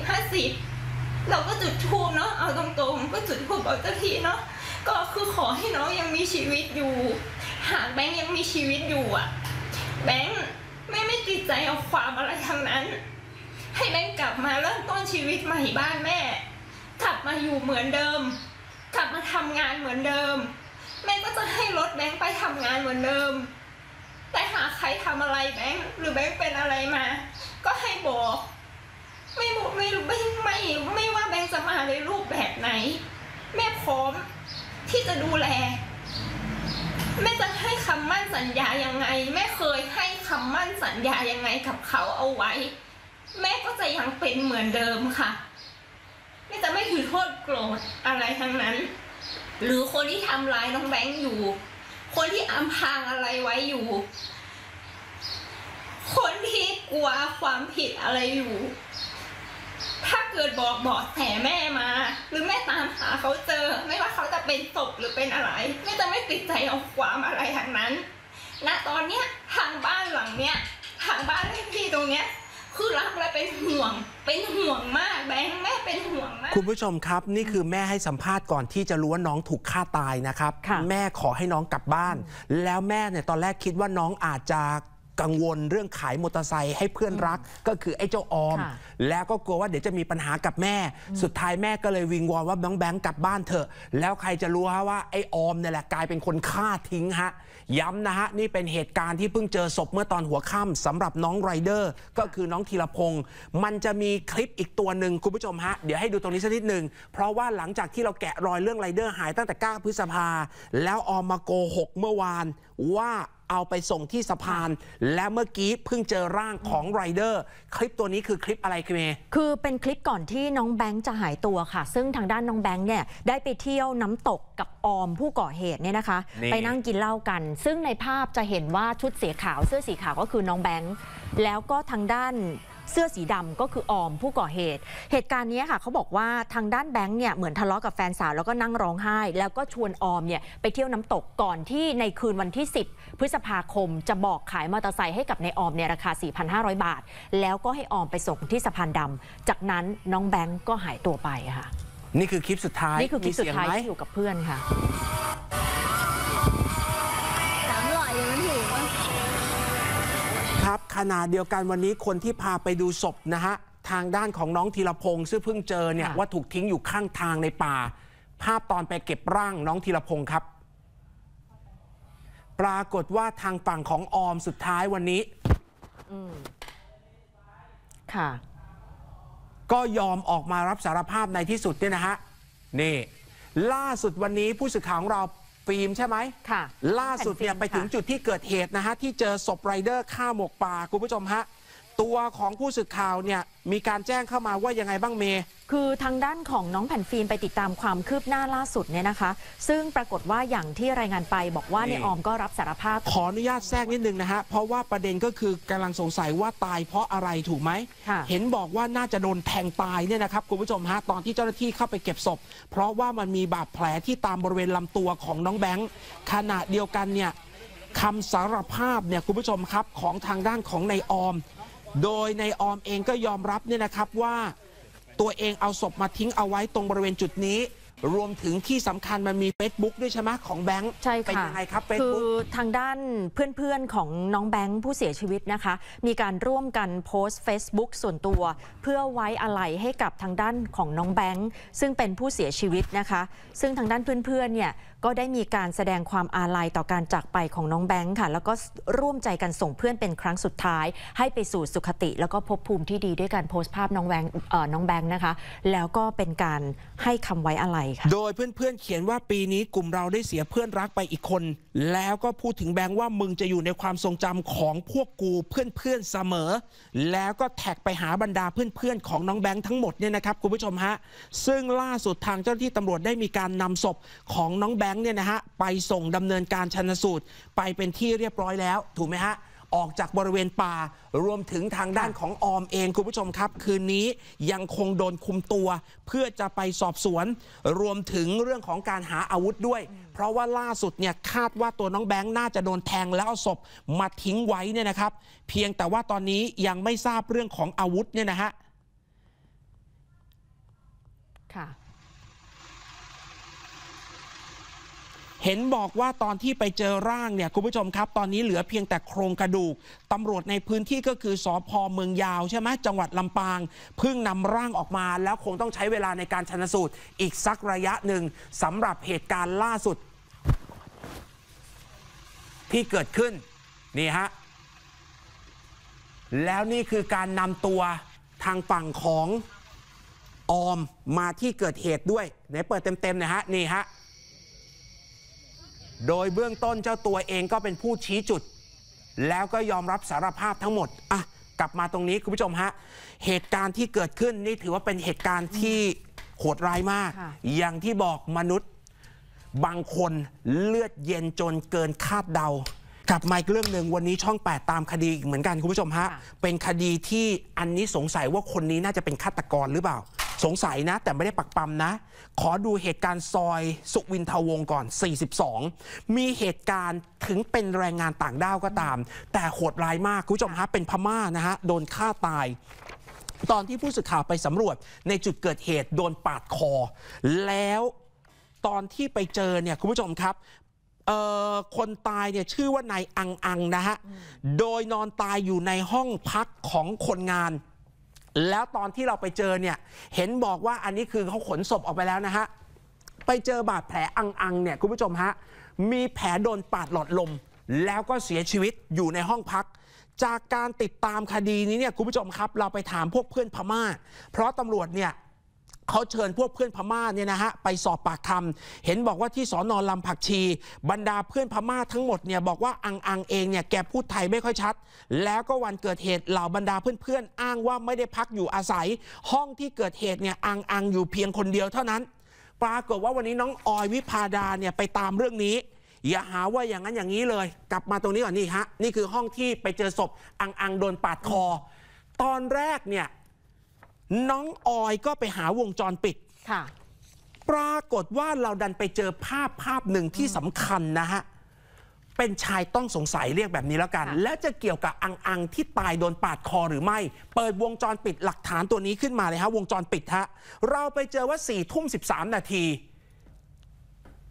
50-50เราก็จุดธูปเนาะเอาตรงๆก็จุดธูปเอาเจ้าที่เนาะก็คือขอให้น้องยังมีชีวิตอยู่หากแบงค์ยังมีชีวิตอยู่อ่ะแบงค์ไม่ติดใจเอาความอะไรทั้งนั้นให้แบงค์กลับมาเริ่มต้นชีวิตใหม่บ้านแม่กลับมาอยู่เหมือนเดิมกลับมาทำงานเหมือนเดิมแม่ก็จะให้รถแบงค์ไปทำงานเหมือนเดิมแต่หากใครทำอะไรแบงค์หรือแบงค์เป็นอะไรมาก็ให้บอกไม่ว่าแบงค์จะมาในรูปแบบไหนแม่พร้อมที่จะดูแลแม่จะให้คำมั่นสัญญายังไงแม่เคยให้คำมั่นสัญญายังไงกับเขาเอาไว้แม่ก็จะยังเป็นเหมือนเดิมค่ะแม่จะไม่ถือโทษโกรธอะไรทั้งนั้นหรือคนที่ทำร้ายน้องแบงค์อยู่คนที่อำพรางอะไรไว้อยู่คนที่กลัวความผิดอะไรอยู่ถ้าเกิดบอกแต่แม่มาหรือแม่ตามหาเขาเจอไม่ว่าเขาจะเป็นศพหรือเป็นอะไรแม่จะไม่ติดใจเอาความอะไรทั้งนั้นณตอนเนี้ยทางบ้านหลังเนี้ยทางบ้านเลขที่ตรงเนี้ยคือรักและเป็นห่วงมากแบงค์แม่เป็นห่วงมากคุณผู้ชมครับนี่คือแม่ให้สัมภาษณ์ก่อนที่จะรู้ว่าน้องถูกฆ่าตายนะครับแม่ขอให้น้องกลับบ้านแล้วแม่เนี่ยตอนแรกคิดว่าน้องอาจจะกังวลเรื่องขายมอเตอร์ไซค์ให้เพื่อนรักก็คือไอ้เจ้าออมแล้วก็กลัวว่าเดี๋ยวจะมีปัญหากับแม่สุดท้ายแม่ก็เลยวิงวอนว่าน้องแบงค์กลับบ้านเถอะแล้วใครจะรู้ฮะว่าไอ้ออมเนี่ยแหละกลายเป็นคนฆ่าทิ้งฮะย้ำนะฮะนี่เป็นเหตุการณ์ที่เพิ่งเจอศพเมื่อตอนหัวค่ำสำหรับน้องไรเดอร์ก็คือน้องธีรพงศ์มันจะมีคลิปอีกตัวหนึ่งคุณผู้ชมฮะเดี๋ยวให้ดูตรงนี้สักนิดหนึ่งเพราะว่าหลังจากที่เราแกะรอยเรื่องไรเดอร์หายตั้งแต่9 พฤษภาแล้วออมมาโกหกเมื่อวานว่าเอาไปส่งที่สะพานและเมื่อกี้เพิ่งเจอร่างของไรเดอร์คลิปตัวนี้คือคลิปอะไรคุณเมย์คือเป็นคลิปก่อนที่น้องแบงค์จะหายตัวค่ะซึ่งทางด้านน้องแบงค์เนี่ยได้ไปเที่ยวน้ำตกกับออมผู้ก่อเหตุเนี่ยนะคะไปนั่งกินเหล้ากันซึ่งในภาพจะเห็นว่าชุดสีขาวเสื้อสีขาวก็คือน้องแบงค์แล้วก็ทางด้านเสื้อสีดำก็คือออมผู้ก่อเหตุเหตุการณ์นี้ค่ะเขาบอกว่าทางด้านแบงค์เนี่ยเหมือนทะเลาะกับแฟนสาวแล้วก็นั่งร้องไห้แล้วก็ชวนออมเนี่ยไปเที่ยวน้ำตกก่อนที่ในคืนวันที่10 พฤษภาคมจะบอกขายมอเตอร์ไซค์ให้กับในออมในราคา 4,500 บาทแล้วก็ให้ออมไปส่งที่สะพานดำจากนั้นน้องแบงค์ก็หายตัวไปค่ะนี่คือคลิปสุดท้ายนี่คือคลิปสุดท้ายที่อยู่กับเพื่อนค่ะณะเดียวกันวันนี้คนที่พาไปดูศพนะฮะทางด้านของน้องธีรพงษ์ซึ่งเพิ่งเจอเนี่ยว่าถูกทิ้งอยู่ข้างทางในป่าภาพตอนไปเก็บร่างน้องธีรพงษ์ครับปรากฏว่าทางฝั่งของออมสุดท้ายวันนี้ค่ะก็ยอมออกมารับสารภาพในที่สุดเนี่ยนะฮะนี่ล่าสุดวันนี้ผู้สื่อข่าวของเราฟิล์มใช่ไหมค่ะล่าสุดเนี่ยไปถึงจุดที่เกิดเหตุนะฮะที่เจอศพไรเดอร์ฆ่าหมกป่าคุณผู้ชมฮะตัวของผู้สื่อข่าวเนี่ยมีการแจ้งเข้ามาว่ายังไงบ้างเมย์คือทางด้านของน้องแผ่นฟิล์มไปติดตามความคืบหน้าล่าสุดเนี่ยนะคะซึ่งปรากฏว่าอย่างที่รายงานไปบอกว่าในออมก็รับสารภาพขออนุญาตแทรกนิดนึงนะฮะเพราะว่าประเด็นก็คือกำลังสงสัยว่าตายเพราะอะไรถูกไหมเห็นบอกว่าน่าจะโดนแทงตายเนี่ยนะครับคุณผู้ชมฮะตอนที่เจ้าหน้าที่เข้าไปเก็บศพเพราะว่ามันมีบาดแผลที่ตามบริเวณลำตัวของน้องแบงค์ขณะเดียวกันเนี่ยคำสารภาพเนี่ยคุณผู้ชมครับของทางด้านของนายออมโดยนายออมเองก็ยอมรับเนี่ยนะครับว่าตัวเองเอาศพมาทิ้งเอาไว้ตรงบริเวณจุดนี้รวมถึงที่สำคัญมันมี Facebook ด้วยใช่ไหมของแบงค์ใช่ค่ะเป็นยังไงครับ Facebook คือทางด้านเพื่อนๆของน้องแบงค์ผู้เสียชีวิตนะคะมีการร่วมกันโพสต์ Facebook ส่วนตัวเพื่อไว้อาลัยให้กับทางด้านของน้องแบงค์ซึ่งเป็นผู้เสียชีวิตนะคะซึ่งทางด้านเพื่อนๆเนี่ยก็ได้มีการแสดงความอาลัยต่อการจากไปของน้องแบงค์ค่ะแล้วก็ร่วมใจกันส่งเพื่อนเป็นครั้งสุดท้ายให้ไปสู่สุขติแล้วก็ภพภูมิที่ดีด้วยการโพสต์ภาพน้องแบงค์นะคะแล้วก็เป็นการให้คำไว้อาลัยค่ะโดยเพื่อนๆเขียนว่าปีนี้กลุ่มเราได้เสียเพื่อนรักไปอีกคนแล้วก็พูดถึงแบงค์ว่ามึงจะอยู่ในความทรงจำของพวกกูเพื่อนๆเสมอแล้วก็แท็กไปหาบรรดาเพื่อนๆของน้องแบงค์ทั้งหมดเนี่ยนะครับคุณผู้ชมฮะซึ่งล่าสุดทางเจ้าหน้าที่ตำรวจได้มีการนำศพของน้องแบงค์เนี่ยนะฮะไปส่งดำเนินการชันสูตรไปเป็นที่เรียบร้อยแล้วถูกไหมฮะออกจากบริเวณป่ารวมถึงทางด้านของออมเองคุณผู้ชมครับคืนนี้ยังคงโดนคุมตัวเพื่อจะไปสอบสวนรวมถึงเรื่องของการหาอาวุธด้วยเพราะว่าล่าสุดเนี่ยคาดว่าตัวน้องแบงค์น่าจะโดนแทงแล้วเอาศพมาทิ้งไว้เนี่ยนะครับเพียงแต่ว่าตอนนี้ยังไม่ทราบเรื่องของอาวุธเนี่ยนะฮะค่ะเห็นบอกว่าตอนที่ไปเจอร่างเนี่ยคุณผู้ชมครับตอนนี้เหลือเพียงแต่โครงกระดูกตำรวจในพื้นที่ก็คือสภ.เมืองยาวใช่ไหมจังหวัดลำปางเพิ่งนำร่างออกมาแล้วคงต้องใช้เวลาในการชันสูตรอีกสักระยะหนึ่งสำหรับเหตุการณ์ล่าสุดที่เกิดขึ้นนี่ฮะแล้วนี่คือการนำตัวทางฝั่งของออมมาที่เกิดเหตุด้วยไหนเปิดเต็มๆนะฮะนี่ฮะโดยเบื้องต้นเจ้าตัวเองก็เป็นผู้ชี้จุดแล้วก็ยอมรับสารภาพทั้งหมดอ่ะกลับมาตรงนี้คุณผู้ชมฮะเหตุการณ์ที่เกิดขึ้นนี่ถือว่าเป็นเหตุการณ์ที่โหดร้ายมากอย่างที่บอกมนุษย์บางคนเลือดเย็นจนเกินคาดเดากลับมาอีกเรื่องหนึ่งวันนี้ช่อง8ตามคดีเหมือนกันคุณผู้ชมฮะเป็นคดีที่อันนี้สงสัยว่าคนนี้น่าจะเป็นฆาตกรหรือเปล่าสงสัยนะแต่ไม่ได้ปักปั๊มนะขอดูเหตุการณ์ซอยสุวินทวงศ์ก่อน42มีเหตุการณ์ถึงเป็นแรงงานต่างด้าวก็ตามแต่โหดร้ายมากคุณผู้ชมฮะเป็นพม่านะฮะโดนฆ่าตายตอนที่ผู้สื่อข่าวไปสำรวจในจุดเกิดเหตุโดนปาดคอแล้วตอนที่ไปเจอเนี่ยคุณผู้ชมครับคนตายเนี่ยชื่อว่านายอังนะฮะโดยนอนตายอยู่ในห้องพักของคนงานแล้วตอนที่เราไปเจอเนี่ยเห็นบอกว่าอันนี้คือเขาขนศพออกไปแล้วนะฮะไปเจอบาดแผลอังเนี่ยคุณผู้ชมฮะมีแผลโดนปาดหลอดลมแล้วก็เสียชีวิตอยู่ในห้องพักจากการติดตามคดีนี้เนี่ยคุณผู้ชมครับเราไปถามพวกเพื่อนพม่าเพราะตำรวจเนี่ยเขาเชิญพวกเพื่อนพม่าเนี่ยนะฮะไปสอบปากคำเห็นบอกว่าที่สน.ลำผักชีบรรดาเพื่อนพม่าทั้งหมดเนี่ยบอกว่าอังเองเนี่ยแกพูดไทยไม่ค่อยชัดแล้วก็วันเกิดเหตุเหล่าบรรดาเพื่อนๆอ้างว่าไม่ได้พักอยู่อาศัยห้องที่เกิดเหตุเนี่ยอังอยู่เพียงคนเดียวเท่านั้นปรากฏว่าวันนี้น้องออยวิภาดาเนี่ยไปตามเรื่องนี้อย่าหาว่าอย่างนั้นอย่างนี้เลยกลับมาตรงนี้ก่อนนี่ฮะนี่คือห้องที่ไปเจอศพอังโดนปาดคอตอนแรกเนี่ยน้องออยก็ไปหาวงจรปิดค่ะปรากฏว่าเราดันไปเจอภาพหนึ่งที่สำคัญนะฮะเป็นชายต้องสงสัยเรียกแบบนี้แล้วกันแล้วจะเกี่ยวกับอังที่ตายโดนปาดคอหรือไม่เปิดวงจรปิดหลักฐานตัวนี้ขึ้นมาเลยฮะวงจรปิดฮะเราไปเจอว่า4:13 นาที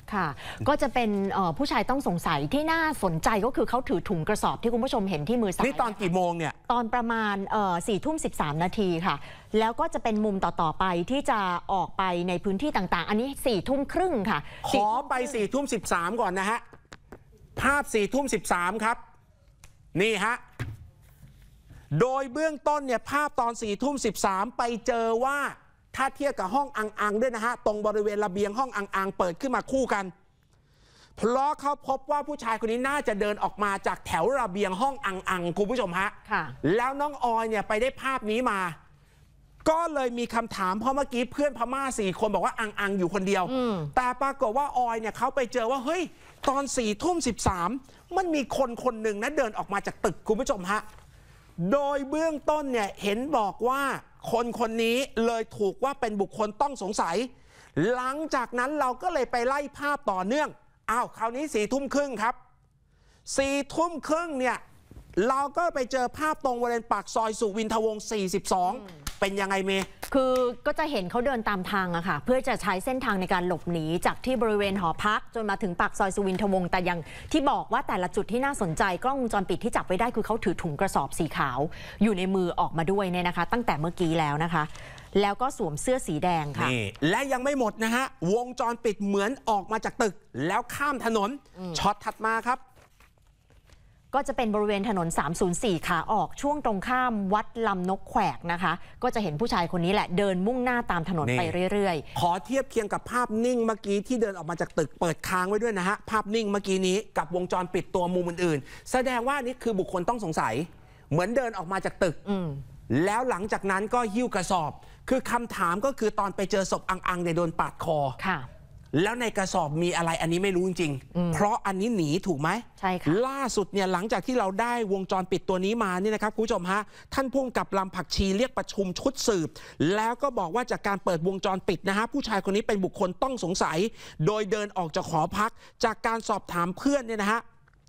ค่ะก็จะเป็นผู้ชายต้องสงสัยที่น่าสนใจก็คือเขาถือถุงกระสอบที่คุณผู้ชมเห็นที่มือซ้ายนี่ตอนกี่โมงเนี่ยตอนประมาณ4:13 นาทีค่ะแล้วก็จะเป็นมุมต่อไปที่จะออกไปในพื้นที่ต่างๆอันนี้4:30ค่ะขอไป4:13ก่อนนะฮะภาพ4:13ครับนี่ฮะโดยเบื้องต้นเนี่ยภาพตอน4:13ไปเจอว่าถ้าเทียบกับห้องอังด้วยนะฮะตรงบริเวณระเบียงห้องอังเปิดขึ้นมาคู่กันเพราะเขาพบว่าผู้ชายคนนี้น่าจะเดินออกมาจากแถวระเบียงห้องอังคุณผู้ชมฮะแล้วน้องออยเนี่ยไปได้ภาพนี้มาก็เลยมีคำถามเพราะเมื่อกี้เพื่อนพม่า4 คนบอกว่าอังอยู่คนเดียวแต่ปรากฏว่าออยเนี่ยเขาไปเจอว่าเฮ้ยตอน4:13มันมีคนหนึ่งนะเดินออกมาจากตึกคุณผู้ชมฮะโดยเบื้องต้นเนี่ยเห็นบอกว่าคนนี้เลยถูกว่าเป็นบุคคลต้องสงสัยหลังจากนั้นเราก็เลยไปไล่ภาพต่อเนื่องคราวนี้4:30ครับ4:30เนี่ยเราก็ไปเจอภาพตรงบริเวณปากซอยสุวินทวงศ์42เป็นยังไงเมย์คือก็จะเห็นเขาเดินตามทางอะค่ะเพื่อจะใช้เส้นทางในการหลบหนีจากที่บริเวณหอพักจนมาถึงปากซอยสุวินทวงศ์แต่ยังที่บอกว่าแต่ละจุดที่น่าสนใจกล้องวงจรปิดที่จับไว้ได้คือเขาถือถุงกระสอบสีขาวอยู่ในมือออกมาด้วยเนี่ยนะคะตั้งแต่เมื่อกี้แล้วนะคะแล้วก็สวมเสื้อสีแดงค่ะและยังไม่หมดนะฮะวงจรปิดเหมือนออกมาจากตึกแล้วข้ามถนนช็อตถัดมาครับก็จะเป็นบริเวณถนน304ขาออกช่วงตรงข้ามวัดลำนกแขวกนะคะก็จะเห็นผู้ชายคนนี้แหละเดินมุ่งหน้าตามถนนไปเรื่อยๆขอเทียบเคียงกับภาพนิ่งเมื่อกี้ที่เดินออกมาจากตึกเปิดค้างไว้ด้วยนะฮะภาพนิ่งเมื่อกี้นี้กับวงจรปิดตัวมุมอื่นๆแสดงว่านี่คือบุคคลต้องสงสัยเหมือนเดินออกมาจากตึกแล้วหลังจากนั้นก็หิ้วกระสอบคือคำถามก็คือตอนไปเจอศพอังเนี่ยโดนปาดคอค่ะแล้วในกระสอบมีอะไรอันนี้ไม่รู้จริงๆเพราะอันนี้หนีถูกไหมใช่ค่ะล่าสุดเนี่ยหลังจากที่เราได้วงจรปิดตัวนี้มานี่นะครับคุณผู้ชมฮะท่านผู้กำกับลำผักชีเรียกประชุมชุดสืบแล้วก็บอกว่าจากการเปิดวงจรปิดนะฮะผู้ชายคนนี้เป็นบุคคลต้องสงสัยโดยเดินออกจากหอพักจากการสอบถามเพื่อนเนี่ยนะฮะ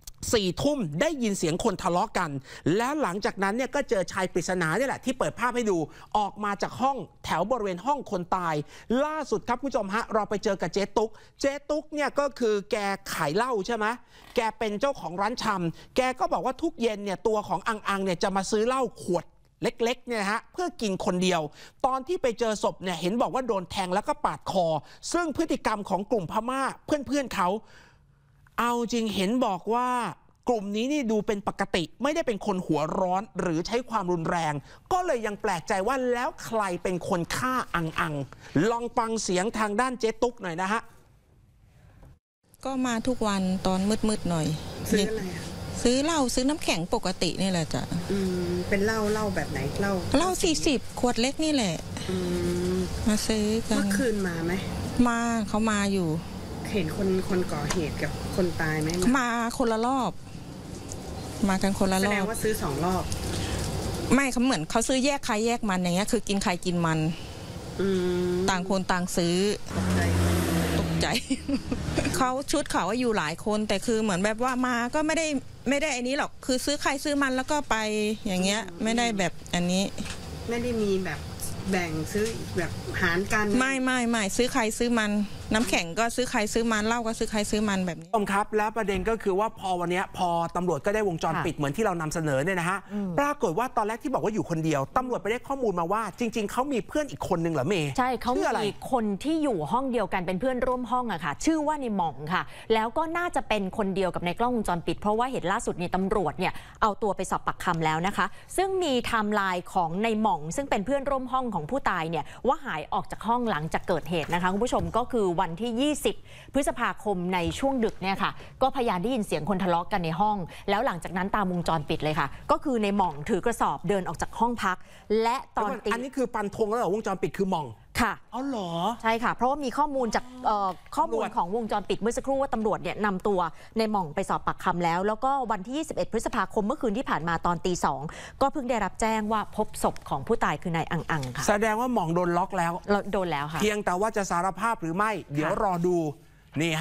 4:00 ได้ยินเสียงคนทะเลาะกันแล้วหลังจากนั้นเนี่ยก็เจอชายปริศนาเนี่ยแหละที่เปิดภาพให้ดูออกมาจากห้องแถวบริเวณห้องคนตายล่าสุดครับผู้ชมฮะเราไปเจอกับเจ๊ตุ๊กเนี่ยก็คือแกขายเหล้าใช่ไหมแกเป็นเจ้าของร้านชำแกก็บอกว่าทุกเย็นเนี่ยตัวของอังเนี่ยจะมาซื้อเหล้าขวดเล็กๆเนี่ยฮะเพื่อกินคนเดียวตอนที่ไปเจอศพเนี่ยเห็นบอกว่าโดนแทงแล้วก็ปาดคอซึ่งพฤติกรรมของกลุ่มพม่าเพื่อนเขาเอาจริงเห็นบอกว่ากลุ่มนี้นี่ดูเป็นปกติไม่ได้เป็นคนหัวร้อนหรือใช้ความรุนแรงก็เลยยังแปลกใจว่าแล้วใครเป็นคนฆ่าอังลองฟังเสียงทางด้านเจ๊ตุ๊กหน่อยนะฮะก็มาทุกวันตอนมืดๆหน่อยซื้ออะไรซื้อเหล้าซื้อน้ำแข็งปกตินี่แหละจ้ะเป็นเหล้าแบบไหนเหล้า40 ขวดเล็กนี่แหละมาซื้อกันเมื่อคืนมาไหมมาเขามาอยู่เห็นคนก่อเหตุกับคนตายไหมมาคนละรอบมากันคนละรอบแสดงว่าซื้อ2 รอบไม่เขาเหมือนเขาซื้อแยกใครแยกมันอย่างเงี้ยคือกินใครกินมันต่างคนต่างซื้อตกใจเขาชุดเขาว่าอยู่หลายคนแต่คือเหมือนแบบว่ามาก็ไม่ได้อันนี้หรอกคือซื้อใครซื้อมันแล้วก็ไปอย่างเงี้ยไม่ได้แบบอันนี้ไม่ได้มีแบบแบ่งซื้อแบบหารกันไม่ซื้อใครซื้อมันน้ำแข็งก็ซื้อใครซื้อมันเหล้าก็ซื้อใครซื้อมันแบบนี้ครับแล้วประเด็นก็คือว่าพอวันนี้พอตำรวจก็ได้วงจรปิดเหมือนที่เรานำเสนอเนี่ยนะฮะปรากฏว่าตอนแรกที่บอกว่าอยู่คนเดียวตำรวจไปได้ข้อมูลมาว่าจริงๆเขามีเพื่อนอีกคนนึงเหรอเมย์ใช่เขามีคนที่อยู่ห้องเดียวกันเป็นเพื่อนร่วมห้องอะค่ะชื่อว่าในหม่องค่ะแล้วก็น่าจะเป็นคนเดียวกับในกล้องวงจรปิดเพราะว่าเห็นล่าสุดเนี่ยตำรวจเนี่ยเอาตัวไปสอบปากคำแล้วนะคะซึ่งมีไทม์ไลน์ของในหม่องซึ่งเป็นเพื่อนร่วมห้องของผู้ตายเนี่ยว่าหายออกจากห้องหลังจากเกิดเหตุนะคะคุณผู้ชมก็คือวันที่20 พฤษภาคมในช่วงดึกเนี่ยค่ะก็พยานได้ยินเสียงคนทะเลาะกันในห้องแล้วหลังจากนั้นตามวงจรปิดเลยค่ะก็คือในหม่องถือกระสอบเดินออกจากห้องพักและตอนอันนี้คือปันธงแล้วเหรอวงจรปิดคือหม่องค่ะอ๋อเหรอใช่ค่ะเพราะว่ามีข้อมูลจากข้อมูลของวงจรปิดเมื่อสักครู่ว่าตำรวจเนี่ยนำตัวในหม่องไปสอบปากคำแล้วก็วันที่21 พฤษภาคมเมื่อคืนที่ผ่านมาตอนตี 2ก็เพิ่งได้รับแจ้งว่าพบศพของผู้ตายคือนายอังค่ะแสดงว่าหม่องโดนล็อกแล้วโดนแล้วค่ะเพียงแต่ว่าจะสารภาพหรือไม่เดี๋ยวรอดูนี่ฮะ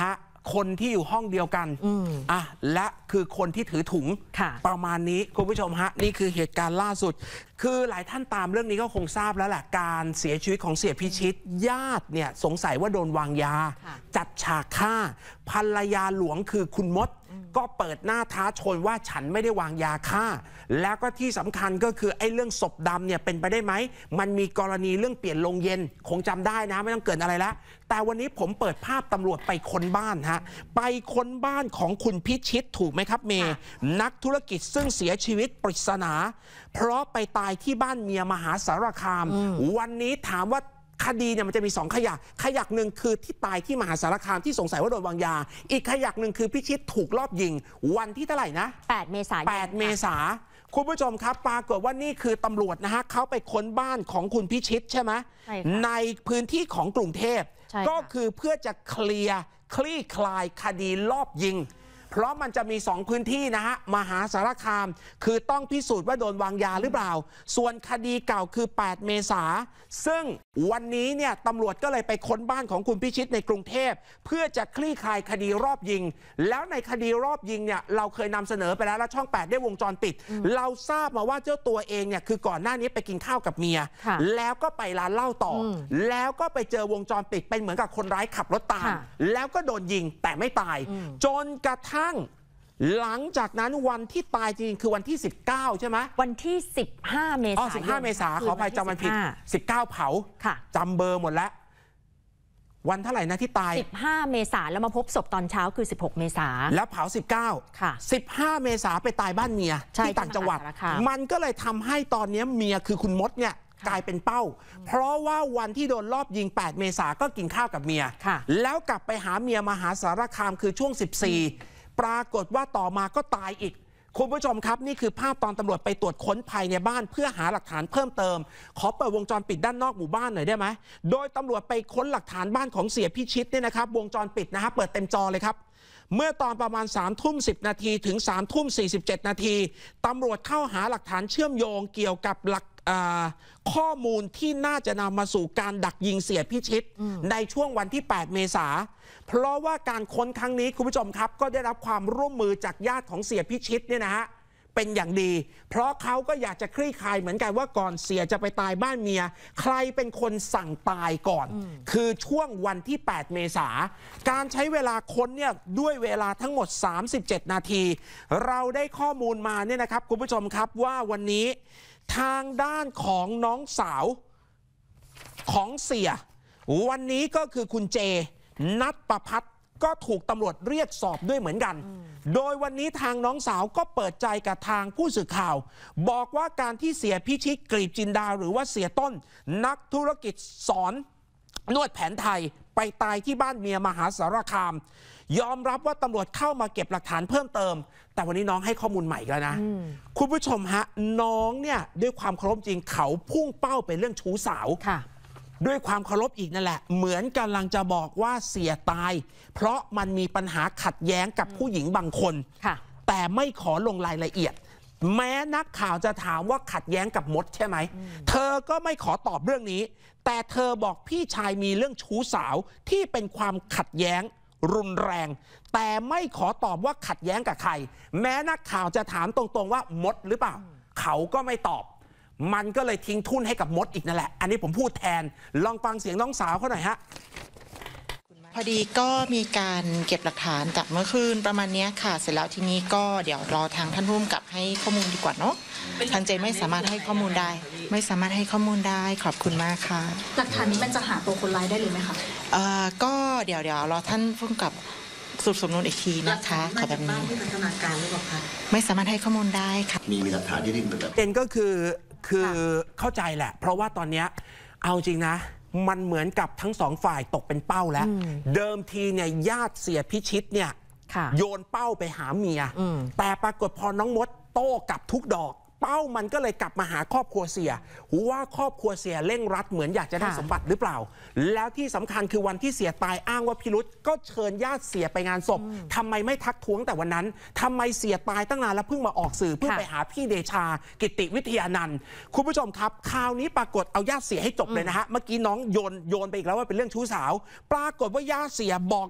คนที่อยู่ห้องเดียวกันและคือคนที่ถือถุงประมาณนี้คุณผู้ชมฮะนี่คือเหตุการณ์ล่าสุดคือหลายท่านตามเรื่องนี้ก็คงทราบแล้วแหละการเสียชีวิตของเสียพิชิตญาติเนี่ยสงสัยว่าโดนวางยาจัดฉากฆ่าภรรยาหลวงคือคุณมดก็เปิดหน้าท้าชนว่าฉันไม่ได้วางยาฆ่าแล้วก็ที่สำคัญก็คือไอ้เรื่องศพดำเนี่ยเป็นไปได้ไหมมันมีกรณีเรื่องเปลี่ยนโรงเย็นคงจำได้นะไม่ต้องเกิดอะไรแล้วแต่วันนี้ผมเปิดภาพตำรวจไปค้นบ้านฮะไปค้นบ้านของคุณพิชิตถูกไหมครับเมย์นักธุรกิจซึ่งเสียชีวิตปริศนาเพราะไปตายที่บ้านเมียมหาสารคามวันนี้ถามว่าคดีเนี่ยมันจะมี2ขยักหนึ่งคือที่ตายที่มหาสารคามที่สงสัยว่าโดนวางยาอีกขยักหนึ่งคือพิชิตถูกลอบยิงวันที่เท่าไหร่นะ 8 เมษายน 8 เมษายนคุณผู้ชมครับปรากฏว่านี่คือตำรวจนะฮะเขาไปค้นบ้านของคุณพิชิตใช่ไหมในพื้นที่ของกรุงเทพก็คือเพื่อจะคลี่คลายคดีลอบยิงเพราะมันจะมี2พื้นที่นะฮะมหาสารคามคือต้องพิสูจน์ว่าโดนวางยาหรือเปล่าส่วนคดีเก่าคือ8 เมษายนซึ่งวันนี้เนี่ยตำรวจก็เลยไปค้นบ้านของคุณพิชิตในกรุงเทพเพื่อจะคลี่คลายคดีรอบยิงแล้วในคดีรอบยิงเนี่ยเราเคยนำเสนอไปแล้วช่อง8ได้วงจรปิดเราทราบมาว่าเจ้าตัวเองเนี่ยคือก่อนหน้านี้ไปกินข้าวกับเมียแล้วก็ไปร้านเหล้าต่อแล้วก็ไปเจอวงจรปิดเป็นเหมือนกับคนร้ายขับรถตามแล้วก็โดนยิงแต่ไม่ตายจนกระทั่งหลังจากนั้นวันที่ตายจริงคือวันที่19ใช่ไหมวันที่15 เมษายน 15 เมษายนขออภัยจำวันผิด19เผาจำเบอร์หมดแล้ววันเท่าไหร่นะที่ตาย 15 เมษายนแล้วมาพบศพตอนเช้าคือ16 เมษายนแล้วเผา19ค่ะ15 เมษายนไปตายบ้านเมียที่ต่างจังหวัดมันก็เลยทำให้ตอนนี้เมียคือคุณมดเนี่ยกลายเป็นเป้าเพราะว่าวันที่โดนลอบยิง8 เมษายนก็กินข้าวกับเมียแล้วกลับไปหาเมียมหาสารคามคือช่วง14ปรากฏว่าต่อมาก็ตายอีกคุณผู้ชมครับนี่คือภาพตอนตำรวจไปตรวจค้นภายในบ้านเพื่อหาหลักฐานเพิ่มเติมขอเปิดวงจรปิดด้านนอกหมู่บ้านหน่อยได้ไหมโดยตำรวจไปค้นหลักฐานบ้านของเสียพิชิตเนี่ยนะครับวงจรปิดนะฮะเปิดเต็มจอเลยครับเมื่อตอนประมาณ3:10 นาทีถึง3:47 นาทีตำรวจเข้าหาหลักฐานเชื่อมโยงเกี่ยวกับข้อมูลที่น่าจะนำมาสู่การดักยิงเสียพิชิตในช่วงวันที่8 เมษายนเพราะว่าการค้นครั้งนี้คุณผู้ชมครับก็ได้รับความร่วมมือจากญาติของเสียพิชิตเนี่ยนะฮะเป็นอย่างดีเพราะเขาก็อยากจะคลี่คลายเหมือนกันว่าก่อนเสียจะไปตายบ้านเมียใครเป็นคนสั่งตายก่อนคือช่วงวันที่8 เมษายนการใช้เวลาค้นเนี่ยด้วยเวลาทั้งหมด37 นาทีเราได้ข้อมูลมาเนี่ยนะครับคุณผู้ชมครับว่าวันนี้ทางด้านของน้องสาวของเสียวันนี้ก็คือคุณเจนัทประภัทรก็ถูกตำรวจเรียกสอบด้วยเหมือนกันโดยวันนี้ทางน้องสาวก็เปิดใจกับทางผู้สื่อข่าวบอกว่าการที่เสียพิชิตกลีบจินดาหรือว่าเสียต้นนักธุรกิจสอนนวดแผนไทยไปตายที่บ้านเมียมหาสารคามยอมรับว่าตำรวจเข้ามาเก็บหลักฐานเพิ่มเติมแต่วันนี้น้องให้ข้อมูลใหม่แล้วนะคุณผู้ชมฮะน้องเนี่ยด้วยความเคารพจริงเขาพุ่งเป้าไปเรื่องชู้สาวด้วยความเคารพอีกนั่นแหละเหมือนกำลังจะบอกว่าเสียตายเพราะมันมีปัญหาขัดแย้งกับผู้หญิงบางคนแต่ไม่ขอลงรายละเอียดแม้นักข่าวจะถามว่าขัดแย้งกับมดใช่ไหมเธอก็ไม่ขอตอบเรื่องนี้แต่เธอบอกพี่ชายมีเรื่องชู้สาวที่เป็นความขัดแย้งรุนแรงแต่ไม่ขอตอบว่าขัดแย้งกับใครแม้นักข่าวจะถามตรงๆว่ามดหรือเปล่าเขาก็ไม่ตอบมันก็เลยทิ้งทุ่นให้กับมดอีกนั่นแหละอันนี้ผมพูดแทนลองฟังเสียงน้องสาวเขาหน่อยฮะพอดีก็มีการเก็บหลักฐานจากเมื่อคืนประมาณนี้ค่ะเสร็จแล้วทีนี้ก็เดี๋ยวรอทางท่านผู้กำกับให้ข้อมูลดีกว่าเนาะทางเจไม่สามารถให้ข้อมูลได้ไม่สามารถให้ข้อมูลได้ขอบคุณมากค่ะหลักฐานนี้มันจะหาตัวคนร้ายได้เลยไหมคะก็เดี๋ยวรอท่านผู้กำกับสืบสวนอีกทีนะคะขอแบบนี้ไม่สามารถให้ข้อมูลได้ค่ะมีหลักฐานที่ดิ้นแบบเองก็คือเข้าใจแหละเพราะว่าตอนนี้เอาจริงนะมันเหมือนกับทั้งสองฝ่ายตกเป็นเป้าแล้วเดิมทีเนี่ยญาติเสียพิชิตเนี่ยโยนเป้าไปหาเมียแต่ปรากฏพอน้องมดโต้กลับทุกดอกเป้ามันก็เลยกลับมาหาครอบครัวเสียว่าครอบครัวเสียเร่งรัดเหมือนอยากจะได้สมบัติหรือเปล่าแล้วที่สำคัญคือวันที่เสียตายอ้างว่าพิรุธก็เชิญญาติเสียไปงานศพทำไมไม่ทักท้วงแต่วันนั้นทำไมเสียตายตั้งนานแล้วเพิ่งมาออกสื่อเพื่อไปหาพี่เดชากิติวิทยานันท์คุณผู้ชมครับคราวนี้ปรากฏเอาญาติเสียให้จบเลยนะฮะเมื่อกี้น้องโยนไปอีกแล้วว่าเป็นเรื่องชู้สาวปรากฏว่าญาติเสียบอกอีก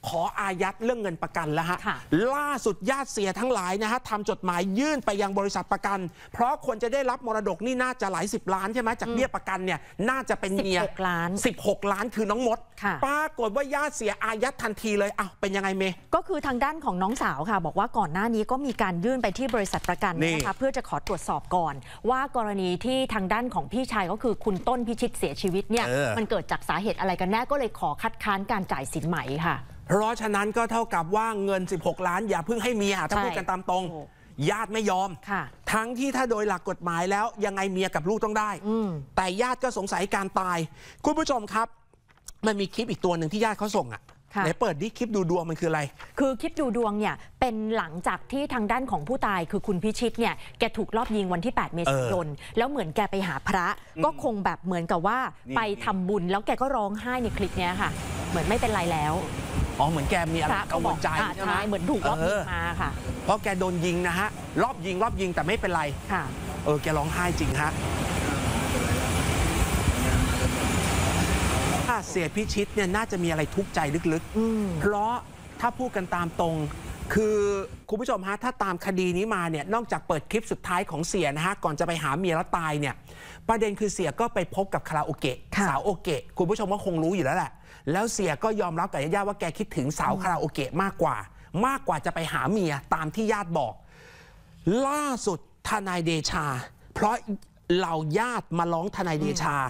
ขออายัดเรื่องเงินประกันแล้วฮะล่าสุดญาติเสียทั้งหลายนะฮะทำจดหมายยื่นไปยังบริษัทประกันเพราะคนจะได้รับมรดกนี่น่าจะหลาย10 ล้านใช่ไหมจากเบี้ยประกันเนี่ยน่าจะเป็นเมีย 16 ล้าน 16 ล้านคือน้องมดปรากฏว่าญาติเสียอายัดทันทีเลยอ้าวเป็นยังไงเมย์ก็คือทางด้านของน้องสาวค่ะบอกว่าก่อนหน้านี้ก็มีการยื่นไปที่บริษัทประกันนะคะเพื่อจะขอตรวจสอบก่อนว่ากรณีที่ทางด้านของพี่ชายก็คือคุณต้นพิชิตเสียชีวิตเนี่ยมันเกิดจากสาเหตุอะไรกันแน่ก็เลยขอคัดค้านการจ่ายสินไหมค่ะเพราะฉะนั้นก็เท่ากับว่าเงิน16 ล้านอย่าเพิ่งให้เมียถ้าพูดกันตามตรงญาติไม่ยอมทั้งที่ถ้าโดยหลักกฎหมายแล้วยังไงเมียกับลูกต้องได้แต่ญาติก็สงสัยการตายคุณผู้ชมครับมันมีคลิปอีกตัวหนึ่งที่ญาติเขาส่งไหนเปิดดิคลิปดูดวงมันคืออะไรคือคลิปดูดวงเนี่ยเป็นหลังจากที่ทางด้านของผู้ตายคือคุณพิชิตเนี่ยแกถูกลอบยิงวันที่8 เมษายนแล้วเหมือนแกไปหาพระก็คงแบบเหมือนกับว่าไปทำบุญแล้วแกก็ร้องไห้ในคลิปนี้ค่ะเหมือนไม่เป็นไรแล้วเหมือนแกมีอะไรกังวลใจใช่ไหมเหมือนถูกลอบยิงมาค่ะเพราะแกโดนยิงนะฮะรอบยิงแต่ไม่เป็นไรค่ะแกร้องไห้จริงฮะถ้าเสียพิชิตเนี่ยน่าจะมีอะไรทุกข์ใจลึกๆเพราะถ้าพูดกันตามตรงคือคุณผู้ชมฮะถ้าตามคดีนี้มาเนี่ยนอกจากเปิดคลิปสุดท้ายของเสียนะฮะก่อนจะไปหาเมียแล้วตายเนี่ยประเด็นคือเสียก็ไปพบกับคาราโอเกะสาวโอเกะคุณผู้ชมว่าคงรู้อยู่แล้วแหละแล้วเสียก็ยอมรับกับญาติว่าแกคิดถึงสาวคาราโอเกะมากกว่าจะไปหาเมียตามที่ญาติบอกล่าสุดทนายเดชาเพราะเหล่าญาติมาร้องทนายเดชา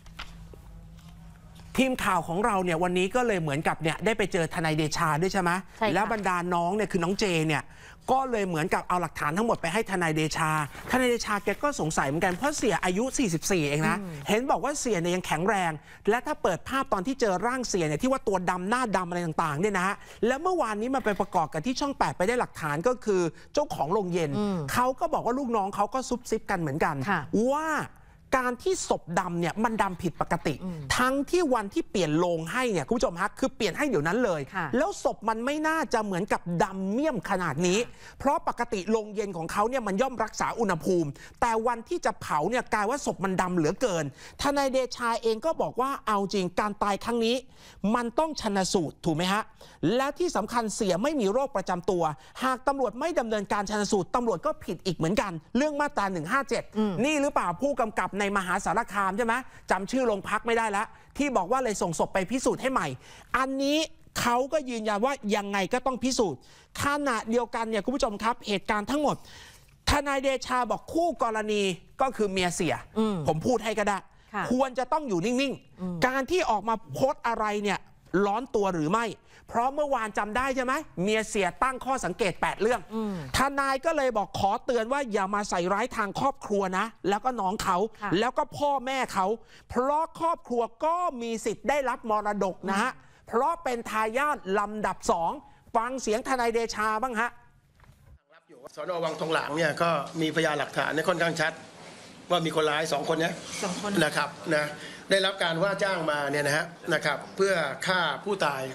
ทีมข่าวของเราเนี่ยวันนี้ก็เลยเหมือนกับเนี่ยได้ไปเจอทนายเดชาด้วยใช่ไหมแล้วบรรดาน้องเนี่ยคือน้องเจเนี่ยก็เลยเหมือนกับเอาหลักฐานทั้งหมดไปให้ทนายเดชาแกก็สงสัยเหมือนกันเพราะเสียอายุ44เองนะเห็นบอกว่าเสียเนี่ยยังแข็งแรงและถ้าเปิดภาพตอนที่เจอร่างเสียเนี่ยที่ว่าตัวดำหน้าดำอะไรต่างๆเนี่ยนะฮะแล้วเมื่อวานนี้มันไปประกอบกับที่ช่อง8ไปได้หลักฐานก็คือเจ้าของโรงเย็นเขาก็บอกว่าลูกน้องเขาก็ซุบซิบกันเหมือนกันว่าการที่ศพดำเนี่ยมันดำผิดปกติทั้งที่วันที่เปลี่ยนโลงให้เนี่ยคุณผู้ชมฮะคือเปลี่ยนให้เดี๋ยวนั้นเลยแล้วศพมันไม่น่าจะเหมือนกับดำเมี่ยมขนาดนี้เพราะปกติโลงเย็นของเขาเนี่ยมันย่อมรักษาอุณหภูมิแต่วันที่จะเผาเนี่ยกลายว่าศพมันดำเหลือเกินทนายเดชาเองก็บอกว่าเอาจริงการตายครั้งนี้มันต้องชันสูตรถูกไหมฮะและที่สำคัญเสียไม่มีโรคประจำตัวหากตำรวจไม่ดำเนินการชันสูตรตำรวจก็ผิดอีกเหมือนกันเรื่องมาตรา157นี่หรือเปล่าผู้กำกับในมหาสารคามใช่ไหมจำชื่อโรงพักไม่ได้แล้วที่บอกว่าเลยส่งศพไปพิสูจน์ให้ใหม่อันนี้เขาก็ยืนยันว่ายังไงก็ต้องพิสูจน์ขณะเดียวกันเนี่ยคุณผู้ชมครับเหตุการณ์ทั้งหมดทนายเดชาบอกคู่กรณีก็คือเมียเสียผมพูดให้ก็ได้ควรจะต้องอยู่นิ่งๆการที่ออกมาโพสต์อะไรเนี่ยร้อนตัวหรือไม่เพราะเมื่อวานจำได้ใช่ไหมเมียเสียตั้งข้อสังเกต8เรื่องทนายก็เลยบอกขอเตือนว่าอย่ามาใส่ร้ายทางครอบครัวนะแล้วก็น้องเขาแล้วก็พ่อแม่เขาเพราะครอบครัวก็มีสิทธิ์ได้รับมรดกนะฮะเพราะเป็นทายาทลำดับ2ฟังเสียงทนายเดชาบ้างฮะสน.วังทองหลางเนี่ยก็มีพยานหลักฐานในค่อนข้างชัดว่ามีคนร้าย2 คนนี้นะครับนะได้รับการว่าจ้างมาเนี่ยนะครับเพื่อฆ่าผู้ตาย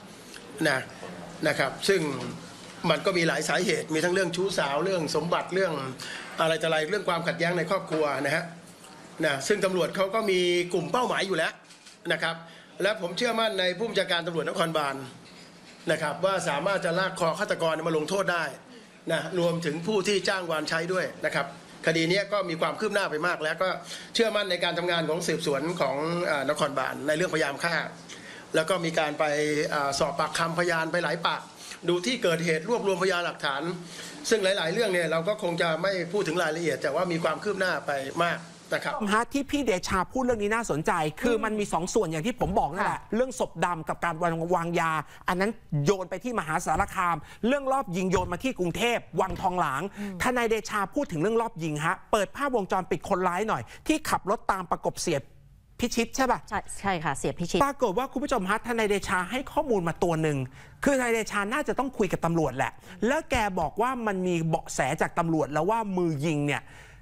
นะครับซึ่งมันก็มีหลายสาเหตุมีทั้งเรื่องชู้สาวเรื่องสมบัติเรื่องอะไรต่ออะไรเรื่องความขัดแย้งในครอบครัวนะซึ่งตำรวจเขาก็มีกลุ่มเป้าหมายอยู่แล้วนะครับและผมเชื่อมั่นในผู้บัญชาการตำรวจนครบาลนะครับว่าสามารถจะลากคอฆาตกรมาลงโทษได้นะรวมถึงผู้ที่จ้างวานใช้ด้วยนะครับคดีนี้ก็มีความคืบหน้าไปมากแล้วก็เชื่อมั่นในการทำงานของสืบสวนของนครบาลในเรื่องพยายามฆ่าแล้วก็มีการไปสอบปากคำพยานไปหลายปากดูที่เกิดเหตุรวบรวมพยานหลักฐานซึ่งหลายๆเรื่องเนี่ยเราก็คงจะไม่พูดถึงรายละเอียดแต่ว่ามีความคืบหน้าไปมากนะครับที่พี่เดชาพูดเรื่องนี้น่าสนใจคือมันมี2 ส่วนอย่างที่ผมบอกนั่นแหละเรื่องศพดำกับการวางยาอันนั้นโยนไปที่มหาสารคามเรื่องรอบยิงโยนมาที่กรุงเทพวังทองหลางทนายเดชาพูดถึงเรื่องรอบยิงฮะเปิดภาพวงจรปิดคนร้ายหน่อยที่ขับรถตามประกบเสียพิชิตใช่ป่ะใช่ค่ะเสียพิชิตปรากฏว่าคุณผู้ชมฮะทนายเดชาให้ข้อมูลมาตัวหนึ่งคือทนายเดชาน่าจะต้องคุยกับตำรวจแหละแล้วแกบอกว่ามันมีเบาะแสจากตำรวจแล้วว่ามือยิงเนี่ย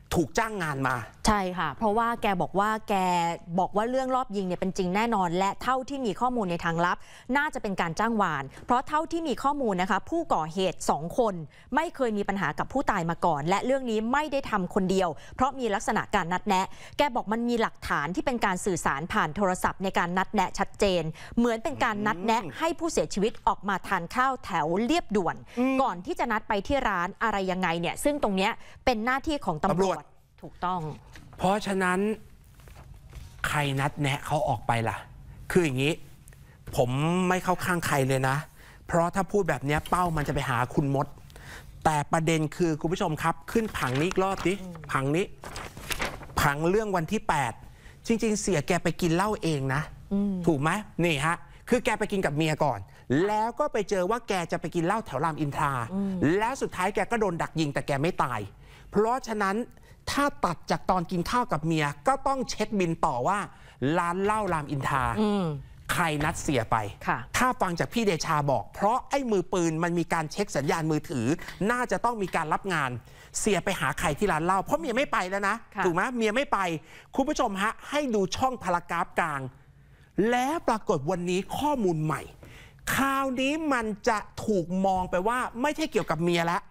ถูกจ้างงานมาใช่ค่ะเพราะว่าแกบอกว่าเรื่องรอบยิงเนี่ยเป็นจริงแน่นอนและเท่าที่มีข้อมูลในทางลับน่าจะเป็นการจ้างวานเพราะเท่าที่มีข้อมูลนะคะผู้ก่อเหตุ2คนไม่เคยมีปัญหากับผู้ตายมาก่อนและเรื่องนี้ไม่ได้ทำคนเดียวเพราะมีลักษณะการนัดแนะแกบอกมันมีหลักฐานที่เป็นการสื่อสารผ่านโทรศัพท์ในการนัดแนะชัดเจนเหมือนเป็นการนัดแนะให้ผู้เสียชีวิตออกมาทานข้าวแถวเรียบด่วนก่อนที่จะนัดไปที่ร้านอะไรยังไงเนี่ยซึ่งตรงเนี้ยเป็นหน้าที่ของตำรวจถูกต้องเพราะฉะนั้นใครนัดแนะเขาออกไปล่ะคืออย่างนี้ผมไม่เข้าข้างใครเลยนะเพราะถ้าพูดแบบนี้เป้ามันจะไปหาคุณมดแต่ประเด็นคือคุณผู้ชมครับขึ้นผังนี้อีกรอบดิผังนี้ผังเรื่องวันที่8จริงๆเสียแกไปกินเหล้าเองนะถูกไหมนี่ฮะคือแกไปกินกับเมียก่อนแล้วก็ไปเจอว่าแกจะไปกินเหล้าแถวรามอินทราแล้วสุดท้ายแกก็โดนดักยิงแต่แกไม่ตายเพราะฉะนั้นถ้าตัดจากตอนกินข้าวกับเมียก็ต้องเช็คบินต่อว่าร้านเหล้ารามอินทราใครนัดเสียไปถ้าฟังจากพี่เดชาบอกเพราะไอ้มือปืนมันมีการเช็คสัญญาณมือถือน่าจะต้องมีการรับงานเสียไปหาใครที่ร้านเหล้าเพราะเมียไม่ไปแล้วนะถูกไหมเมียไม่ไปคุณผู้ชมฮะให้ดูช่องพารากราฟกลางแล้วปรากฏวันนี้ข้อมูลใหม่คราวนี้มันจะถูกมองไปว่าไม่ใช่เกี่ยวกับเมียแล้ว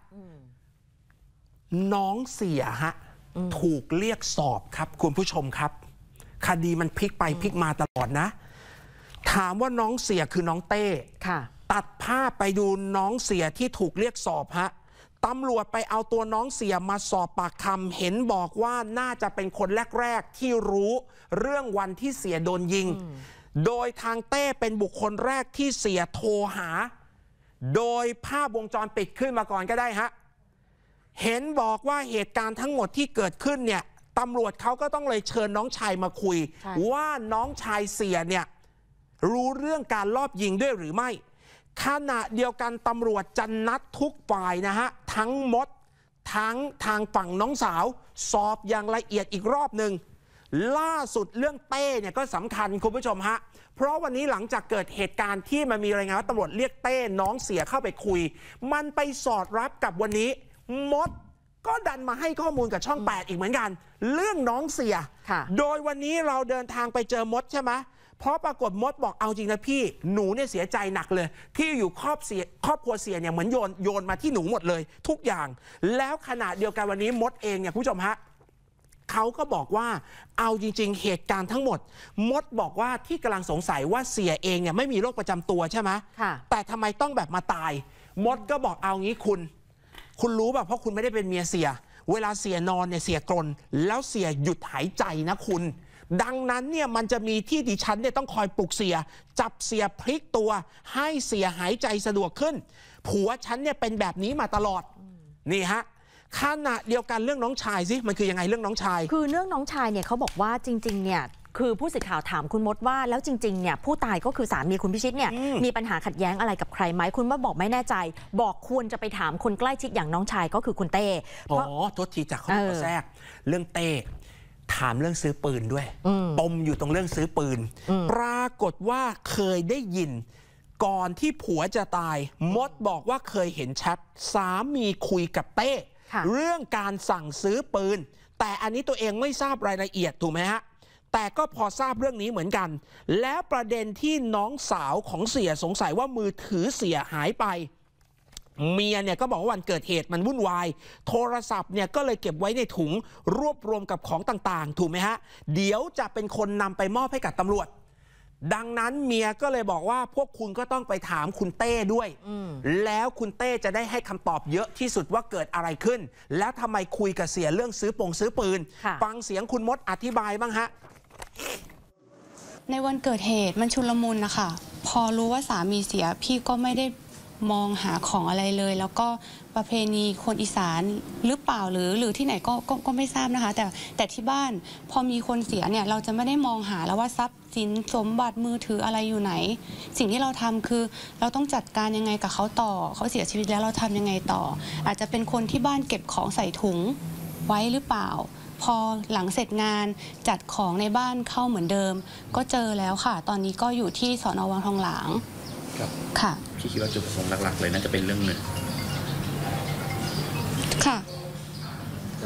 น้องเสียฮะถูกเรียกสอบครับคุณผู้ชมครับคดีมันพลิกไปพลิกมาตลอดนะถามว่าน้องเสียคือน้องเต้ตัดภาพไปดูน้องเสียที่ถูกเรียกสอบฮะตำรวจไปเอาตัวน้องเสียมาสอบปากคำเห็นบอกว่าน่าจะเป็นคนแรกๆที่รู้เรื่องวันที่เสียโดนยิงโดยทางเต้เป็นบุคคลแรกที่เสียโทรหาโดยภาพวงจรปิดขึ้นมาก่อนก็ได้ฮะเห็นบอกว่าเหตุการณ์ทั้งหมดที่เกิดขึ้นเนี่ยตำรวจเขาก็ต้องเลยเชิญน้องชายมาคุยว่าน้องชายเสียเนี่ยรู้เรื่องการลอบยิงด้วยหรือไม่ขณะเดียวกันตำรวจจะนัดทุกฝ่ายนะฮะทั้งมดทั้งทางฝั่งน้องสาวสอบอย่างละเอียดอีกรอบหนึ่งล่าสุดเรื่องเต้เนี่ยก็สำคัญคุณผู้ชมฮะเพราะวันนี้หลังจากเกิดเหตุการณ์ที่มันมีรายงานว่าตำรวจเรียกเต้น้องเสียเข้าไปคุยมันไปสอดรับกับวันนี้มดก็ดันมาให้ข้อมูลกับช่อง8อีกเหมือนกันเรื่องน้องเสียโดยวันนี้เราเดินทางไปเจอมดใช่ไหมเพราะปรากฏมดบอกเอาจริงนะพี่หนูเนี่ยเสียใจหนักเลยที่อยู่ครอบครัวเสียเนี่ยเหมือนโยนมาที่หนูหมดเลยทุกอย่างแล้วขณะเดียวกันวันนี้มดเองเนี่ยผู้ชมฮะเขาก็บอกว่าเอาจริงๆเหตุการณ์ทั้งหมดมดบอกว่าที่กำลังสงสัยว่าเสียเองเนี่ยไม่มีโรคประจำตัวใช่ไหมแต่ทำไมต้องแบบมาตายมดก็บอกเอางี้คุณรู้ป่ะเพราะคุณไม่ได้เป็นเมียเสียเวลาเสียนอนเนี่ยเสียกรนแล้วเสียหยุดหายใจนะคุณดังนั้นเนี่ยมันจะมีที่ดิฉันเนี่ยต้องคอยปลุกเสียจับเสียพลิกตัวให้เสียหายใจสะดวกขึ้นผัวฉันเนี่ยเป็นแบบนี้มาตลอดนี่ฮะขณะเดียวกันเรื่องน้องชายสิมันคือยังไงเรื่องน้องชายคือเรื่องน้องชายเนี่ยเขาบอกว่าจริงๆเนี่ยคือผู้สื่อข่าวถามคุณมดว่าแล้วจริงๆเนี่ยผู้ตายก็คือสามีคุณพิชิตเนี่ยมีปัญหาขัดแย้งอะไรกับใครไหมคุณมดบอกไม่แน่ใจบอกควรจะไปถามคนใกล้ชิดอย่างน้องชายก็คือคุณเต้อ๋อโทษทีจากข้อมูลแทรกเรื่องเต้ถามเรื่องซื้อปืนด้วยปมอยู่ตรงเรื่องซื้อปืนปรากฏว่าเคยได้ยินก่อนที่ผัวจะตายมดบอกว่าเคยเห็นแชทสามีคุยกับเต้เรื่องการสั่งซื้อปืนแต่อันนี้ตัวเองไม่ทราบรายละเอียดถูกไหมฮะแต่ก็พอทราบเรื่องนี้เหมือนกันแล้วประเด็นที่น้องสาวของเสียสงสัยว่ามือถือเสียหายไปเมียเนี่ยก็บอกว่าวันเกิดเหตุมันวุ่นวายโทรศัพท์เนี่ยก็เลยเก็บไว้ในถุงรวบรวมกับของต่างๆถูกไหมฮะเดี๋ยวจะเป็นคนนำไปมอบให้กับตำรวจดังนั้นเมียก็เลยบอกว่าพวกคุณก็ต้องไปถามคุณเต้ด้วยแล้วคุณเต้จะได้ให้คำตอบเยอะที่สุดว่าเกิดอะไรขึ้นแล้วทำไมคุยกับเสียเรื่องซื้อปืนฟังเสียงคุณมดอธิบายบ้างฮะในวันเกิดเหตุมันชุลมุนนะคะพอรู้ว่าสามีเสียพี่ก็ไม่ได้มองหาของอะไรเลยแล้วก็ประเพณีคนอีสานหรือเปล่าหรือที่ไหนก็ไม่ทราบนะคะแต่ที่บ้านพอมีคนเสียเนี่ยเราจะไม่ได้มองหาแล้วว่าทรัพย์สินสมบัติมือถืออะไรอยู่ไหนสิ่งที่เราทำคือเราต้องจัดการยังไงกับเขาต่อเขาเสียชีวิตแล้วเราทำยังไงต่ออาจจะเป็นคนที่บ้านเก็บของใส่ถุงไว้หรือเปล่าพอหลังเสร็จงานจัดของในบ้านเข้าเหมือนเดิมก็เจอแล้วค่ะตอนนี้ก็อยู่ที่สน.วังทองหลางค่ะพี่คิดว่าจุดประสงค์หลักๆเลยน่าจะเป็นเรื่องเงินค่ะ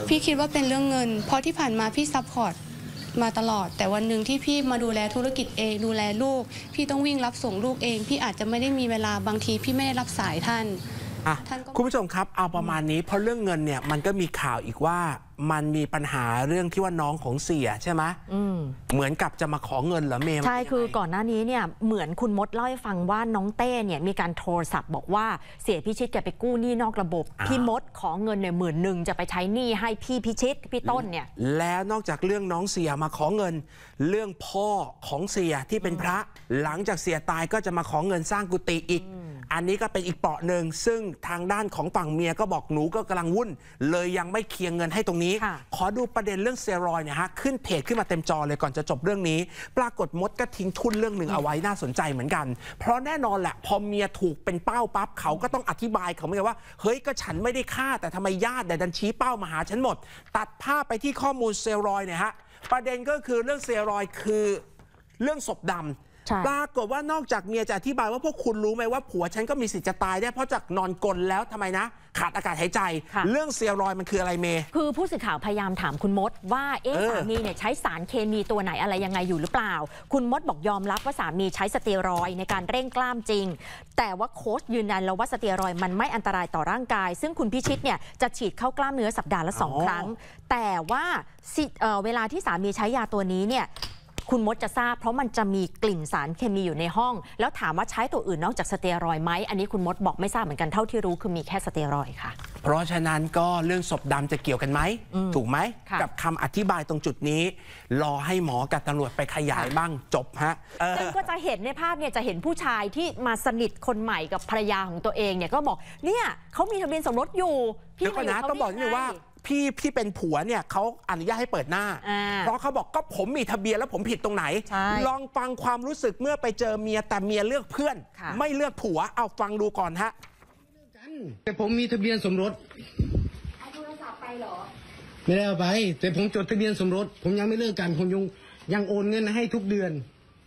พี่คิดว่าเป็นเรื่องเงินเพราะที่ผ่านมาพี่ซัพพอร์ตมาตลอดแต่วันหนึ่งที่พี่มาดูแลธุรกิจเองดูแลลูกพี่ต้องวิ่งรับส่งลูกเองพี่อาจจะไม่ได้มีเวลาบางทีพี่ไม่ได้รับสายท่านคุณผู้ชมครับเอาประมาณนี้เพราะเรื่องเงินเนี่ยมันก็มีข่าวอีกว่ามันมีปัญหาเรื่องที่ว่าน้องของเสียใช่ไหมเหมือนกับจะมาขอเงินเหรอเมย์ใช่คือก่อนหน้านี้เนี่ยเหมือนคุณมดเล่าให้ฟังว่าน้องเต้เนี่ยมีการโทรศัพท์บอกว่าเสียพิชิตแกไปกู้หนี้นอกระบบพี่มดขอเงินเนี่ย10,000จะไปใช้หนี้ให้พี่พิชิตพี่ต้นเนี่ยแล้วนอกจากเรื่องน้องเสียมาขอเงินเรื่องพ่อของเสียที่เป็นพระหลังจากเสียตายก็จะมาขอเงินสร้างกุฏิอีกอันนี้ก็เป็นอีกเปราะหนึ่งซึ่งทางด้านของฝั่งเมียก็บอกหนูก็กำลังวุ่นเลยยังไม่เคลียร์เงินให้ตรงนี้ขอดูประเด็นเรื่องสเตียรอยด์เนี่ยฮะขึ้นเพจขึ้นมาเต็มจอเลยก่อนจะจบเรื่องนี้ปรากฏมดก็ทิ้งทุนเรื่องหนึ่งเอาไว้น่าสนใจเหมือนกันเพราะแน่นอนแหละพอเมียถูกเป็นเป้าปั๊บเขาก็ต้องอธิบายเขาไม่ใช่ว่าเฮ้ยก็ฉันไม่ได้ฆ่าแต่ทำไมญาติดันชี้เป้ามาหาฉันหมดตัดภาพไปที่ข้อมูลสเตียรอยด์เนี่ยฮะประเด็นก็คือเรื่องสเตียรอยด์คือเรื่องศพดำปรากฏว่านอกจากเมียจะอธิบายว่าพวกคุณรู้ไหมว่าผัวฉันก็มีสิทธิ์จะตายได้เพราะจากนอนกลนแล้วทำไมนะขาดอากาศหายใจเรื่องสเตียรอยด์มันคืออะไรเมย์คือผู้สื่อข่าวพยายามถามคุณมดว่าสามีเนี่ยใช้สารเคมีตัวไหนอะไรยังไงอยู่หรือเปล่าคุณมดบอกยอมรับว่าสามีใช้สเตียรอยด์ในการเร่งกล้ามจริงแต่ว่าโค้ชยืนยันแล้วว่าสเตียรอยด์มันไม่อันตรายต่อร่างกายซึ่งคุณพิชิตเนี่ยจะฉีดเข้ากล้ามเนื้อสัปดาห์ละ2 ครั้งแต่ว่าเวลาที่สามีใช้ยาตัวนี้เนี่ยคุณมดจะทราบเพราะมันจะมีกลิ่นสารเคมีอยู่ในห้องแล้วถามว่าใช้ตัวอื่นนอกจากสเตียรอยด์ไหมอันนี้คุณมดบอกไม่ทราบเหมือนกันเท่าที่รู้คือมีแค่สเตียรอยด์ค่ะเพราะฉะนั้นก็เรื่องศพดำจะเกี่ยวกันไหมถูกไหมกับคำอธิบายตรงจุดนี้รอให้หมอกับตำรวจไปขยายบ้างจบฮะซึ่งก็จะเห็นในภาพเนี่ยจะเห็นผู้ชายที่มาสนิทคนใหม่กับภรรยาของตัวเองเนี่ยก็บอกเนี่ยเขามีทะเบียนสมรสอยู่พี่ก็นะต้องบอกนี่ว่าพี่ที่เป็นผัวเนี่ยเขาอนุญาตให้เปิดหน้าเพราะเขาบอกก็ผมมีทะเบียนแล้วผมผิดตรงไหนลองฟังความรู้สึกเมื่อไปเจอเมียแต่เมียเลือกเพื่อนไม่เลือกผัวเอาฟังดูก่อนฮะแต่ผมมีทะเบียนสมรสเอาโทรศัพท์ไปเหรอไม่ได้เอาไปแต่ผมจดทะเบียนสมรสผมยังไม่เลิกกันผมยังโอนเงินให้ทุกเดือน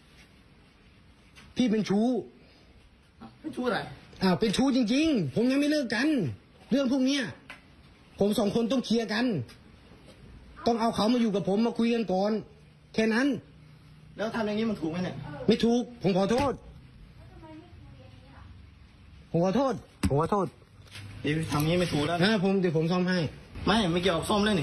พี่เป็นชู้เป็นชู้อะไรเป็นชู้จริงๆผมยังไม่เลิกกันเรื่องพวกเนี้ยผม2 คนต้องเคลียร์กันต้องเอาเขามาอยู่กับผมมาคุยกันก่อนแค่นั้นแล้วทำอย่างนี้มันถูกไหมเนี่ยไม่ถูกผมขอโทษเดี๋ยวทำอย่างนี้ไม่ถูกแล้วเดี๋ยวผมซ่อมให้ไม่เกี่ยวกับซ่อมแล้วนี่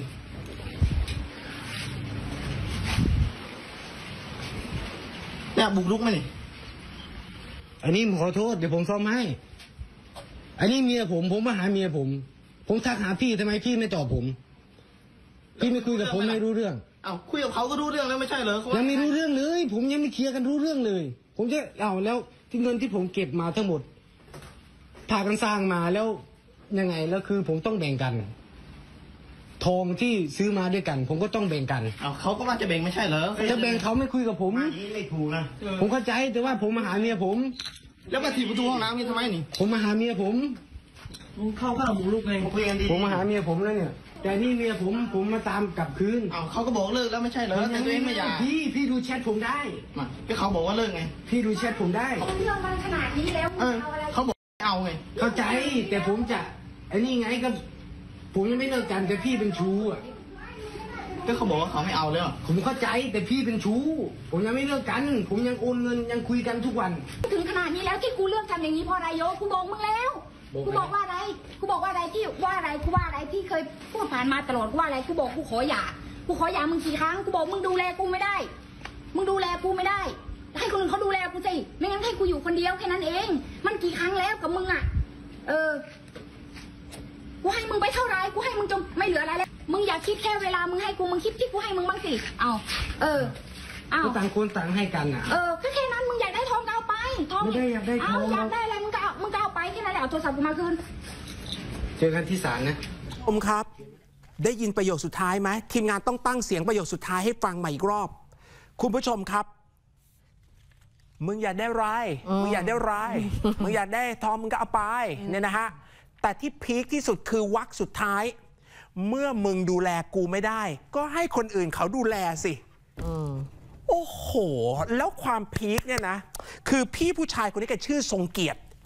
เนี่ยบุกรุกไหมนี่อันนี้ผมขอโทษเดี๋ยวผมซ่อมให้อันนี้เมียผมมาหาเมียผมทักหาพี่ทำไมพี่ไม่ตอบผมพี่ไม่คุยกับผมไม่รู้เรื่องคุยกับเขาก็รู้เรื่องแล้วไม่ใช่เหรอยังไม่รู้เรื่องเลยผมยังไม่เคลียร์กันรู้เรื่องเลยผมจะแล้วที่เงินที่ผมเก็บมาทั้งหมดพากันสร้างมาแล้วยังไงแล้วคือผมต้องแบ่งกันทองที่ซื้อมาด้วยกันผมก็ต้องแบ่งกันเขาก็ว่าจะแบ่งไม่ใช่เหรอจะแบ่งเขาไม่คุยกับผมไม่ถูกนะผมเข้าใจแต่ว่าผมมาหาเมียผมแล้วมาถีบประตูห้องน้ำนี่ทำไมนี่ผมมาหาเมียผมเข้าบุกรุกไงผมมาหาเมียผมแล้วเนี่ยแต่นี่เมียผมมาตามกลับคืนเขาก็บอกเลิกแล้วไม่ใช่เหรอแต่ตัวเองไม่อยากพี่ดูแชทผมได้ก็เขาบอกว่าเลิกไงพี่ดูแชทผมได้เรื่องมันขนาดนี้แล้วเขาบอกเอาไงเข้าใจแต่ผมจะไอ้นี่ไงก็ผมยังไม่เลิกกันแต่พี่เป็นชู้ก็เขาบอกว่าเขาไม่เอาแล้วผมเข้าใจแต่พี่เป็นชู้ผมยังไม่เลิกกันผมยังโอนเงินยังคุยกันทุกวันถึงขนาดนี้แล้วที่กูเลือกทำอย่างนี้เพราะอะไรโยกูบอกมึงแล้วกูบอกว่าอะไรที่ว่าอะไรที่เคยพูดผ่านมาตลอดว่าอะไรกูบอกกูขอหย่ามึงกี่ครั้งกูบอกมึงดูแลกูไม่ได้ให้คนอื่นเขาดูแลกูสิไม่งั้นให้กูอยู่คนเดียวแค่นั้นเองมันกี่ครั้งแล้วกับมึงอ่ะกูให้มึงไปเท่าไรกูให้มึงจนไม่เหลืออะไรแล้วมึงอยากคิดแค่เวลามึงให้กูมึงคิดที่กูให้มึงบ้างสิต่างคนต่างให้กันอ่ะก็แค่นั้นมึงอยากได้ทองก็เอาไปทองไม่ได้อยากได้ทองอยากได้อะไรมึงก็เอาไปแค่นั้นแหละเอาโทรศัพท์กูมาคืนเจอกันที่ศาลนะครับได้ยินประโยคสุดท้ายไหมทีมงานต้องตั้งเสียงประโยคสุดท้ายให้ฟังใหม่อีกรอบคุณผู้ชมครับมึงอยากได้ไรมึงอยากได้ทองมึงก็เอาไปเนี่ยนะฮะแต่ที่พีคที่สุดคือวรรคสุดท้ายเมื่อมึงดูแลกูไม่ได้ก็ให้คนอื่นเขาดูแลสิโอ้โหแล้วความพีคเนี่ยนะคือพี่ผู้ชายคนนี้แกชื่อทรงเกียรติ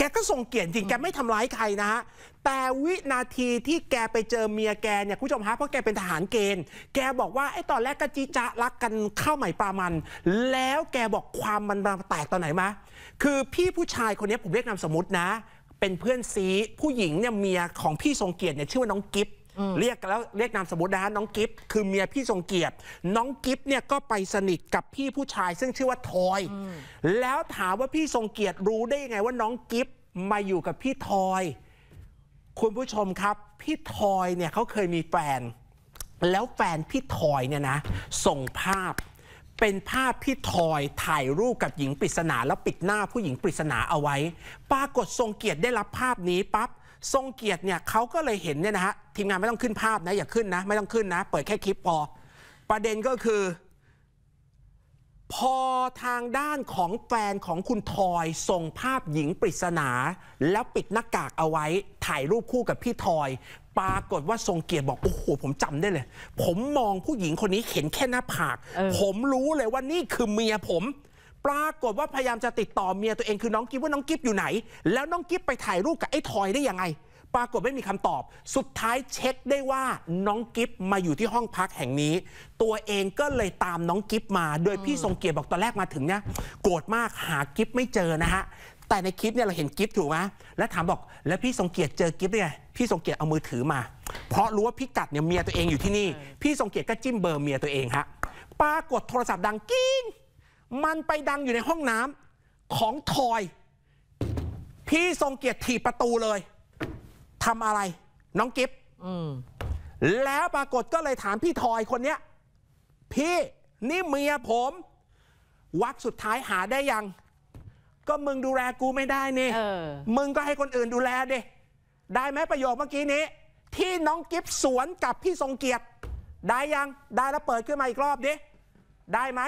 แกก็ทรงเกียรติจริงแกไม่ทำร้ายใครนะฮะแต่วินาทีที่แกไปเจอเมียแกเนี่ยคุณผู้ชมฮะเพราะแกเป็นทหารเกณฑ์แกบอกว่าไอ้ตอนแรกก็จีจะรักกันข้าวใหม่ปลามันแล้วแกบอกความมันแตกตอนไหนมะคือพี่ผู้ชายคนนี้ผมเรียกนามสมมตินะเป็นเพื่อนซีผู้หญิงเนี่ยเมียของพี่ทรงเกียรติเนี่ยชื่อว่าน้องกิฟเรียกนามสมมตินะฮะน้องกิฟคือเมียพี่ทรงเกียรติน้องกิฟเนี่ยก็ไปสนิทกับพี่ผู้ชายซึ่งชื่อว่าทอยแล้วถามว่าพี่ทรงเกียรติรู้ได้ยังไงว่าน้องกิฟมาอยู่กับพี่ทอยคุณผู้ชมครับพี่ทอยเนี่ยเขาเคยมีแฟนแล้วแฟนพี่ทอยเนี่ยนะส่งภาพเป็นภาพพี่ทอยถ่ายรูปกับหญิงปริศนาแล้วปิดหน้าผู้หญิงปริศนาเอาไว้ปรากฏทรงเกียรติได้รับภาพนี้ปั๊บทรงเกียรติเนี่ยเขาก็เลยเห็นเนี่ยนะฮะทีมงานไม่ต้องขึ้นภาพนะอย่าขึ้นนะไม่ต้องขึ้นนะเปิดแค่คลิปพอประเด็นก็คือพอทางด้านของแฟนของคุณทอยส่งภาพหญิงปริศนาแล้วปิดหน้ากากเอาไว้ถ่ายรูปคู่กับพี่ทอยปรากฏว่าทรงเกียรติบอกโอ้โหผมจำได้เลยผมมองผู้หญิงคนนี้เห็นแค่หน้าผากผมรู้เลยว่านี่คือเมียผมปรากฏว่าพยายามจะติดต่อเมียตัวเองคือน้องกิฟว่าน้องกิฟอยู่ไหนแล้วน้องกิฟไปถ่ายรูปกับไอ้ทอยได้ยังไงปรากฏไม่มีคำตอบสุดท้ายเช็คได้ว่าน้องกิฟมาอยู่ที่ห้องพักแห่งนี้ตัวเองก็เลยตามน้องกิฟมาโดยพี่ทรงเกียรติบอกตอนแรกมาถึงเนี่ยโกรธมากหากิฟไม่เจอนะฮะแต่ในคลิปเนี่ยเราเห็นกิฟถูกไหมแล้วถามบอกแล้วพี่ทรงเกียรติเจอกิฟได้ไงพี่ทรงเกียรติเอามือถือมาเพราะรู้ว่าพิกัดเนี่ยเมียตัวเองอยู่ที่นี่พี่ทรงเกียรติก็จิ้มเบอร์เมียตัวเองฮะปรากฏโทรศัพท์ดังกิ้งมันไปดังอยู่ในห้องน้ำของทอยพี่ทรงเกียรติถีบประตูเลยทำอะไรน้องกิฟแล้วปรากฏก็เลยถามพี่ทอยคนเนี้ยพี่นี่เมียผมวักสุดท้ายหาได้ยังก็มึงดูแลกูไม่ได้นี่มึงก็ให้คนอื่นดูแลดิได้ไหมประโยคเมื่อกี้นี้ที่น้องกิฟสวนกับพี่ทรงเกียรติได้ยังได้แล้วเปิดขึ้นมาอีกรอบดิได้ไหม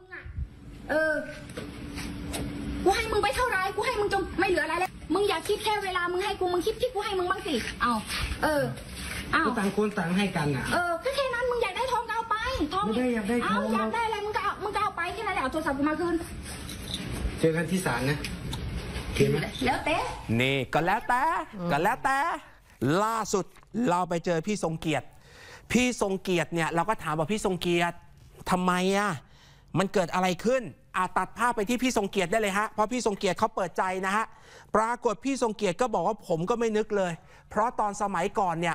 กูให้มึงไปเท่าไรกูให้มึงจนไม่เหลืออะไรแล้วมึงอย่าคิดแค่เวลามึงให้กูมึงคิดที่กูให้มึงบ้างสิเอาต่างคนต่างให้กันอ่ะก็แค่นั้นมึงอยากได้ทองก็เอาไปทองไม่ได้อยากได้ทองอยากได้อะไรมึงก็เอาไปแค่นั้นแหละเอาโทรศัพท์กูมาคืนเจอกันที่ศาลนะโอเคไหมแล้วแต่นี่ก็แล้วแต่ล่าสุดเราไปเจอพี่ทรงเกียรติเนี่ยเราก็ถามว่าพี่ทรงเกียรติทำไมอ่ะมันเกิดอะไรขึ้นตัดภาพไปที่พี่ทรงเกียรติได้เลยฮะเพราะพี่ทรงเกียรติเขาเปิดใจนะฮะปรากฏพี่ทรงเกียรติก็บอกว่าผมก็ไม่นึกเลยเพราะตอนสมัยก่อนเนี่ย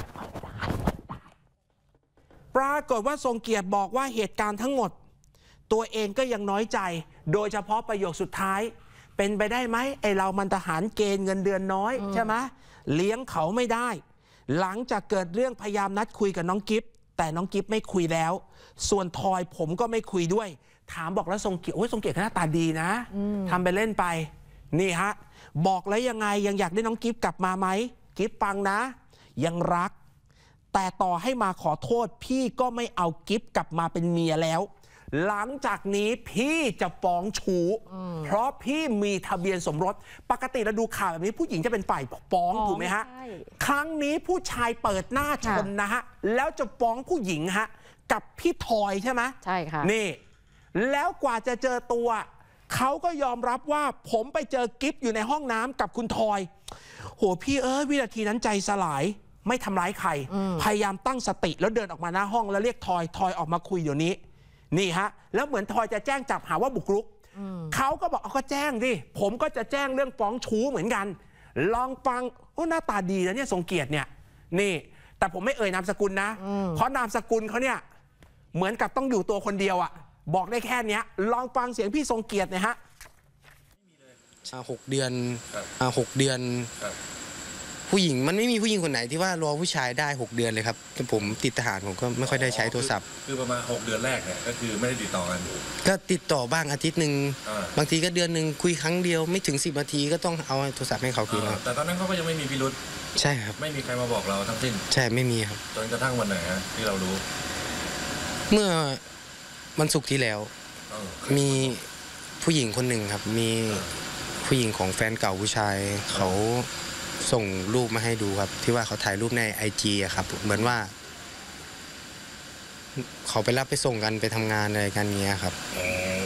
ปรากฏว่าทรงเกียรติบอกว่าเหตุการณ์ทั้งหมดตัวเองก็ยังน้อยใจโดยเฉพาะประโยคสุดท้ายเป็นไปได้ไหมไอเรามันทหารเกณฑ์เงินเดือนน้อยใช่ไหมเลี้ยงเขาไม่ได้หลังจากเกิดเรื่องพยายามนัดคุยกับน้องกิฟแต่น้องกิฟไม่คุยแล้วส่วนทอยผมก็ไม่คุยด้วยถามบอกแล้วทรงเกียรติทรงเกียรติหน้าตาดีนะทำไปเล่นไปนี่ฮะบอกแล้วยังไงยังอยากได้น้องกิฟกลับมาไหมกิฟฟังนะยังรักแต่ต่อให้มาขอโทษพี่ก็ไม่เอากิฟกลับมาเป็นเมียแล้วหลังจากนี้พี่จะฟ้องชู้เพราะพี่มีทะเบียนสมรสปกติเราดูข่าวแบบนี้ผู้หญิงจะเป็นฝ่ายฟ้องถูกไหมฮะครั้งนี้ผู้ชายเปิดหน้าชนนะฮะแล้วจะฟ้องผู้หญิงฮะกับพี่ทอยใช่ไหมใช่ค่ะนี่แล้วกว่าจะเจอตัวเขาก็ยอมรับว่าผมไปเจอกิฟอยู่ในห้องน้ำกับคุณทอยโหพี่วินาทีนั้นใจสลายไม่ทำร้ายใครพยายามตั้งสติแล้วเดินออกมาหน้าห้องแล้วเรียกทอยออกมาคุยเดี๋ยวนี้นี่ฮะแล้วเหมือนทอยจะแจ้งจับหาว่าบุกรุกเขาก็บอกก็แจ้งดิผมก็จะแจ้งเรื่องฟ้องชู้เหมือนกันลองฟังหน้าตาดีนะเนี่ยทรงเกียรติเนี่ยนี่แต่ผมไม่เอ่ยนามสกุลนะเพราะนามสกุลเขาเนี่ยเหมือนกับต้องอยู่ตัวคนเดียวอะบอกได้แค่นี้ลองฟังเสียงพี่ทรงเกียรตินะฮะ 6 เดือน6 เดือนผู้หญิงมันไม่มีผู้หญิงคนไหนที่ว่ารอผู้ชายได้6 เดือนเลยครับผมติดทหารผมก็ไม่ค่อยได้ใช้โทรศัพท์คือประมาณ6 เดือนแรกเนี่ยก็คือไม่ได้ติดต่อกันก็ติดต่อบ้างอาทิตย์หนึ่งบางทีก็เดือนหนึ่งคุยครั้งเดียวไม่ถึง10 นาทีก็ต้องเอาโทรศัพท์ให้เขาคืนแต่ตอนนั้นเขาก็ยังไม่มีพิรุธใช่ครับไม่มีใครมาบอกเราทั้งสิ้นใช่ไม่มีครับจนกระทั่งวันไหนฮะที่เรารู้เมื่อวันศุกร์ที่แล้วมีผู้หญิงคนหนึ่งครับมีผู้หญิงของแฟนเก่าผู้ชายเขาส่งรูปมาให้ดูครับที่ว่าเขาถ่ายรูปใน IG อะครับเหมือนว่าเขาไปรับไปส่งกันไปทำงานอะไรกันเงี้ยครับก็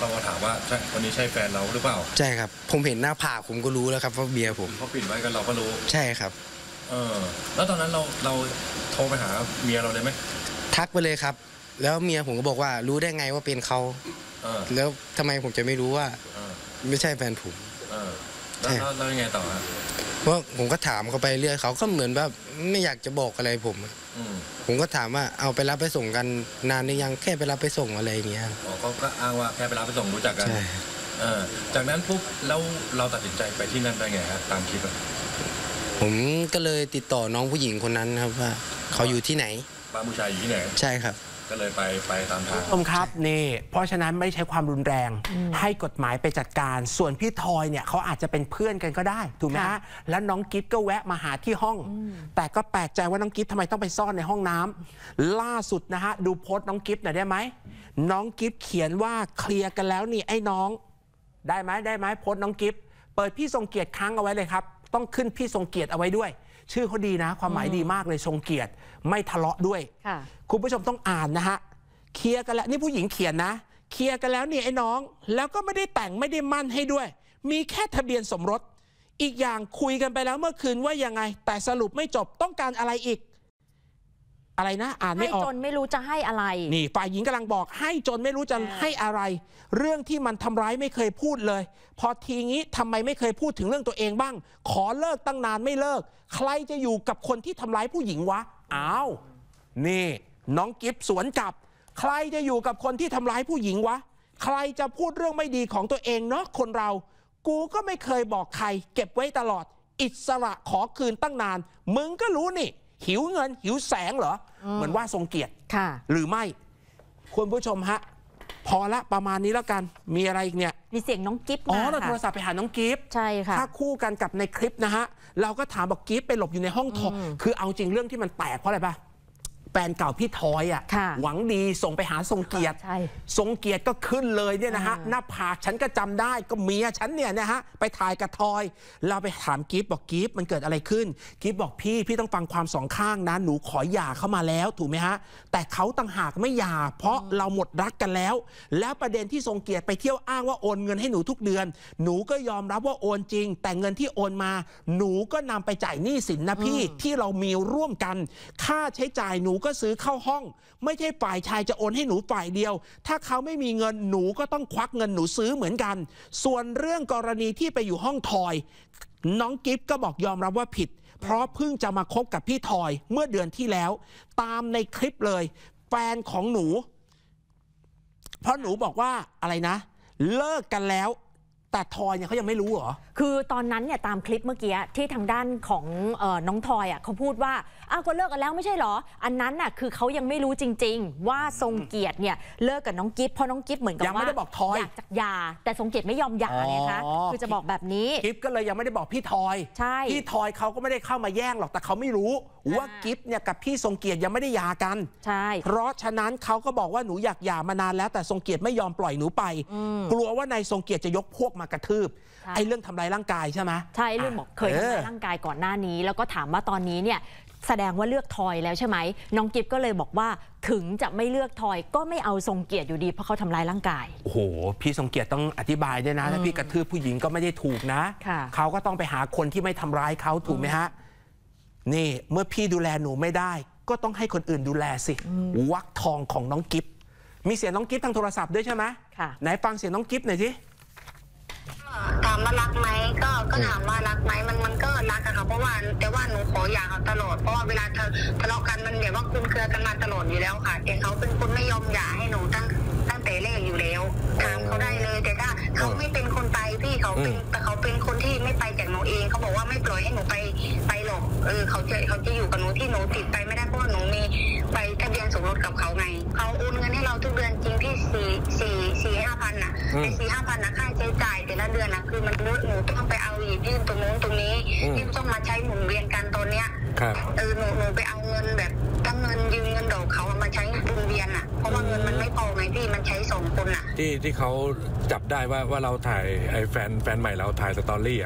เรามาถามว่าใช่คนนี้ใช่แฟนเราหรือเปล่าใช่ครับผมเห็นหน้าผากผมก็รู้แล้วครับว่าเมียผมเขาปิดไว้กันเราก็รู้ใช่ครับแล้วตอนนั้นเราโทรไปหาเมียเราเลยไหมทักไปเลยครับแล้วเมียผมก็บอกว่ารู้ได้ไงว่าเป็นเขาแล้วทำไมผมจะไม่รู้ว่าไม่ใช่แฟนผมแล้วยังไงต่อฮะเพราะผมก็ถามเขาไปเรื่อยเขาก็เหมือนแบบไม่อยากจะบอกอะไรผมก็ถามว่าเอาไปรับไปส่งกันนานหรือยังแค่ไปรับไปส่งอะไรอย่างเงี้ยก็อ้างว่าแค่ไปรับไปส่งรู้จักกันจากนั้นปุ๊บแล้วเราตัดสินใจไปที่นั่นได้ไงครับตามคลิปผมก็เลยติดต่อน้องผู้หญิงคนนั้นครับว่าเขาอยู่ที่ไหนบ้านผู้ชายอยู่ที่ไหนใช่ครับก็เลยไปตามทางครับนี่เพราะฉะนั้นไม่ใช้ความรุนแรงให้กฎหมายไปจัดการส่วนพี่ทอยเนี่ยเขาอาจจะเป็นเพื่อนกันก็ได้ถูกไหมฮะแล้วน้องกิฟก็แวะมาหาที่ห้องแต่ก็แปลกใจว่าน้องกิฟทำไมต้องไปซ่อนในห้องน้ำล่าสุดนะฮะดูโพสต์น้องกิฟหน่อยได้ไหมน้องกิฟเขียนว่าเคลียร์กันแล้วนี่ไอ้น้องได้ไหมโพสต์น้องกิฟเปิดพี่ทรงเกียรติค้างเอาไว้เลยครับต้องขึ้นพี่ทรงเกียรติเอาไว้ด้วยชื่อเขาดีนะความหมายดีมากเลยทรงเกียรติไม่ทะเลาะด้วยคุณผู้ชมต้องอ่านนะฮะเคลียร์กันแล้วนี่ผู้หญิงเขียนนะเคลียร์กันแล้วนี่ไอ้น้องแล้วก็ไม่ได้แต่งไม่ได้มั่นให้ด้วยมีแค่ทะเบียนสมรสอีกอย่างคุยกันไปแล้วเมื่อคืนว่ายังไงแต่สรุปไม่จบต้องการอะไรอีกอะไรนะอ่านไม่ออกให้จนไม่รู้จะให้อะไรนี่ฝ่ายหญิงกำลังบอกให้จนไม่รู้จะให้อะไรเรื่องที่มันทำร้ายไม่เคยพูดเลยพอทีงี้ทำไมไม่เคยพูดถึงเรื่องตัวเองบ้างขอเลิกตั้งนานไม่เลิกใครจะอยู่กับคนที่ทำร้ายผู้หญิงวะอ้าวนี่น้องกิฟสวนกลับใครจะอยู่กับคนที่ทำร้ายผู้หญิงวะใครจะพูดเรื่องไม่ดีของตัวเองเนาะคนเรากูก็ไม่เคยบอกใครเก็บไว้ตลอดอิสระขอคืนตั้งนานมึงก็รู้นี่หิวเงินหิวแสงเหรอเหมือนว่าทรงเกียรติหรือไม่คุณผู้ชมฮะพอละประมาณนี้แล้วกันมีอะไรอีกเนี่ยมีเสียงน้องกิฟต์เราโทรศัพท์ไปหาน้องกิฟต์ใช่ค่ะถ้าคู่กันกับในคลิปนะฮะเราก็ถามบอกกิฟต์ไปหลบอยู่ในห้องทองคือเอาจริงเรื่องที่มันแตกเพราะอะไรปะแฟนเก่าพี่ทอยหวังดีส่งไปหาทรงเกียรติทรงเกียรติก็ขึ้นเลยเนี่ยนะฮะหน้าผากฉันก็จำได้ก็เมียฉันเนี่ยนะฮะไปถ่ายกับทอยเราไปถามกิฟต์บอกกิฟต์มันเกิดอะไรขึ้นกิฟต์บอกพี่ต้องฟังความสองข้างนะหนูขอหย่าเข้ามาแล้วถูกไหมฮะแต่เขาต่างหากไม่หย่าเพราะเราหมดรักกันแล้วแล้วประเด็นที่ทรงเกียรติไปเที่ยวอ้างว่าโอนเงินให้หนูทุกเดือนหนูก็ยอมรับว่าโอนจริงแต่เงินที่โอนมาหนูก็นำไปจ่ายหนี้สินนะพี่ที่เรามีร่วมกันค่าใช้จ่ายหนูก็ซื้อเข้าห้องไม่ใช่ฝ่ายชายจะโอนให้หนูฝ่ายเดียวถ้าเขาไม่มีเงินหนูก็ต้องควักเงินหนูซื้อเหมือนกันส่วนเรื่องกรณีที่ไปอยู่ห้องทอยน้องกิฟต์ก็บอกยอมรับว่าผิดเพราะเพิ่งจะมาคบกับพี่ทอยเมื่อเดือนที่แล้วตามในคลิปเลยแฟนของหนูเพราะหนูบอกว่าอะไรนะเลิกกันแล้วแต่ทอยเนี่ยเขายังไม่รู้เหรอคือตอนนั้นเนี่ยตามคลิปเมื่อกี้ที่ทางด้านของน้องทอยเขาพูดว่าก็เลิกกันแล้วไม่ใช่เหรออันนั้นน่ะคือเขายังไม่รู้จริงๆว่าทรงเกียรติเนี่ยเลิกกับน้องกิฟต์เพราะน้องกิฟต์เหมือนกับว่ายังไม่ได้บอกทอยอยากจะหย่าแต่ทรงเกียรติไม่ยอมหย่าไงคะคือจะบอกแบบนี้กิฟต์ก็เลยยังไม่ได้บอกพี่ทอยใช่พี่ทอยเขาก็ไม่ได้เข้ามาแย่งหรอกแต่เขาไม่รู้ว่ากิฟต์เนี่ยกับพี่ทรงเกียรติยังไม่ได้หย่ากันใช่เพราะฉะนั้นเขาก็บอกว่าหนูอยากหย่ามานานแล้วแต่ทรงเกียรติไม่ยอมปล่อยหนูไปกลัวว่านายทรงเกียรติจะยกพวกมากระทืบไอ้เรื่องทำร้ายร่างกายใช่ไหมใช่เรื่องบอกเคยทำร้ายร่างกายก่อนหน้านี้แล้วก็ถามว่าตอนนี้เนี่ยแสดงว่าเลือกทอยแล้วใช่ไหมน้องกิฟก็เลยบอกว่าถึงจะไม่เลือกทอยก็ไม่เอาทรงเกียรติอยู่ดีเพราะเขาทำร้ายร่างกายโอ้โหพี่ทรงเกียรติต้องอธิบายด้วยนะถ้าพี่กระทืบผู้หญิงก็ไม่ได้ถูกนะเขาก็ต้องไปหาคนที่ไม่ทำร้ายเขาถูกไหมฮะนี่เมื่อพี่ดูแลหนูไม่ได้ก็ต้องให้คนอื่นดูแลสิวักทองของน้องกิฟมีเสียงน้องกิฟทางโทรศัพท์ด้วยใช่ไหมไหนฟังเสียงน้องกิฟหน่อยสิถามว่ารักไหมก็ถามว่ารักไหมมันก็รักอะค่ะเพราะว่าแต่ว่าหนูขอหย่าเขาตลอดเพราะว่าเวลาทะเลาะกันมันแบบว่าคุ้นเครือกันมาตลอดอยู่แล้วค่ะแต่เขาเป็นคนไม่ยอมหย่าให้หนูตั้งแต่แรกอยู่แล้วถามเขาได้เลยแต่ถ้าเขาไม่เป็นคนไปพี่เขาเป็นแต่เขาเป็นคนที่ไม่ไปจากหนูเองเขาบอกว่าไม่ปล่อยให้หนูไปหรอกเขาจะอยู่กับหนูที่หนูติดไปไม่ได้เพราะว่าหนูมีไปทะเบียนสมรสกับเขาไงเขาโอนเงินให้เราทุกเดือนจริงพี่4-5,000น่ะแต่4-5,000น่ะค่าใช้จ่ายแต่ละเดือนน่ะคือมันเยอะหนูต้องไปเอาอีกยื่นตรงโน้นตรงนี้ที่ต้องมาใช้หมุนเวียนกันตอนเนี้ยหนูไปเอาเงินแบบตั้งเงินยืมเงินดอกเขามาใช้หมุนเวียนอ่ะเพราะว่าเงินมันไม่พอไงพี่มันใช้2 คนอ่ะที่เขาจับได้ว่าเราถ่ายไอ้แฟนใหม่เราถ่ายสตอรี่อ่ะ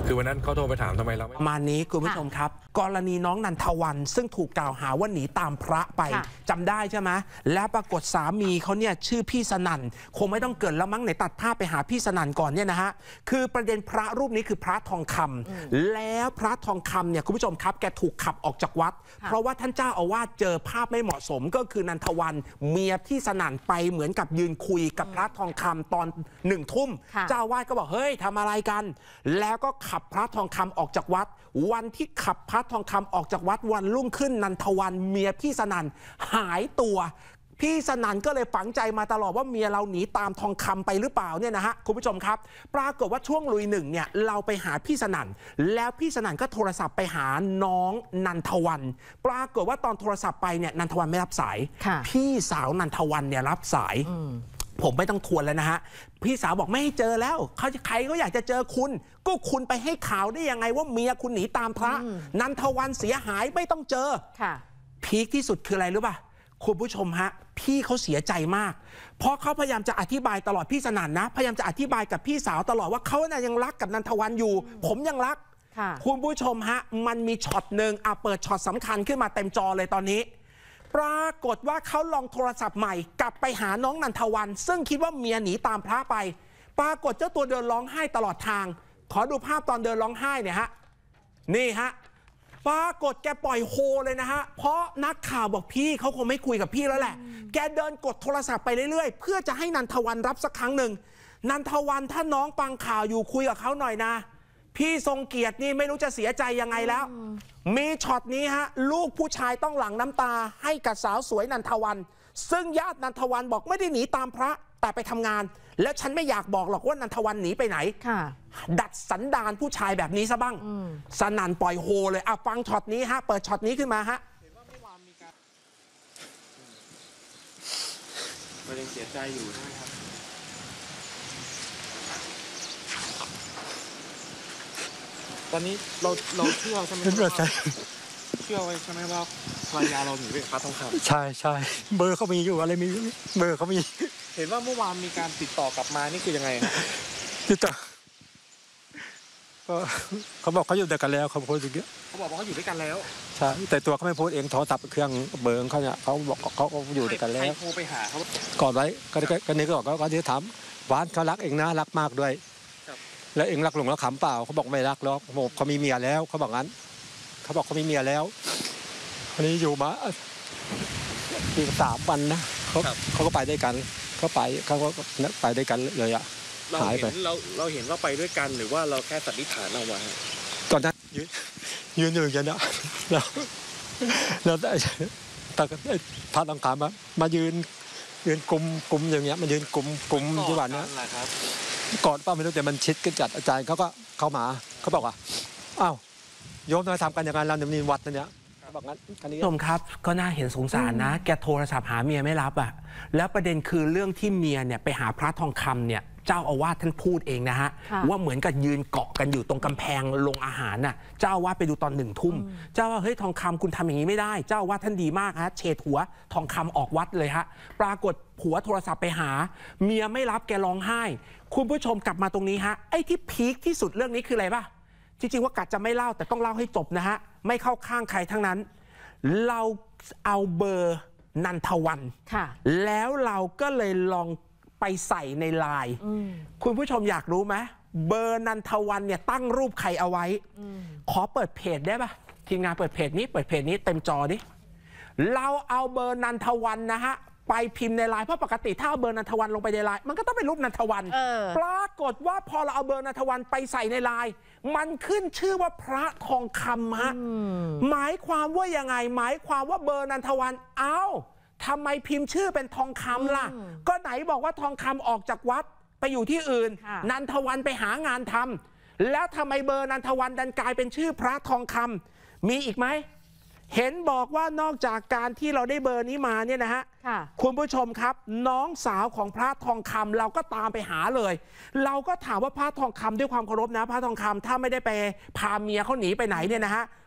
คือวันนั้นเขาโทรไปถามทำไมเราไม่มานี้คุณผู้ชมครับกรณีน้องนันทวันซึ่งถูกกล่าวหาว่าหนีตามพระไปจำได้ใช่ไหมแล้วปรากฏสามีเขาเนี่ยชื่อพี่สนั่นคงไม่ต้องเกิดแล้วมั้งไหนตัดภาพไปหาพี่สนั่นก่อนเนี่ยนะฮะคือประเด็นพระรูปนี้คือพระทองคำแล้วพระทองคำเนี่ยคุณผู้ชมครับแกถูกขับออกจากวัดเพราะว่าท่านเจ้าอาวาสเจอภาพไม่เหมาะสมก็คือนันทวันเมียพี่สนั่นไปเหมือนกับยืนคุยกับพระทองคำตอน1 ทุ่มเจ้าอาวาสก็บอกเฮ้ยทำอะไรกันแล้วก็ขับพระทองคำออกจากวัดวันที่ขับพระทองคำออกจากวัดวันรุ่งขึ้นนันทวันเมียพี่สนั่นหายตัวพี่สนั่นก็เลยฝังใจมาตลอดว่าเมียเราหนีตามทองคำไปหรือเปล่าเนี่ยนะฮะคุณผู้ชมครับปรากฏว่าช่วงลุยหนึ่งเนี่ยเราไปหาพี่สนั่นแล้วพี่สนั่นก็โทรศัพท์ไปหาน้องนันทวันปรากฏว่าตอนโทรศัพท์ไปเนี่ยนันทวันไม่รับสายพี่สาวนันทวันเนี่ยรับสายผมไม่ต้องทวนแล้วนะฮะพี่สาวบอกไม่ให้เจอแล้วใครก็อยากจะเจอคุณก็คุณไปให้ข่าวได้ยังไงว่าเมียคุณหนีตามพระนันทวันเสียหายไม่ต้องเจอพีคที่สุดคืออะไรรู้ป่ะคุณผู้ชมฮะพี่เขาเสียใจมากเพราะเขาพยายามจะอธิบายตลอดพี่สนั่นนะพยายามจะอธิบายกับพี่สาวตลอดว่าเขาเนี่ยยังรักกับนันทวันอยู่ผมยังรักคุณผู้ชมฮะมันมีช็อตหนึ่งเปิดช็อตสำคัญขึ้นมาเต็มจอเลยตอนนี้ปรากฏว่าเขาลองโทรศัพท์ใหม่กลับไปหาน้องนันทวันซึ่งคิดว่าเมียหนีตามพระไปปรากฏเจ้าตัวเดินร้องไห้ตลอดทางขอดูภาพตอนเดินร้องไห้เนี่ยฮะนี่ฮะปรากฏแกปล่อยโฮเลยนะฮะเพราะนักข่าวบอกพี่เขาคงไม่คุยกับพี่แล้วแหละแกเดินกดโทรศัพท์ไปเรื่อยๆเพื่อจะให้นันทวันรับสักครั้งหนึ่งนันทวันถ้าน้องฟังข่าวอยู่คุยกับเขาหน่อยนะพี่ทรงเกียรตินี่ไม่รู้จะเสียใจยังไงแล้วมีช็อตนี้ฮะลูกผู้ชายต้องหลั่งน้ำตาให้กับสาวสวยนันทวันซึ่งญาตินันทวันบอกไม่ได้หนีตามพระแต่ไปทำงานแล้วฉันไม่อยากบอกหรอกว่านันทวันหนีไปไหนดัดสันดานผู้ชายแบบนี้ซะบ้างสนั่นปล่อยโฮเลยฟังช็อตนี้ฮะเปิดช็อตนี้ขึ้นมาฮะมันยังเสียใจอยู่ใช่ไหมครับตอนนี้เราเชื่อใช่ไหมเชื่อไว้ใช่ไหมว่าภรรยาเราหนีไปพระทองคำใช่เบอร์เขามีอยู่อะไรมีเบอร์เขามีเห็นว่าเมื่อวานมีการติดต่อกลับมานี่คือยังไงติดต่อก็เขาบอกเขาอยู่ด้วยกันแล้วเขาพูดอย่างเงี้ยเขาบอกว่าเขาอยู่ด้วยกันแล้วใช่แต่ตัวเขาไม่พูดเองโทรศัพท์เครื่องเบอร์เขาเนี่ยเขาบอกเขาอยู่ด้วยกันแล้วใครโทรไปหาเขาก่อนไว้ก็นี่ก็บอกเขาที่ถามหวานเขารักเองนะรักมากด้วยแล้วเองรักหลงรักขำเปล่าเขาบอกไม่รักหรอกเขามีเมียแล้วเขาบอกงั้นเขาบอกเขามีเมียแล้ววันนี้อยู่มาปี3 วันนะเขาก็ไปด้วยกันเขาไปด้วยกันเลยหายไปเราเห็นว่าไปด้วยกันหรือว่าเราแค่สันนิษฐานเอาไว้ตอนนั้นยืนอยู่อย่างนั้นแล้วแต่พระทองคำมายืนกลุ่มอย่างเงี้ยมายืนกลุ่มที่วันนี้ก่อนป้าไม่รู้แต่มันชิดกันจัดอาจารย์เขาก็เข้ามาเขาบอกว่าอ้าวโยมทำไมทำกันอย่างนั้นเราในวัดเนี่ยบอกงั้นผู้ชมครับก็น่าเห็นสงสารนะแกโทรศัพท์หาเมียไม่รับแล้วประเด็นคือเรื่องที่เมียเนี่ยไปหาพระทองคำเนี่ยเจ้าอาวาสท่านพูดเองนะฮะว่าเหมือนกับยืนเกาะกันอยู่ตรงกำแพงโรงอาหารน่ะเจ้าอาวาสไปดูตอน1 ทุ่มเจ้าว่าเฮ้ยทองคำคุณทำอย่างนี้ไม่ได้เจ้าอาวาสท่านดีมากฮะเฉดหัวทองคำออกวัดเลยฮะปรากฏผัวโทรศัพท์ไปหาเมียไม่รับแกร้องไห้คุณผู้ชมกลับมาตรงนี้ฮะไอ้ที่พีคที่สุดเรื่องนี้คืออะไรป่ะจริงๆว่ากัดจะไม่เล่าแต่ต้องเล่าให้จบนะฮะไม่เข้าข้างใครทั้งนั้นเราเอาเบอร์นันทวันแล้วเราก็เลยลองไปใส่ในไลน์คุณผู้ชมอยากรู้ไหมเบอร์นันทวันเนี่ยตั้งรูปใครเอาไว้ขอเปิดเพจได้ปะทีมงานเปิดเพจนี้เต็มจอดิเราเอาเบอร์นันทวันนะฮะไปพิมพ์ในไลน์เพราะปกติถ้าเอาเบอร์นันทวันลงไปในไลน์มันก็ต้องเป็นรูปนันทวันปรากฏว่าพอเราเอาเบอร์นันทวันไปใส่ในไลน์มันขึ้นชื่อว่าพระทองคำฮะหมายความว่ายังไงหมายความว่าเบอร์นันทวันทำไมพิมพ์ชื่อเป็นทองคำล่ะก็ไหนบอกว่าทองคำออกจากวัดไปอยู่ที่อื่นนันทวันไปหางานทำแล้วทำไมเบอร์นันทวันดันกลายเป็นชื่อพระทองคำมีอีกไหมเห็นบอกว่านอกจากการที่เราได้เบอร์นี้มาเนี่ยนะฮะคุณผู้ชมครับน้องสาวของพระทองคำเราก็ตามไปหาเลยเราก็ถามว่าพระทองคำด้วยความเคารพนะพระทองคำถ้าไม่ได้ไปพาเมียเขาหนีไปไหนเนี่ยนะฮะ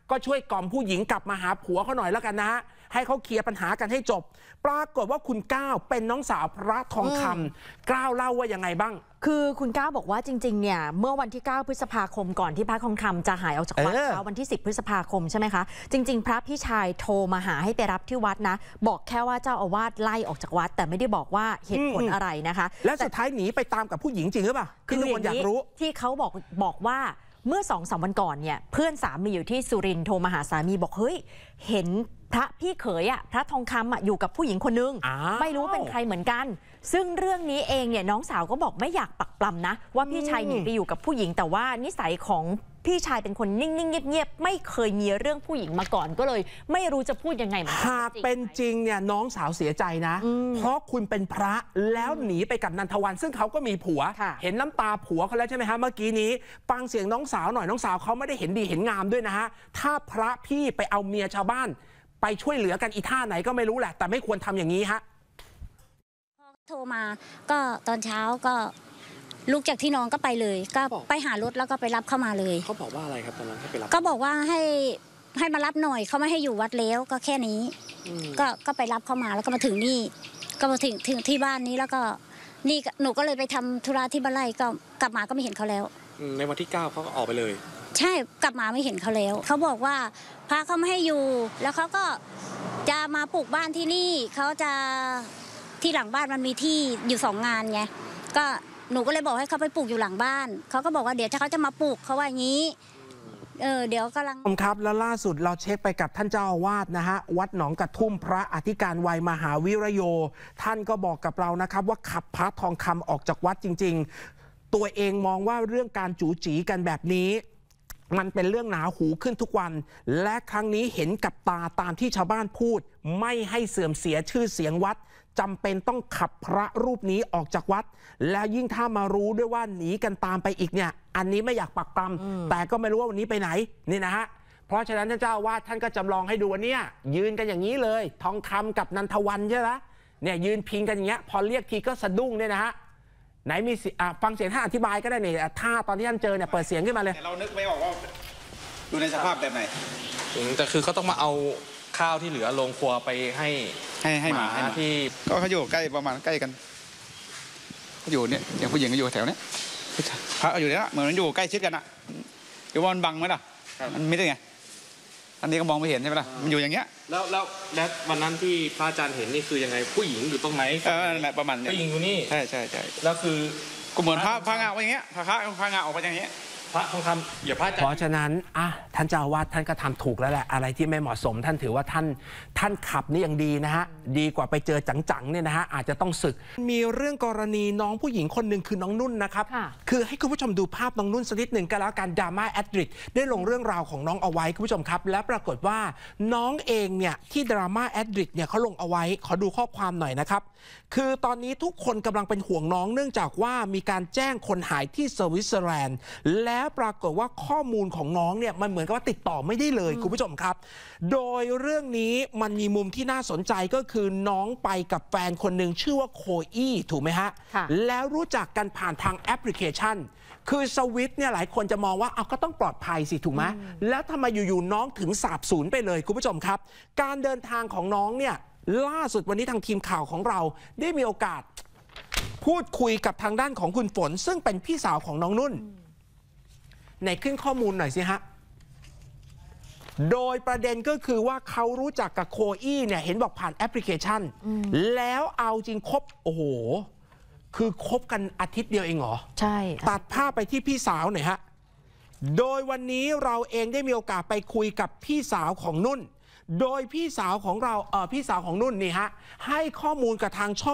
ก็ช่วยกล่อมผู้หญิงกลับมาหาผัวเขาหน่อยแล้วกันนะฮะให้เขาเคลียร์ปัญหากันให้จบปรากฏว่าคุณก้าวเป็นน้องสาวพระทองคำก้าวเล่าว่ายังไงบ้างคือคุณก้าวบอกว่าจริงๆเนี่ยเมื่อวันที่9พฤษภาคมก่อนที่พระทองคำจะหายออกจากวัดวันที่10พฤษภาคมใช่ไหมคะจริงๆพระพี่ชายโทรมาหาให้ไปรับที่วัดนะบอกแค่ว่าเจ้าอาวาสไล่ออกจากวัดแต่ไม่ได้บอกว่าเหตุผลอะไรนะคะและสุดท้ายหนีไปตามกับผู้หญิงจริงหรือเปล่าคือทุกคนอยากรู้ที่เขาบอกว่าเมื่อ 2-3 วันก่อนเนี่ยเพื่อนสามีอยู่ที่สุรินทร์โทรมาหาสามีบอกเฮ้ยเห็นพระพี่เขยพระทองคำอยู่กับผู้หญิงคนนึงไม่รู้เป็นใครเหมือนกันซึ่งเรื่องนี้เองเนี่ยน้องสาวก็บอกไม่อยากปักปลำนะว่าพี่ชายหนีไปอยู่กับผู้หญิงแต่ว่านิสัยของพี่ชายเป็นคนนิ่งๆเงียบๆไม่เคยมีเรื่องผู้หญิงมาก่อนก็เลยไม่รู้จะพูดยังไงหากเป็นจริงเนี่ยน้องสาวเสียใจนะเพราะคุณเป็นพระแล้วหนีไปกับนันทวันซึ่งเขาก็มีผัวเห็นน้ำตาผัวเขาแล้วใช่ไหมฮะเมื่อกี้นี้ฟังเสียงน้องสาวหน่อยน้องสาวเขาไม่ได้เห็นดีเห็นงามด้วยนะฮะถ้าพระพี่ไปเอาเมียชาวบ้านไปช่วยเหลือกันอีท่าไหนก็ไม่รู้แหละแต่ไม่ควรทำอย่างนี้ฮะโทรมาก็ตอนเช้าก็ลุกจากที่นอนก็ไปเลยก็ไปหารถแล้วก็ไปรับเข้ามาเลยเขาบอกว่าอะไรครับตอนนั้นให้ไปรับก็บอกว่าให้มารับหน่อยเขาไม่ให้อยู่วัดแล้วก็แค่นี้ก็ไปรับเข้ามาแล้วก็มาถึงนี่ก็มาถึงที่บ้านนี้แล้วก็นี่หนูก็เลยไปทำธุระที่บ้านไร่ก็กลับมาก็ไม่เห็นเขาแล้วในวันที่9เขาก็ออกไปเลยใช่กลับมาไม่เห็นเขาแล้วเขาบอกว่าพระเขาไม่ให้อยู่แล้วเขาก็จะมาปลูกบ้านที่นี่เขาจะที่หลังบ้านมันมีที่อยู่2 งานไงก็หนูก็เลยบอกให้เขาไปปลูกอยู่หลังบ้านเขาก็บอกว่าเดี๋ยวเขาจะมาปลูกเขาว่าอย่างนี้เดี๋ยวกำลังครับแล้วล่าสุดเราเช็คไปกับท่านเจ้าอาวาสนะฮะวัดหนองกระทุ่มพระอธิการวัยมหาวิรโยท่านก็บอกกับเรานะครับว่าขับพระทองคำออกจากวัดจริงๆตัวเองมองว่าเรื่องการจู๋จีกันแบบนี้มันเป็นเรื่องหนาหูขึ้นทุกวันและครั้งนี้เห็นกับตาตามที่ชาวบ้านพูดไม่ให้เสื่อมเสียชื่อเสียงวัดจำเป็นต้องขับพระรูปนี้ออกจากวัดและยิ่งถ้ามารู้ด้วยว่าหนีกันตามไปอีกเนี่ยอันนี้ไม่อยากปักปำแต่ก็ไม่รู้ว่าวันนี้ไปไหนนี่นะฮะเพราะฉะนั้นท่านเจ้าอาวาสท่านก็จำลองให้ดูว่าเนี่ยยืนกันอย่างนี้เลยทองคำกับนันทวันใช่ไหมเนี่ยยืนพิงกันอย่างเงี้ยพอเรียกทีก็สะดุ้งเนี่ยนะฮะไหนมีฟังเสียงท่านอธิบายก็ได้เนี่ยท่าตอนที่ท่านเจอเนี่ยเปิดเสียงขึ้นมาเลยเรานึกไม่ออกว่าดูในสภาพแบบไหนแต่คือเขาต้องมาเอาข้าวที่เหลือลงครัวไปให้หมาที่ก็เขาอยู่ใกล้ประมาณใกล้กันอยู่เนี่ยอย่างผู้หญิงก็อยู่แถวนี้พระอยู่เนี่ยเหมือนมันอยู่ใกล้ชิดกันอ่ะอยู่ว่ามันบังไหมล่ะมันไม่ได้ไงอันนี้ก็มองไม่เห็นใช่ไหมล่ะมันอยู่อย่างเงี้ยแล้ววันนั้นที่พระอาจารย์เห็นนี่คือยังไงผู้หญิงอยู่ตรงไหนประมาณผู้หญิงอยู่นี่ใช่แล้วคือก็เหมือนพระเงาอย่างเงี้ยพระเงาออกมาอย่างเงี้ยพระทองคำอย่าพระอาจารย์เพราะฉะนั้นท่านเจ้าอาวาสท่านก็ทำถูกแล้วแหละอะไรที่ไม่เหมาะสมท่านถือว่าท่านขับนี่ยังดีนะฮะดีกว่าไปเจอจังๆเนี่ยนะฮะอาจจะต้องสึกมีเรื่องกรณีน้องผู้หญิงคนหนึ่งคือน้องนุ่นนะครับคือให้คุณผู้ชมดูภาพน้องนุ่นสักนิดหนึ่งก็แล้วกันดราม่าแอดริดได้ลงเรื่องราวของน้องเอาไว้คุณผู้ชมครับและปรากฏว่าน้องเองเนี่ยที่ดราม่าแอดริดเนี่ยเขาลงเอาไว้ขอดูข้อความหน่อยนะครับคือตอนนี้ทุกคนกำลังเป็นห่วงน้องเนื่องจากว่ามีการแจ้งคนหายที่สวิตเซอร์แลนด์แล้วปรากฏว่าข้อมูลของน้องเนี่ยมันเหมือนกับว่าติดต่อไม่ได้เลยคุณผู้ชมครับโดยเรื่องนี้มันมีมุมที่น่าสนใจก็คือน้องไปกับแฟนคนหนึ่งชื่อว่าโคอี้ถูกไหมฮะแล้วรู้จักกันผ่านทางแอปพลิเคชันคือสวิตเนี่ยหลายคนจะมองว่าเอาก็ต้องปลอดภัยสิถูกไหมแล้วทำไมอยู่ๆน้องถึงสาบสูญไปเลยคุณผู้ชมครับการเดินทางของน้องเนี่ยล่าสุดวันนี้ทางทีมข่าวของเราได้มีโอกาสพูดคุยกับทางด้านของคุณฝนซึ่งเป็นพี่สาวของน้องนุ่นไหนขึ้นข้อมูลหน่อยสิฮะโดยประเด็นก็คือว่าเขารู้จักกับโคอี้เนี่ยเห็นบอกผ่านแอปพลิเคชันแล้วเอาจริงคบโอ้โหคือคบกันอาทิตย์เดียวเองเหรอใช่ตัดภาพไปที่พี่สาวหน่อยฮะโดยวันนี้เราเองได้มีโอกาสไปคุยกับพี่สาวของนุ่นโดยพี่สาวของเราพี่สาวของนุ่นนี่ฮะให้ข้อมูลกับทางช่อง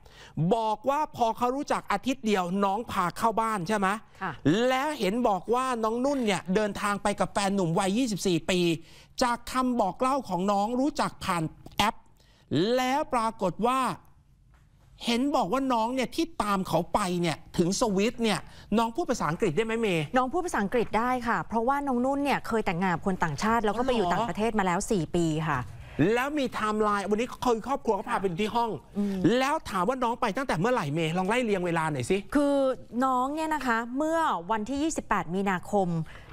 8บอกว่าพอเขารู้จักอาทิตย์เดียวน้องพาเข้าบ้านใช่ไหมแล้วเห็นบอกว่าน้องนุ่นเนี่ยเดินทางไปกับแฟนหนุ่มวัย24 ปีจากคำบอกเล่าของน้องรู้จักผ่านแอปแล้วปรากฏว่าเห็นบอกว่าน้องเนี่ยที่ตามเขาไปเนี่ยถึงสวิตเนี่ยน้องพูดภาษาอังกฤษได้ไหมเมย์น้องพูดภาษาอังกฤษได้ค่ะเพราะว่าน้องนุ่นเนี่ยเคยแต่งงานกับคนต่างชาติแล้วก็ไปอยู่ต่างประเทศมาแล้ว4 ปีค่ะแล้วมีไทม์ไลน์วันนี้คือครอบครัวเขาพาไปที่ห้องแล้วถามว่าน้องไปตั้งแต่เมื่อไหร่เมย์ลองไล่เรียงเวลาหน่อยสิคือน้องเนี่ยนะคะเมื่อวันที่28 มีนาคม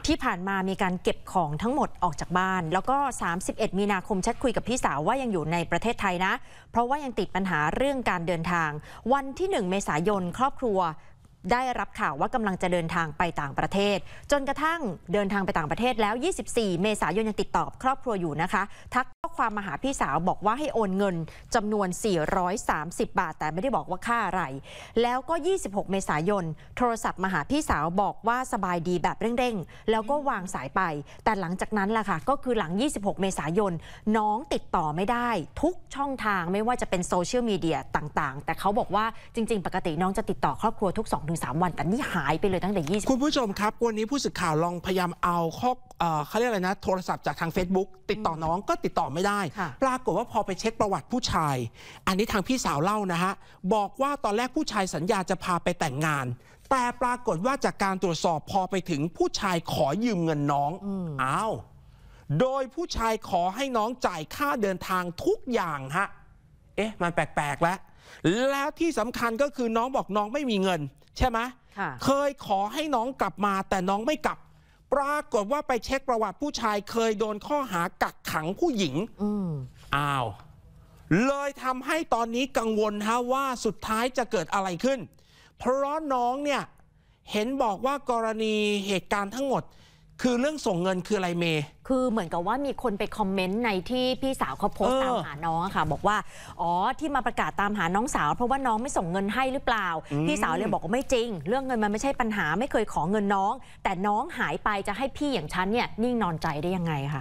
ที่ผ่านมามีการเก็บของทั้งหมดออกจากบ้านแล้วก็31มีนาคมแชทคุยกับพี่สาวว่ายังอยู่ในประเทศไทยนะเพราะว่ายังติดปัญหาเรื่องการเดินทางวันที่1เมษายนครอบครัวได้รับข่าวว่ากำลังจะเดินทางไปต่างประเทศจนกระทั่งเดินทางไปต่างประเทศแล้ว24เมษายนยังติดต่อครอบครัวอยู่นะคะทักข้อความมาหาพี่สาวบอกว่าให้โอนเงินจำนวน430 บาทแต่ไม่ได้บอกว่าค่าอะไรแล้วก็26เมษายนโทรศัพท์มาหาพี่สาวบอกว่าสบายดีแบบเร่งๆแล้วก็วางสายไปแต่หลังจากนั้นล่ะค่ะก็คือหลัง26เมษายนน้องติดต่อไม่ได้ทุกช่องทางไม่ว่าจะเป็นโซเชียลมีเดียต่างๆแต่เขาบอกว่าจริงๆปกติน้องจะติดต่อครอบครัวทุก2-3 วันแต่นี่หายไปเลยตั้งแต่20 คุณผู้ชมครับวันนี้ผู้สื่อข่าวลองพยายามเอาเขาเรียกอะไรนะโทรศัพท์จากทาง Facebook ติดต่อน้องก็ติดต่อไม่ได้ปรากฏว่าพอไปเช็คประวัติผู้ชายอันนี้ทางพี่สาวเล่านะฮะบอกว่าตอนแรกผู้ชายสัญญาจะพาไปแต่งงานแต่ปรากฏว่าจากการตรวจสอบพอไปถึงผู้ชายขอยืมเงินน้องอ้าวโดยผู้ชายขอให้น้องจ่ายค่าเดินทางทุกอย่างฮะมันแปลกๆแล้วที่สำคัญก็คือน้องบอกน้องไม่มีเงินใช่ไหมเคยขอให้น้องกลับมาแต่น้องไม่กลับปรากฏว่าไปเช็คประวัติผู้ชายเคยโดนข้อหากักขังผู้หญิงอ้าวเลยทำให้ตอนนี้กังวลว่าสุดท้ายจะเกิดอะไรขึ้นเพราะน้องเนี่ยเห็นบอกว่ากรณีเหตุการณ์ทั้งหมดคือเรื่องส่งเงินคืออะไรเมย์คือเหมือนกับว่ามีคนไปคอมเมนต์ในที่พี่สาวเขาโพสต์ตามหาน้องค่ะบอกว่าอ๋อที่มาประกาศตามหาน้องสาวเพราะว่าน้องไม่ส่งเงินให้หรือเปล่าพี่สาวเลยบอกว่าไม่จริงเรื่องเงินมันไม่ใช่ปัญหาไม่เคยขอเงินน้องแต่น้องหายไปจะให้พี่อย่างฉันเนี่ยนิ่งนอนใจได้ยังไงค่ะ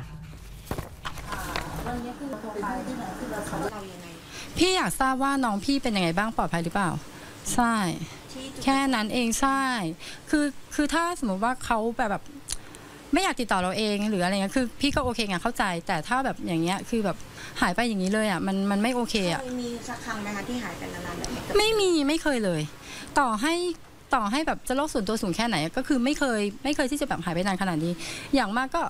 พี่อยากทราบว่าน้องพี่เป็นยังไงบ้างปลอดภัยหรือเปล่าใช่แค่นั้นเองใช่คือถ้าสมมติว่าเขาแบบไม่อยากติดต่อเราเองหรืออะไรเงี้ยคือพี่ก็โอเคไงเข้าใจแต่ถ้าแบบอย่างเงี้ยคือแบบหายไปอย่างนี้เลยอ่ะมันไม่โอเคอ่ะมีสักครั้งไหมคะที่หายไปนานๆแบบนี้ไม่เคยเลยต่อให้แบบจะโลกส่วนตัวสูงแค่ไหนก็คือไม่เคยที่จะแบบหายไปนานขนาดนี้อย่างมากก็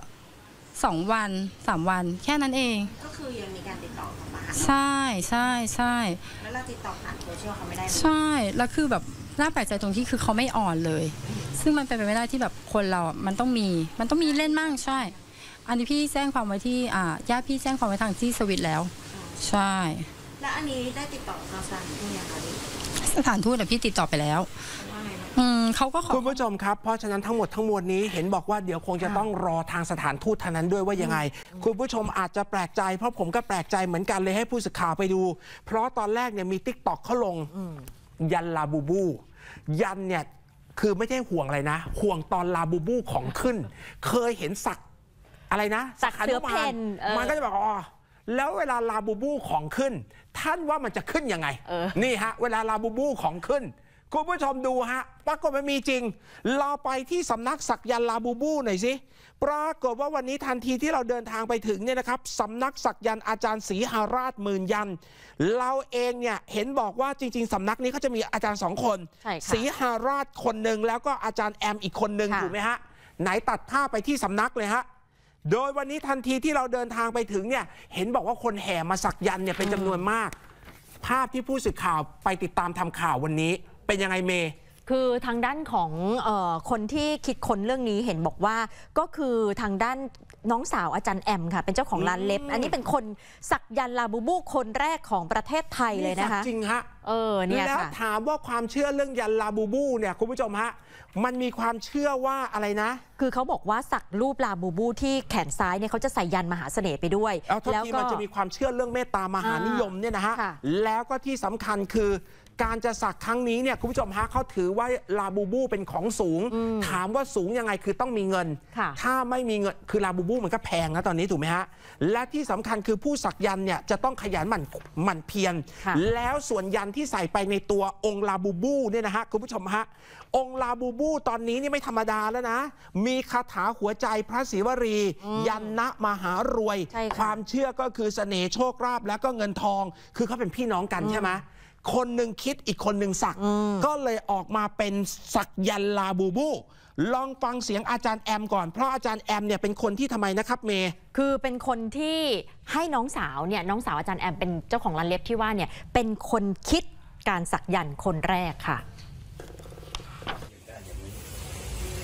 2 วัน 3 วันแค่นั้นเองก็คือยังมีการติดต่อเข้ามาใช่แล้วเราติดต่อผ่านโซเชียลเขาไม่ได้ใช่แล้วคือแบบน่าแปลกใจตรงที่คือเขาไม่อ่อนเลยซึ่งมันเป็นไปไม่ได้ที่แบบคนเรามันต้องมีเล่นมั่งใช่อันนี้พี่แจ้งความไว้ที่ญาติพี่แจ้งความไว้ทางที่สวิตแล้วใช่แล้วอันนี้ได้ติดต่อกับสถานทูตยังคะสถานทูตแต่พี่ติดต่อไปแล้วเขาก็คุณผู้ชมครับเพราะฉะนั้นทั้งหมดทั้งมวลนี้เห็นบอกว่าเดี๋ยวคงจะต้องรอทางสถานทูตทางนั้นด้วยว่ายังไงคุณผู้ชมอาจจะแปลกใจเพราะผมก็แปลกใจเหมือนกันเลยให้ผู้สื่อข่าวไปดูเพราะตอนแรกเนี่ยมี TikTok เขาลงยันลาบูบูยันเนี่ยคือไม่ใช่ห่วงอะไรนะห่วงตอนลาบูบูของขึ้นเคยเห็นสักอะไรนะสักเสือเพนมันก็จะบอกอ๋อแล้วเวลาลาบูบูของขึ้นท่านว่ามันจะขึ้นยังไงนี่ฮะเวลาลาบูบูของขึ้นคุณผู้ชมดูฮะปรากฏมันมีจริงเราไปที่สำนักสักยันลาบูบูหน่อยสิปรากฏว่าวันนี้ทันทีที่เราเดินทางไปถึงเนี่ยนะครับสำนักสักยันอาจารย์ศรีหาราชหมื่นยันเราเองเนี่ยเห็นบอกว่าจริงๆสำนักนี้เขาจะมีอาจารย์2 คนศรีหาราชคนหนึ่งแล้วก็อาจารย์แอมอีกคนหนึ่งถูกไหมฮะไหนตัดภาพไปที่สำนักเลยฮะโดยวันนี้ทันทีที่เราเดินทางไปถึงเนี่ยเห็นบอกว่าคนแห่มาสักยันเนี่ยเป็นจำนวนมากภาพที่ผู้สื่อข่าวไปติดตามทำข่าววันนี้เป็นยังไงเมย์คือทางด้านของคนที่คิดค้นเรื่องนี้เห็นบอกว่าก็คือทางด้านน้องสาวอาจารย์แอมค่ะเป็นเจ้าของร้านเล็บอันนี้เป็นคนสักยันลาบูบูคนแรกของประเทศไทยเลยนะคะจริงฮะเนี่ยแล้วถามว่าความเชื่อเรื่องยันลาบูบูเนี่ยคุณผู้ชมฮะมันมีความเชื่อว่าอะไรนะคือเขาบอกว่าสักรูปลาบูบูที่แขนซ้ายเนี่ยเขาจะใส่ยันมหาเสน่ห์ไปด้วยแล้วก็มันจะมีความเชื่อเรื่องเมตตามหานิยมเนี่ยนะฮะแล้วก็ที่สำคัญคือการจะสักครั้งนี้เนี่ยคุณผู้ชมฮะเขาถือว่าลาบูบูเป็นของสูงถามว่าสูงยังไงคือต้องมีเงินถ้าไม่มีเงินคือลาบูบูมันก็แพงนะตอนนี้ถูกไหมฮะและที่สำคัญคือผู้สักยันเนี่ยจะต้องขยันหมั่นเพียรแล้วส่วนยันที่ใส่ไปในตัวองค์ลาบูบูเนี่ยนะฮะคุณผู้ชมฮะองค์ลาบูบูตอนนี้นี่ไม่ธรรมดาแล้วนะมีคาถาหัวใจพระศิวลียันนะมหารวยความเชื่อก็คือเสน่ห์โชคลาภแล้วก็เงินทองคือเขาเป็นพี่น้องกันใช่ไหมคนหนึ่งคิดอีกคนหนึ่งสักก็เลยออกมาเป็นสักยันลาบูบูลองฟังเสียงอาจารย์แอมก่อนเพราะอาจารย์แอมเนี่ยเป็นคนที่ทำไมนะครับเมย์คือเป็นคนที่ให้น้องสาวเนี่ยน้องสาวอาจารย์แอมเป็นเจ้าของร้านเล็บที่ว่าเนี่ยเป็นคนคิดการสักยันคนแรกค่ะ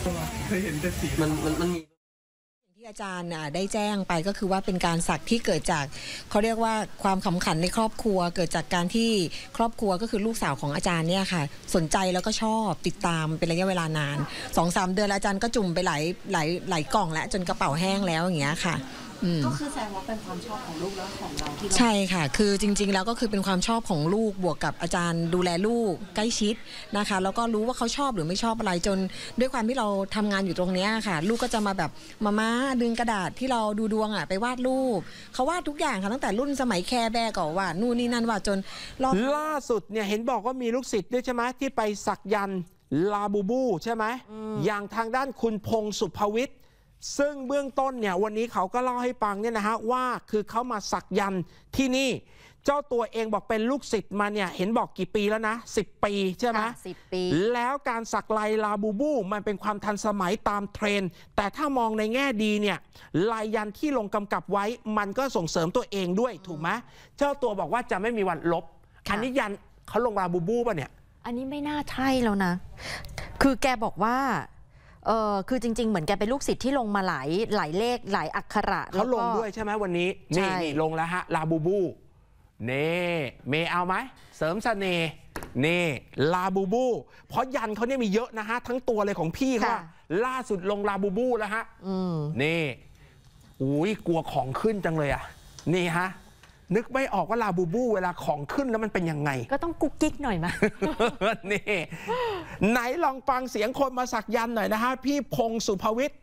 เคยเห็นแต่สีมันมีที่อาจารย์ได้แจ้งไปก็คือว่าเป็นการสักที่เกิดจากเขาเรียกว่าความขำขันในครอบครัวเกิดจากการที่ครอบครัวก็คือลูกสาวของอาจารย์เนี่ยค่ะสนใจแล้วก็ชอบติดตามเป็นระยะเวลานาน 2-3 เดือนอาจารย์ก็จุ่มไปหลายกล่องแล้วจนกระเป๋าแห้งแล้วอย่างเงี้ยค่ะก็คือแสดงว่าเป็นความชอบของลูกแล้วของเราที่ใช่ค่ะคือจริงๆแล้วก็คือเป็นความชอบของลูกบวกกับอาจารย์ดูแลลูกใกล้ชิดนะคะแล้วก็รู้ว่าเขาชอบหรือไม่ชอบอะไรจนด้วยความที่เราทำงานอยู่ตรงนี้ค่ะลูกก็จะมาแบบมาดึงกระดาษที่เราดูดวงไปวาดรูปเขาวาดทุกอย่างค่ะตั้งแต่รุ่นสมัยแคร์แบร์ก็วาดนู่นนี่นั่นวาดจนล่าสุดเนี่ยเห็นบอกว่ามีลูกศิษย์ด้วยใช่ไหมที่ไปสักยันต์ลาบูบูใช่ไหมอย่างทางด้านคุณพงษ์สุภวิทย์ซึ่งเบื้องต้นเนี่ยวันนี้เขาก็เล่าให้ฟังเนี่ยนะฮะว่าคือเขามาสักยันต์ที่นี่เจ้าตัวเองบอกเป็นลูกศิษย์มาเนี่ยเห็นบอกกี่ปีแล้วนะ10 ปีใช่ไหม 10 ปีแล้วการสักลายลาบูบูมันเป็นความทันสมัยตามเทรนด์แต่ถ้ามองในแง่ดีเนี่ยลายยันที่ลงกำกับไว้มันก็ส่งเสริมตัวเองด้วยถูกไหมเจ้าตัวบอกว่าจะไม่มีวันลบอันนี้ยันเขาลงลาบูบูป่ะเนี่ยอันนี้ไม่น่าใช่แล้วนะคือแกบอกว่าคือจริงๆเหมือนแกเป็นลูกศิษย์ที่ลงมาหลายเลขหลายอักขระเขาลงด้วยใช่ไหมวันนี้นี่ลงแล้วฮะลาบูบูเน่เมย์เอาไหมเสริมเสน่ห์เน่ลาบูบูเพราะยันเขาเนี่ยมีเยอะนะฮะทั้งตัวเลยของพี่เขาล่าสุดลงลาบูบูแล้วฮะนี่อุ้ยกลัวของขึ้นจังเลยอ่ะนี่ฮะนึกไม่ออกว่าลาบูบูเวลาของขึ้นแล้วมันเป็นยังไงก็ต้องกุ๊กกิ๊กหน่อยมั้ยนี่ไหนลองฟังเสียงคนมาสักยันหน่อยนะฮะพี่พงษ์สุภวิทย์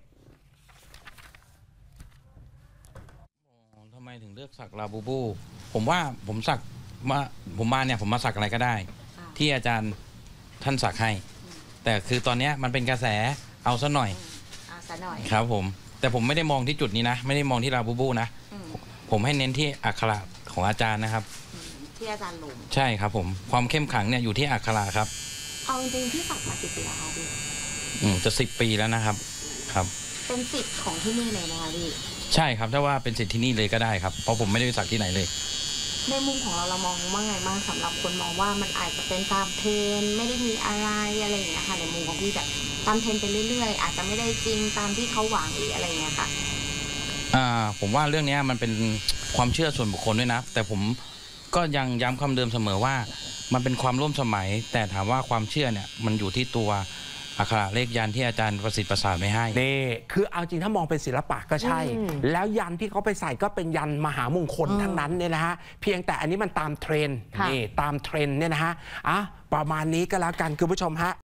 ทำไมถึงเลือกสักลาบูบูผมว่าผมสักผมมาเนี่ยผมมาสักอะไรก็ได้ที่อาจารย์ท่านสักให้แต่คือตอนนี้มันเป็นกระแสเอาซะหน่อยครับผมแต่ผมไม่ได้มองที่จุดนี้นะไม่ได้มองที่ลาบูบูนะผมให้เน้นที่อักขระของอาจารย์นะครับที่อาจารย์ลงใช่ครับผมความเข้มขังเนี่ยอยู่ที่อักขระครับเอาจริงที่สักมากี่ปีแล้วคะพี่จะ10 ปีแล้วนะครับครับเป็นศิษย์ของที่นี่เลยนะคะพี่ใช่ครับถ้าว่าเป็นศิษย์ที่นี่เลยก็ได้ครับเพราะผมไม่ได้ไปสักที่ไหนเลยในมุมของเรามองว่าไงบ้างสำหรับคนมองว่ามันอาจจะเป็นตามเทรนไม่ได้มีอะไรอย่างเงี้ยค่ะในมุมของพี่แบบตามเทรนไปเรื่อยๆอาจจะไม่ได้จริงตามที่เขาหวังหรืออะไรเงี้ยค่ะผมว่าเรื่องนี้มันเป็นความเชื่อส่วนบุคคลด้วยนะแต่ผมก็ยังย้ำคำเดิมเสมอว่ามันเป็นความร่วมสมัยแต่ถามว่าความเชื่อเนี่ยมันอยู่ที่ตัวอักขระเลขยันที่อาจารย์ประสิทธิ์ประสานไม่ให้นี่คือเอาจริงถ้ามองเป็นศิลปะก็ใช่แล้วยันที่เขาไปใส่ก็เป็นยันมหามงคลทั้งนั้นเนี่ยนะฮะเพียงแต่อันนี้มันตามเทรนด์นี่ตามเทรนด์เนี่ยนะฮะประมาณนี้ก็แล้วกันคุณผู้ชมฮะ